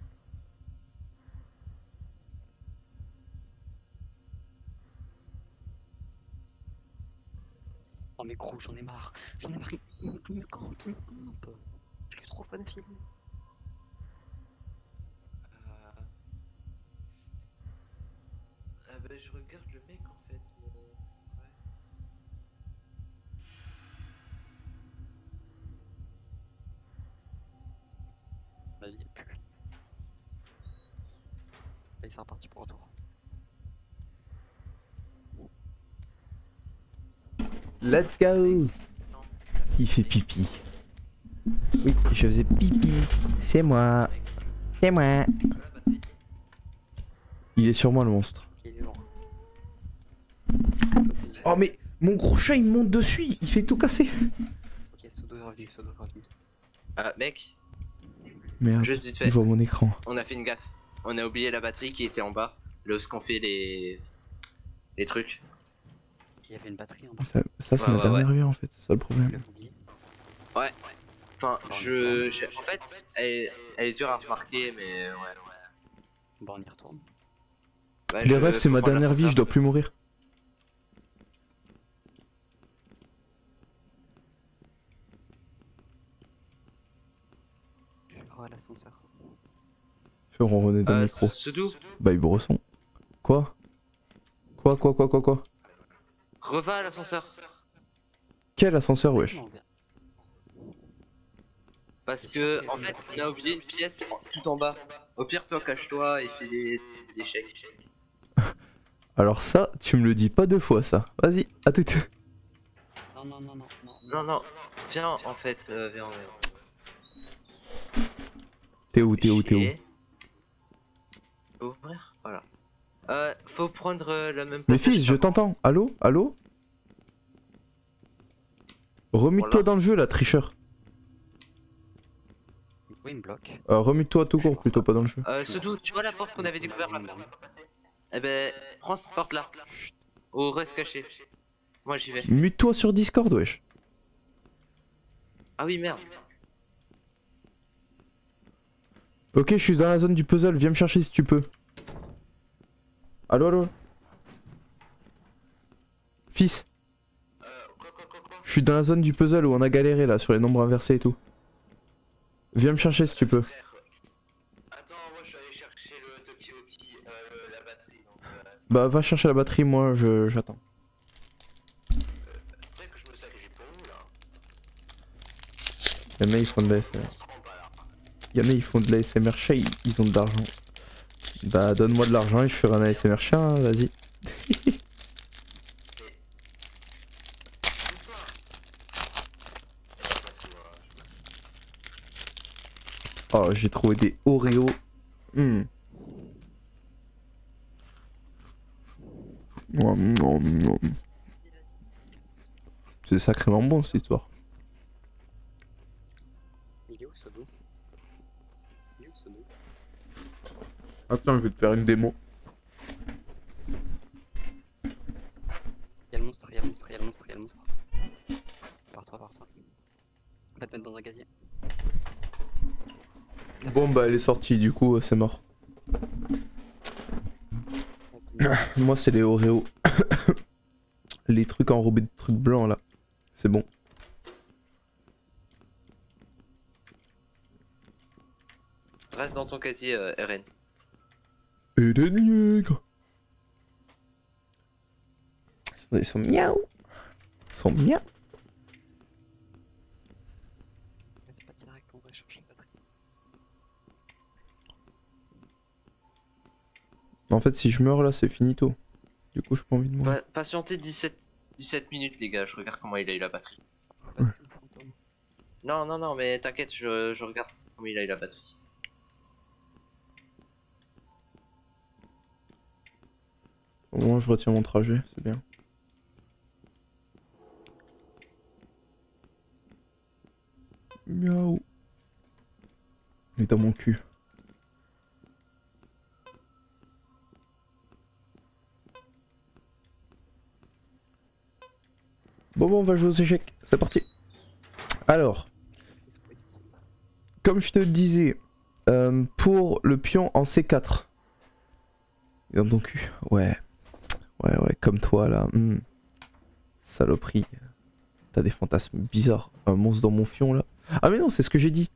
Oh mais gros, j'en ai marre. J'en ai marre. Il me, il me campe, il me campe. Je l'ai trop fan film. Euh... bah je regarde le mec en fait. Mais... Ouais. La vie est plus. Et c'est reparti pour retour. Let's go. Il fait pipi. Oui, je faisais pipi. C'est moi. C'est moi. Il est sur moi le monstre. Il est lourd. Oh mais mon gros chat il me monte dessus, il fait tout casser. Ok, Sodo est revenu, Sodo est revenu. Ah mec, Merde, juste vite je fait. vois mon écran. On a fait une gaffe. On a oublié la batterie qui était en bas. Là où qu'on fait les... les trucs. Il y avait une batterie en Ça, ça c'est Ouais, ma ouais, dernière ouais. vie en fait, c'est ça le problème. Je l'ai oublié. Ouais. Enfin, je... je- En fait, elle... elle est dure à remarquer, mais ouais. Bon, on y retourne. Ouais, Les je- rêves c'est faut ma prendre dernière vie, l'ascenseur. je dois plus mourir. Je vais croire à l'ascenseur. Fais ronronner dans le Euh, micro. Soudou, Bah il bresson. Quoi Quoi quoi quoi quoi quoi reva à l'ascenseur. Quel ascenseur wesh? Non, on vient. Parce que, en fait, on a oublié une pièce en- tout en bas. Au pire, toi, cache-toi et fais des, des échecs. Alors ça, tu me le dis pas deux fois ça. Vas-y, à tout. Non, non, non, non, non. Non, non, viens, en fait, euh, viens, viens. T'es où, t'es où, t'es où? Chier. Ouvrir, voilà. Euh, faut prendre euh, la même Mais passage fils, je par- t'entends. Allô? Allô? Remute-toi Voilà. dans le jeu là, tricheur. Oui, il me bloque. Euh, remute-toi tout court plutôt, pas dans le jeu. Euh, Soudou, tu vois la porte qu'on avait découvert là? Eh ben, prends cette porte là. Ou reste caché. Moi j'y vais. Mute-toi sur Discord, wesh. Ah oui, merde. Ok, je suis dans la zone du puzzle, viens me chercher si tu peux. Allô, allô? Fils, je suis dans la zone du puzzle où on a galéré là, sur les nombres inversés et tout. Viens me chercher si tu peux. Attends, moi je suis allé chercher le Tokioki, euh, la batterie. Donc, euh, c'est- Bah va chercher la batterie, moi je j'attends. Tu sais que je me sacrifie pour vous là. Y'en a ils font de la S M R. Y'en a ils font de la S M R chat, ils, ils ont de l'argent. Bah donne-moi de l'argent et je ferai un A S M R chat, hein, vas-y. Oh j'ai trouvé des Oreos. Hmm. Nom, nom, nom. C'est sacrément bon cette histoire. Il est où, Sodo? Il est où, Sodo? Attends, je vais te faire une démo. Il y a le monstre, il y a le monstre, il y a le monstre, il y a le monstre. Pars-toi, pars-toi. Va te mettre dans un gazier. Bon bah elle est sortie, du coup euh, c'est mort. Moi c'est les Oreos. Les trucs enrobés de trucs blancs là. C'est bon. Reste dans ton casier, euh, R N. Et des nègres. Ils sont miaou. Ils sont miaou. C'est pas direct, on va chercher la batterie. En fait si je meurs là c'est finito. Du coup j'ai pas envie de mourir. Pa- patientez dix-sept, dix-sept minutes les gars, je regarde comment il a eu la batterie. Batterie ou fantôme? Non, non, non, mais t'inquiète, je, je regarde comment il a eu la batterie. Au moins je retiens mon trajet, c'est bien. Miaou. Il est dans mon cul. Bon bon on va jouer aux échecs, c'est parti. Alors, comme je te le disais, euh, pour le pion en C quatre. Il est dans ton cul, ouais. Ouais ouais, comme toi là. hmm. Saloperie. T'as des fantasmes bizarres. Un monstre dans mon fion là. Ah mais non, c'est ce que j'ai dit.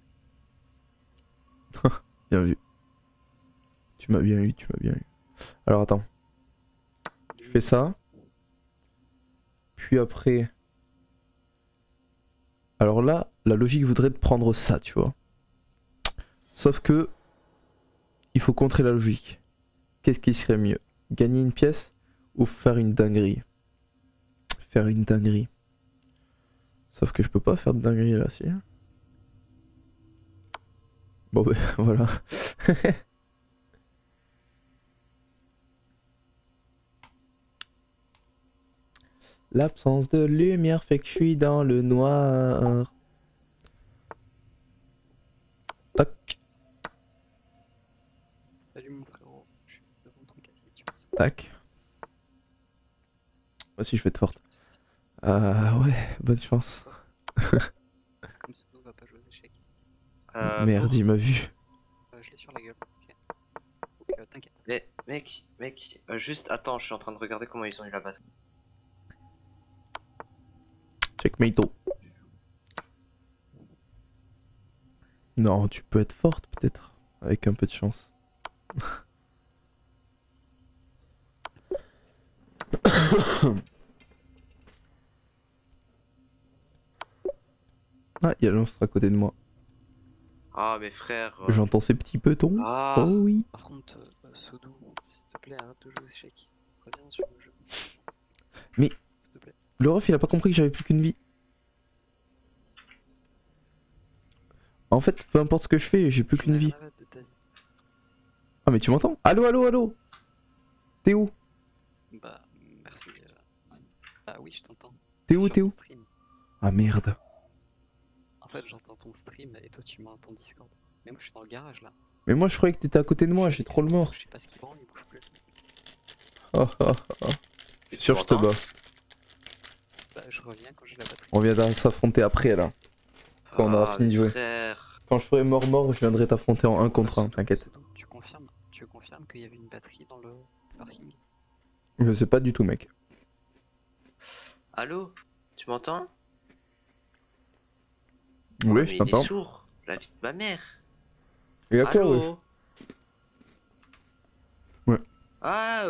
Bien vu. Tu m'as bien eu, tu m'as bien eu. Alors attends. fais ça. Puis après... Alors là, la logique voudrait de prendre ça, tu vois. Sauf que... Il faut contrer la logique. Qu'est-ce qui serait mieux? Gagner une pièce ou faire une dinguerie? Faire une dinguerie. Sauf que je peux pas faire de dinguerie là, si. Bon ben voilà. L'absence de lumière fait que je suis dans le noir. Tac, Salut mon frérot, je suis devant ton casier, tu penses. tac. Moi aussi je vais être forte. Ah ouais, bonne chance. Comme ce va pas jouer aux échecs. Euh, Merde, bon. il m'a vu. Euh, je l'ai sur la gueule, ok. Donc euh, t'inquiète. Mais mec, mec, euh, juste attends, je suis en train de regarder comment ils ont eu la base. Checkmate. Non, tu peux être forte peut-être, avec un peu de chance. Ah, il y a le monstre à côté de moi. Ah mes frères. euh, J'entends ces petits petons. Ah. Oh oui. Par contre, euh, Sodou, s'il te plaît, arrête de jouer aux échecs. Reviens sur le jeu. Mais- S'il te plaît. Le ref, il a pas compris que j'avais plus qu'une vie. En fait, peu importe ce que je fais, j'ai plus J'en qu'une ai rien vie. à battre de ta vie. Ah, mais tu m'entends? Allô, allô, allô? T'es où? Bah, merci. euh. Ah oui, je t'entends. T'es Je où, suis t'es sur où? ton stream. Ah merde. En fait, j'entends ton stream et toi, tu m'entends Discord. Mais moi, je suis dans le garage là. Mais moi, je croyais que t'étais à côté de moi, j'ai trop le mort. Je sais pas ce qu'il branle, il bouge plus. Oh, oh, oh. tu Sûr, je te m'entends bats. Bah, je reviens quand j'ai la batterie. On viendra s'affronter après là. Quand on aura Ah, fini de mes jouer. frères. Quand je ferai mort-mort, je viendrai t'affronter en un contre un, Sodou, t'inquiète. Sodou, Tu confirmes, tu confirmes qu'il y avait une batterie dans le parking? Je sais pas du tout, mec. Allô? Tu m'entends? Oui, Mais je il est t'entends. sourd, la vie de ma mère. Et à quoi, Allô? wesh? Ouais. Ah.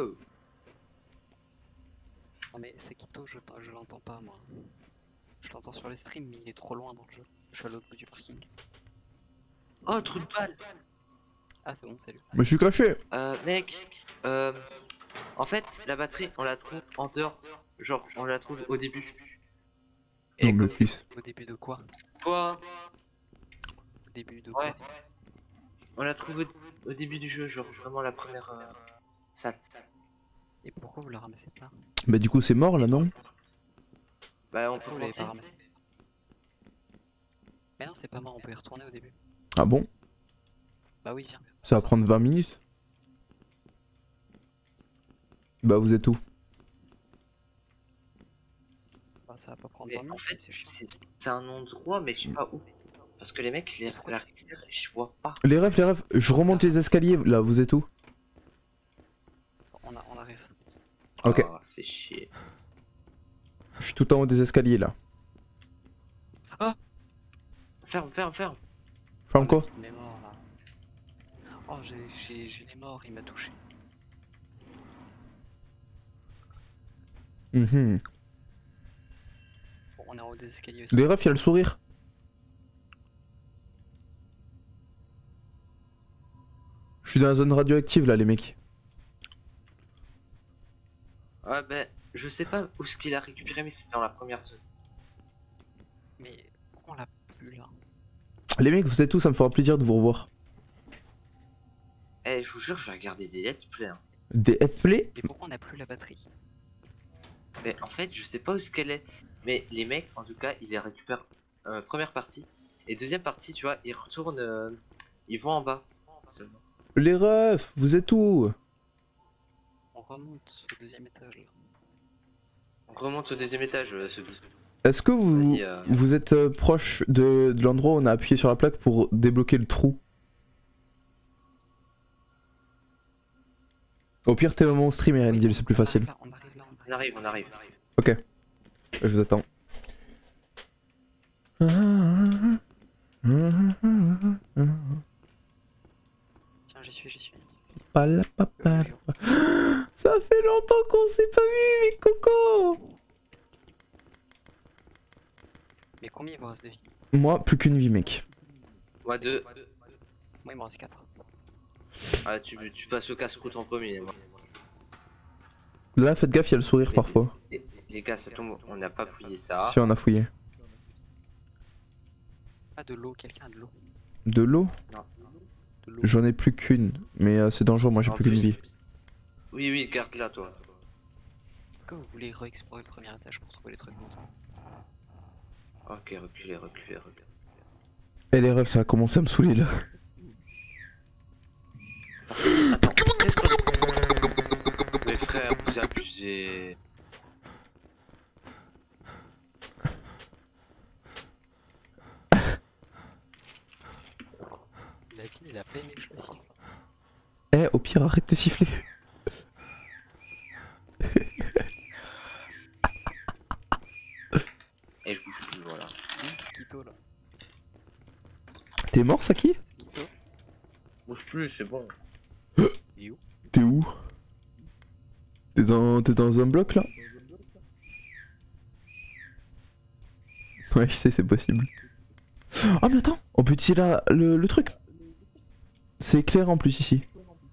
Non mais Sekito, je, t'en- je l'entends pas moi. Je l'entends sur le stream, mais il est trop loin dans le jeu. Je suis à l'autre bout du parking. Oh, trou de balle. Ah c'est bon, salut. Mais je suis caché. Euh, mec, euh, en fait, la batterie, on la trouve en dehors. Genre, on la trouve au début. Et Non, mais comme fils. Au début de quoi? toi, Au début de ouais, quoi? on la trouve au, au début du jeu, genre vraiment la première euh, salle. Et pourquoi vous la ramassez pas? Bah, du coup, c'est mort là, non? Bah, on peut Pourquoi vous l'avez pas monter. ramassé? Mais non, c'est pas mort, on peut y retourner au début. Ah bon? Bah oui, viens. Ça va Sors. prendre vingt minutes. Bah, vous êtes où? Bah, ça va pas prendre Mais vingt en minutes, fait, c'est chiant. c'est c'est un endroit, mais je sais pas où. Parce que les mecs, les, la récupèrent et je vois pas. Les refs, les refs, je remonte les escaliers là, vous êtes où? Attends, on, a, on arrive. Ok. Ah, fait chier. Je suis tout en haut des escaliers là. Ferme, ferme, ferme. Ferme quoi? Les morts là. Oh, j'ai- j'ai j'ai les morts, il m'a touché. Mhm. Bon, on est en haut des escaliers aussi. Les refs, y'a le sourire. Je suis dans la zone radioactive là, les mecs. Ah, ben, je sais pas où ce qu'il a récupéré, mais c'est dans la première zone. Mais pourquoi on l'a plus là? Les mecs, vous êtes où? Ça me fera plaisir de vous revoir. Eh, je vous jure, je vais regarder des let's play. Hein. Des F-play? Mais pourquoi on a plus la batterie? Mais en fait, je sais pas où ce qu'elle est. Mais les mecs, en tout cas, ils les récupèrent euh, première partie. Et deuxième partie, tu vois, ils retournent. euh, ils vont en bas seulement. Les refs, vous êtes où? On remonte au deuxième étage là. On remonte au deuxième étage, euh, ce doux. Est-ce que vous, Vas-y, euh. vous êtes euh, proche de, de l'endroit où on a appuyé sur la plaque pour débloquer le trou? Au pire, t'es mon stream et Rendil, c'est plus On facile. arrive là, on arrive là, on arrive. On arrive, on arrive. Ok. Je vous attends. Tiens, j'y suis, j'y suis. Pala, papa. Ça fait longtemps qu'on s'est pas vu, mes cocos. Mais combien il me reste de vie? Moi, plus qu'une vie, mec. Moi deux. Moi il me reste quatre. Ah, tu, tu passes au casse-croûte en premier. Moi. Là, faites gaffe, il y a le sourire Mais- parfois. Les, les gars, ça tombe, on n'a pas fouillé ça. Si on a fouillé. Ah de l'eau, quelqu'un a de l'eau. De l'eau? Non. De l'eau. J'en ai plus qu'une. Mais euh, c'est dangereux, moi j'ai En plus qu'une plus- vie. Oui, oui, garde-la, toi. Pourquoi vous voulez re-explorer le premier étage pour trouver les trucs montants? Ok, reculez, reculez, reculez. Et les rêves, ça a commencé à me saouler là. Attends, qu'est-ce que... Mes frères, vous abusez. La vie, il a pas aimé que je le siffle. Eh, au pire, arrête de siffler. Et je bouge plus, voilà. Oui, c'est Kito là. T'es mort, Saki? C'est Kito. Bouge plus, c'est bon. Et où? T'es où? T'es dans... T'es dans un bloc là? Ouais, je sais, c'est possible. Oh, mais attends, on peut utiliser la... le... le truc. C'est éclairé en plus ici.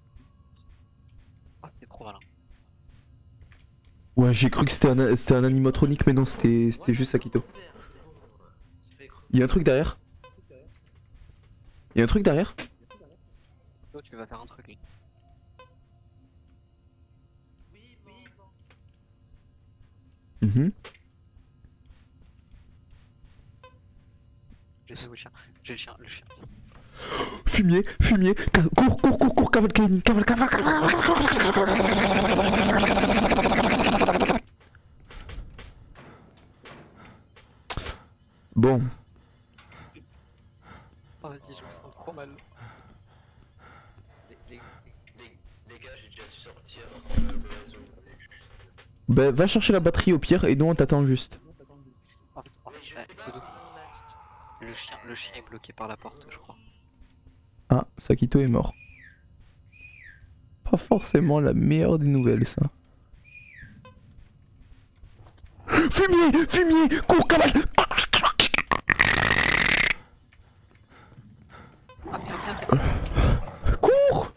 Ah, c'était trop malin. Ouais, j'ai cru que c'était un... c'était un animatronique, mais non, c'était c'était juste Sakito. Y'a un truc derrière? Y'a un truc derrière? Toi, tu vas faire un truc là. Mhm. J'essaie où le chien. J'ai le chien, le chien. Fumier, fumier, ca- cours, cours, cours, cours, cavale, cavale, cavale, cavale, cavale. Bon, Oh, vas-y, je me sens trop mal. Les, les, les, les gars, j'ai déjà su sortir euh, le réseau. bah va chercher la batterie au pire et nous on t'attend juste. En fait, en fait, eh, Sodo, le chien, le chien est bloqué par la porte, je crois. Ah, Sakito est mort. Pas forcément la meilleure des nouvelles ça. Fumier, fumier, cours, cavale. Ah merde, merde. Cours.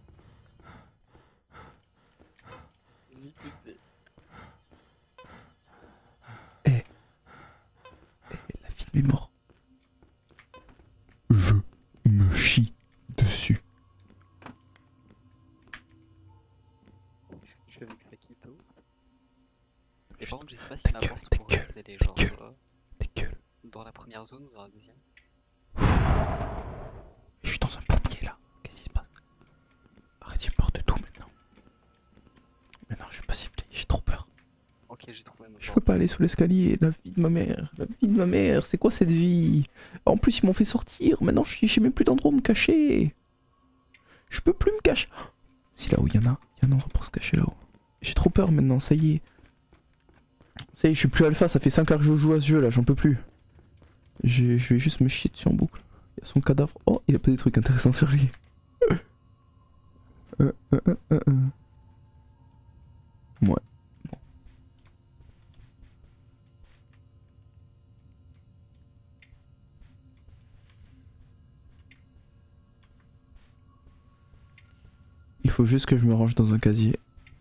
Eh, eh, la vie de mes morts. Je me chie dessus. Je suis avec Sakito. Et par contre, je sais pas si la Ta porte gueule, pour ta eux, c'est les gens gueule. euh, Ta gueule. dans la première zone ou dans la deuxième. Je suis dans un pompier là. Qu'est-ce qui se passe? Arrête, j'ai peur de tout maintenant. Maintenant, je vais pas siffler, j'ai trop peur. Ok, j'ai trouvé mon Je peux pas aller sous l'escalier, la vie de ma mère, la vie de ma mère, c'est quoi cette vie? En plus, ils m'ont fait sortir, maintenant je suis- j'ai même plus d'endroit où me cacher. Je peux plus me cacher. Si là-haut, il y en a, il y a un endroit pour se cacher là-haut. J'ai trop peur maintenant, ça y est. Ça y est, je suis plus alpha, ça fait cinq heures que je joue à ce jeu là, j'en peux plus. Je je vais juste me chier dessus en boucle. Il y a son cadavre. Oh, il a pas des trucs intéressants sur lui. Euh, euh, euh, euh, euh. Ouais. Bon. Il faut juste que je me range dans un casier.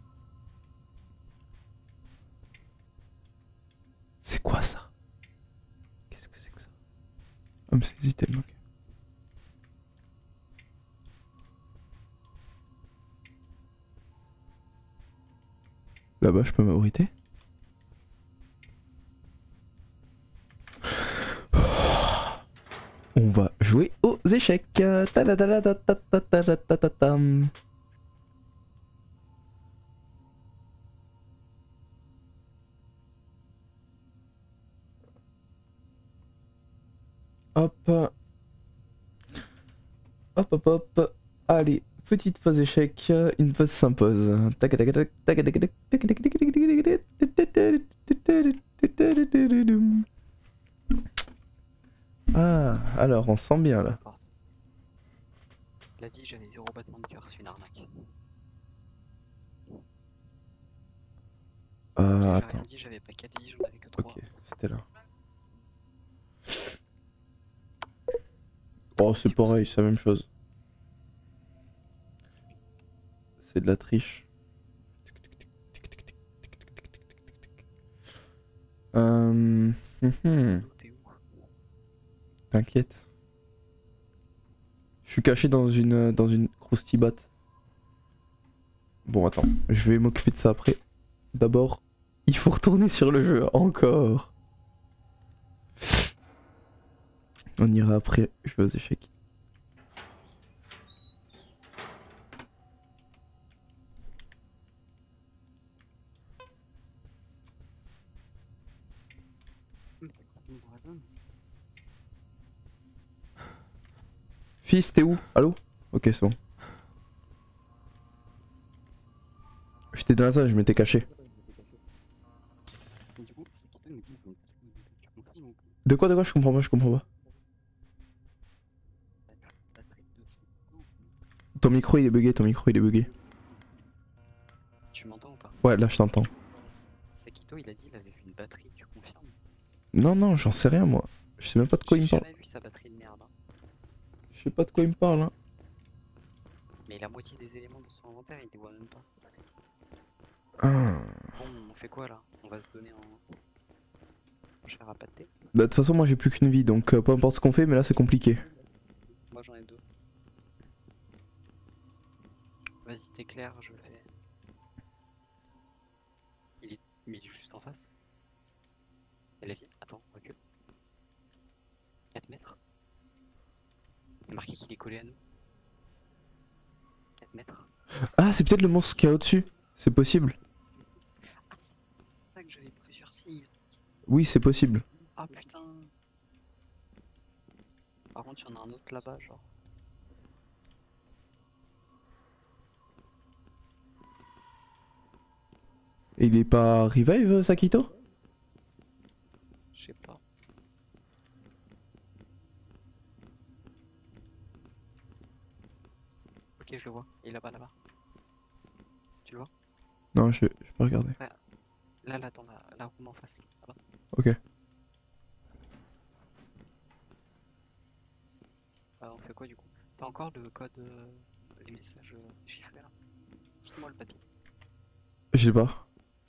C'est quoi ça? Qu'est-ce que c'est que ça? Ah mais c'est des items, ok. Là-bas je peux m'abriter. On va jouer aux échecs. Ta-da-da-da-da-da-da-da-da-da-da-tam. Hop. Hop hop hop. Allez, petite phase échec, une phase s'impose. Ah, alors on sent bien là. porte. La vie, j'avais zéro battement de cœur, c'est une arnaque. Euh, J'ai attends. rien dit, j'avais pas quatre vies, j'en avais que trois. Ok, c'était là. Oh, c'est pareil, c'est la même chose. C'est de la triche. Euh... hum, T'es où? T'inquiète. Je suis caché dans une dans une croustibat. Bon, attends, je vais m'occuper de ça après. D'abord, il faut retourner sur le jeu, encore. On ira après, je vais aux échecs. Fils, t'es où? Allô? Ok, c'est bon. J'étais dans la zone, je m'étais caché. Du coup, c'est quelqu'un qui me dit, donc, tu comprends ou pas? De quoi, de quoi? Je comprends pas, je comprends pas. Ton micro il est bugué, ton micro il est bugué. Tu m'entends ou pas? Ouais, là je t'entends. Sakito, il a dit qu'il avait vu une batterie, tu confirmes? Non, non, j'en sais rien moi. Je sais même pas de quoi il me J'ai parle. jamais vu sa batterie de merde. Hein. Je sais pas de quoi il me parle, hein. Mais la moitié des éléments de son inventaire, il les voit même pas. Ah. Bon, on fait quoi là? On va se donner en... en chair à pâté? Bah de toute façon moi j'ai plus qu'une vie donc euh, peu importe ce qu'on fait mais là c'est compliqué. Moi j'en ai deux. Vas-y, t'éclaires, je fais. Il est... Mais il est juste en face. Et la vie... Attends, recule. quatre mètres. Il est marqué qu'il est collé à nous. quatre mètres. Ah c'est peut-être le monstre qui est au-dessus. C'est possible. Ah, c'est ça que j'avais plusieurs signes. Oui c'est possible. Ah putain. Par contre, il y en a un autre là-bas, genre. Et il est pas revive Sakito? Je sais pas. Ok, je le vois. Il est là-bas, là-bas. Tu le vois? Non je vais pas regarder. Là, là, dans la, la room en face. Là-bas. Ok. Ah, on fait quoi du coup? T'as encore le code, euh, les messages euh, déchiffrés là? Montre-moi le papier. Je sais pas.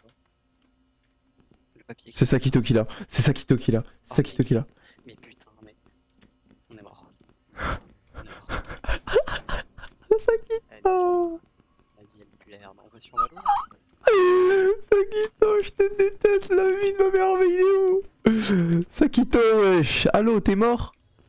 Le papier. C'est Sakito qui l'a. C'est Sakito qui l'a. C'est Oh, Sakito mais- qui l'a. Mais putain, mais. On est mort. On est mort. Sakito. La vie elle pue la merde. On va sur Valo. Sakito, je te déteste, la vie de ma mère, mais il est où? Sakito, wesh. Allô, t'es mort?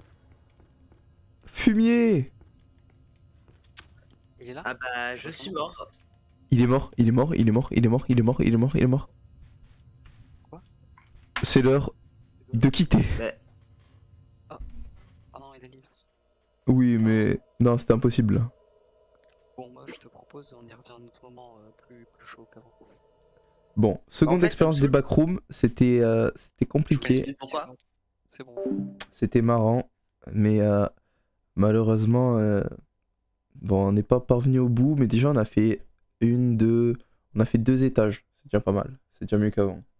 Fumier. Il est là? Ah bah, je suis mort. Il est mort, il est mort, il est mort, il est mort, il est mort, il est mort, il est mort. Quoi? C'est l'heure de quitter. Mais Ah non, il est libre. Oui, mais non, c'était impossible. Bon, moi je te propose, on y revient à un autre moment euh, plus, plus chaud qu'avant. Bon, seconde En fait, expérience ça me des saoule. backrooms, c'était euh, c'était je compliqué, m'explique pourquoi. C'est bon. c'était marrant, mais euh, malheureusement, euh, bon, on n'est pas parvenu au bout, mais déjà on a fait une, deux, on a fait deux étages, c'est déjà pas mal, c'est déjà mieux qu'avant.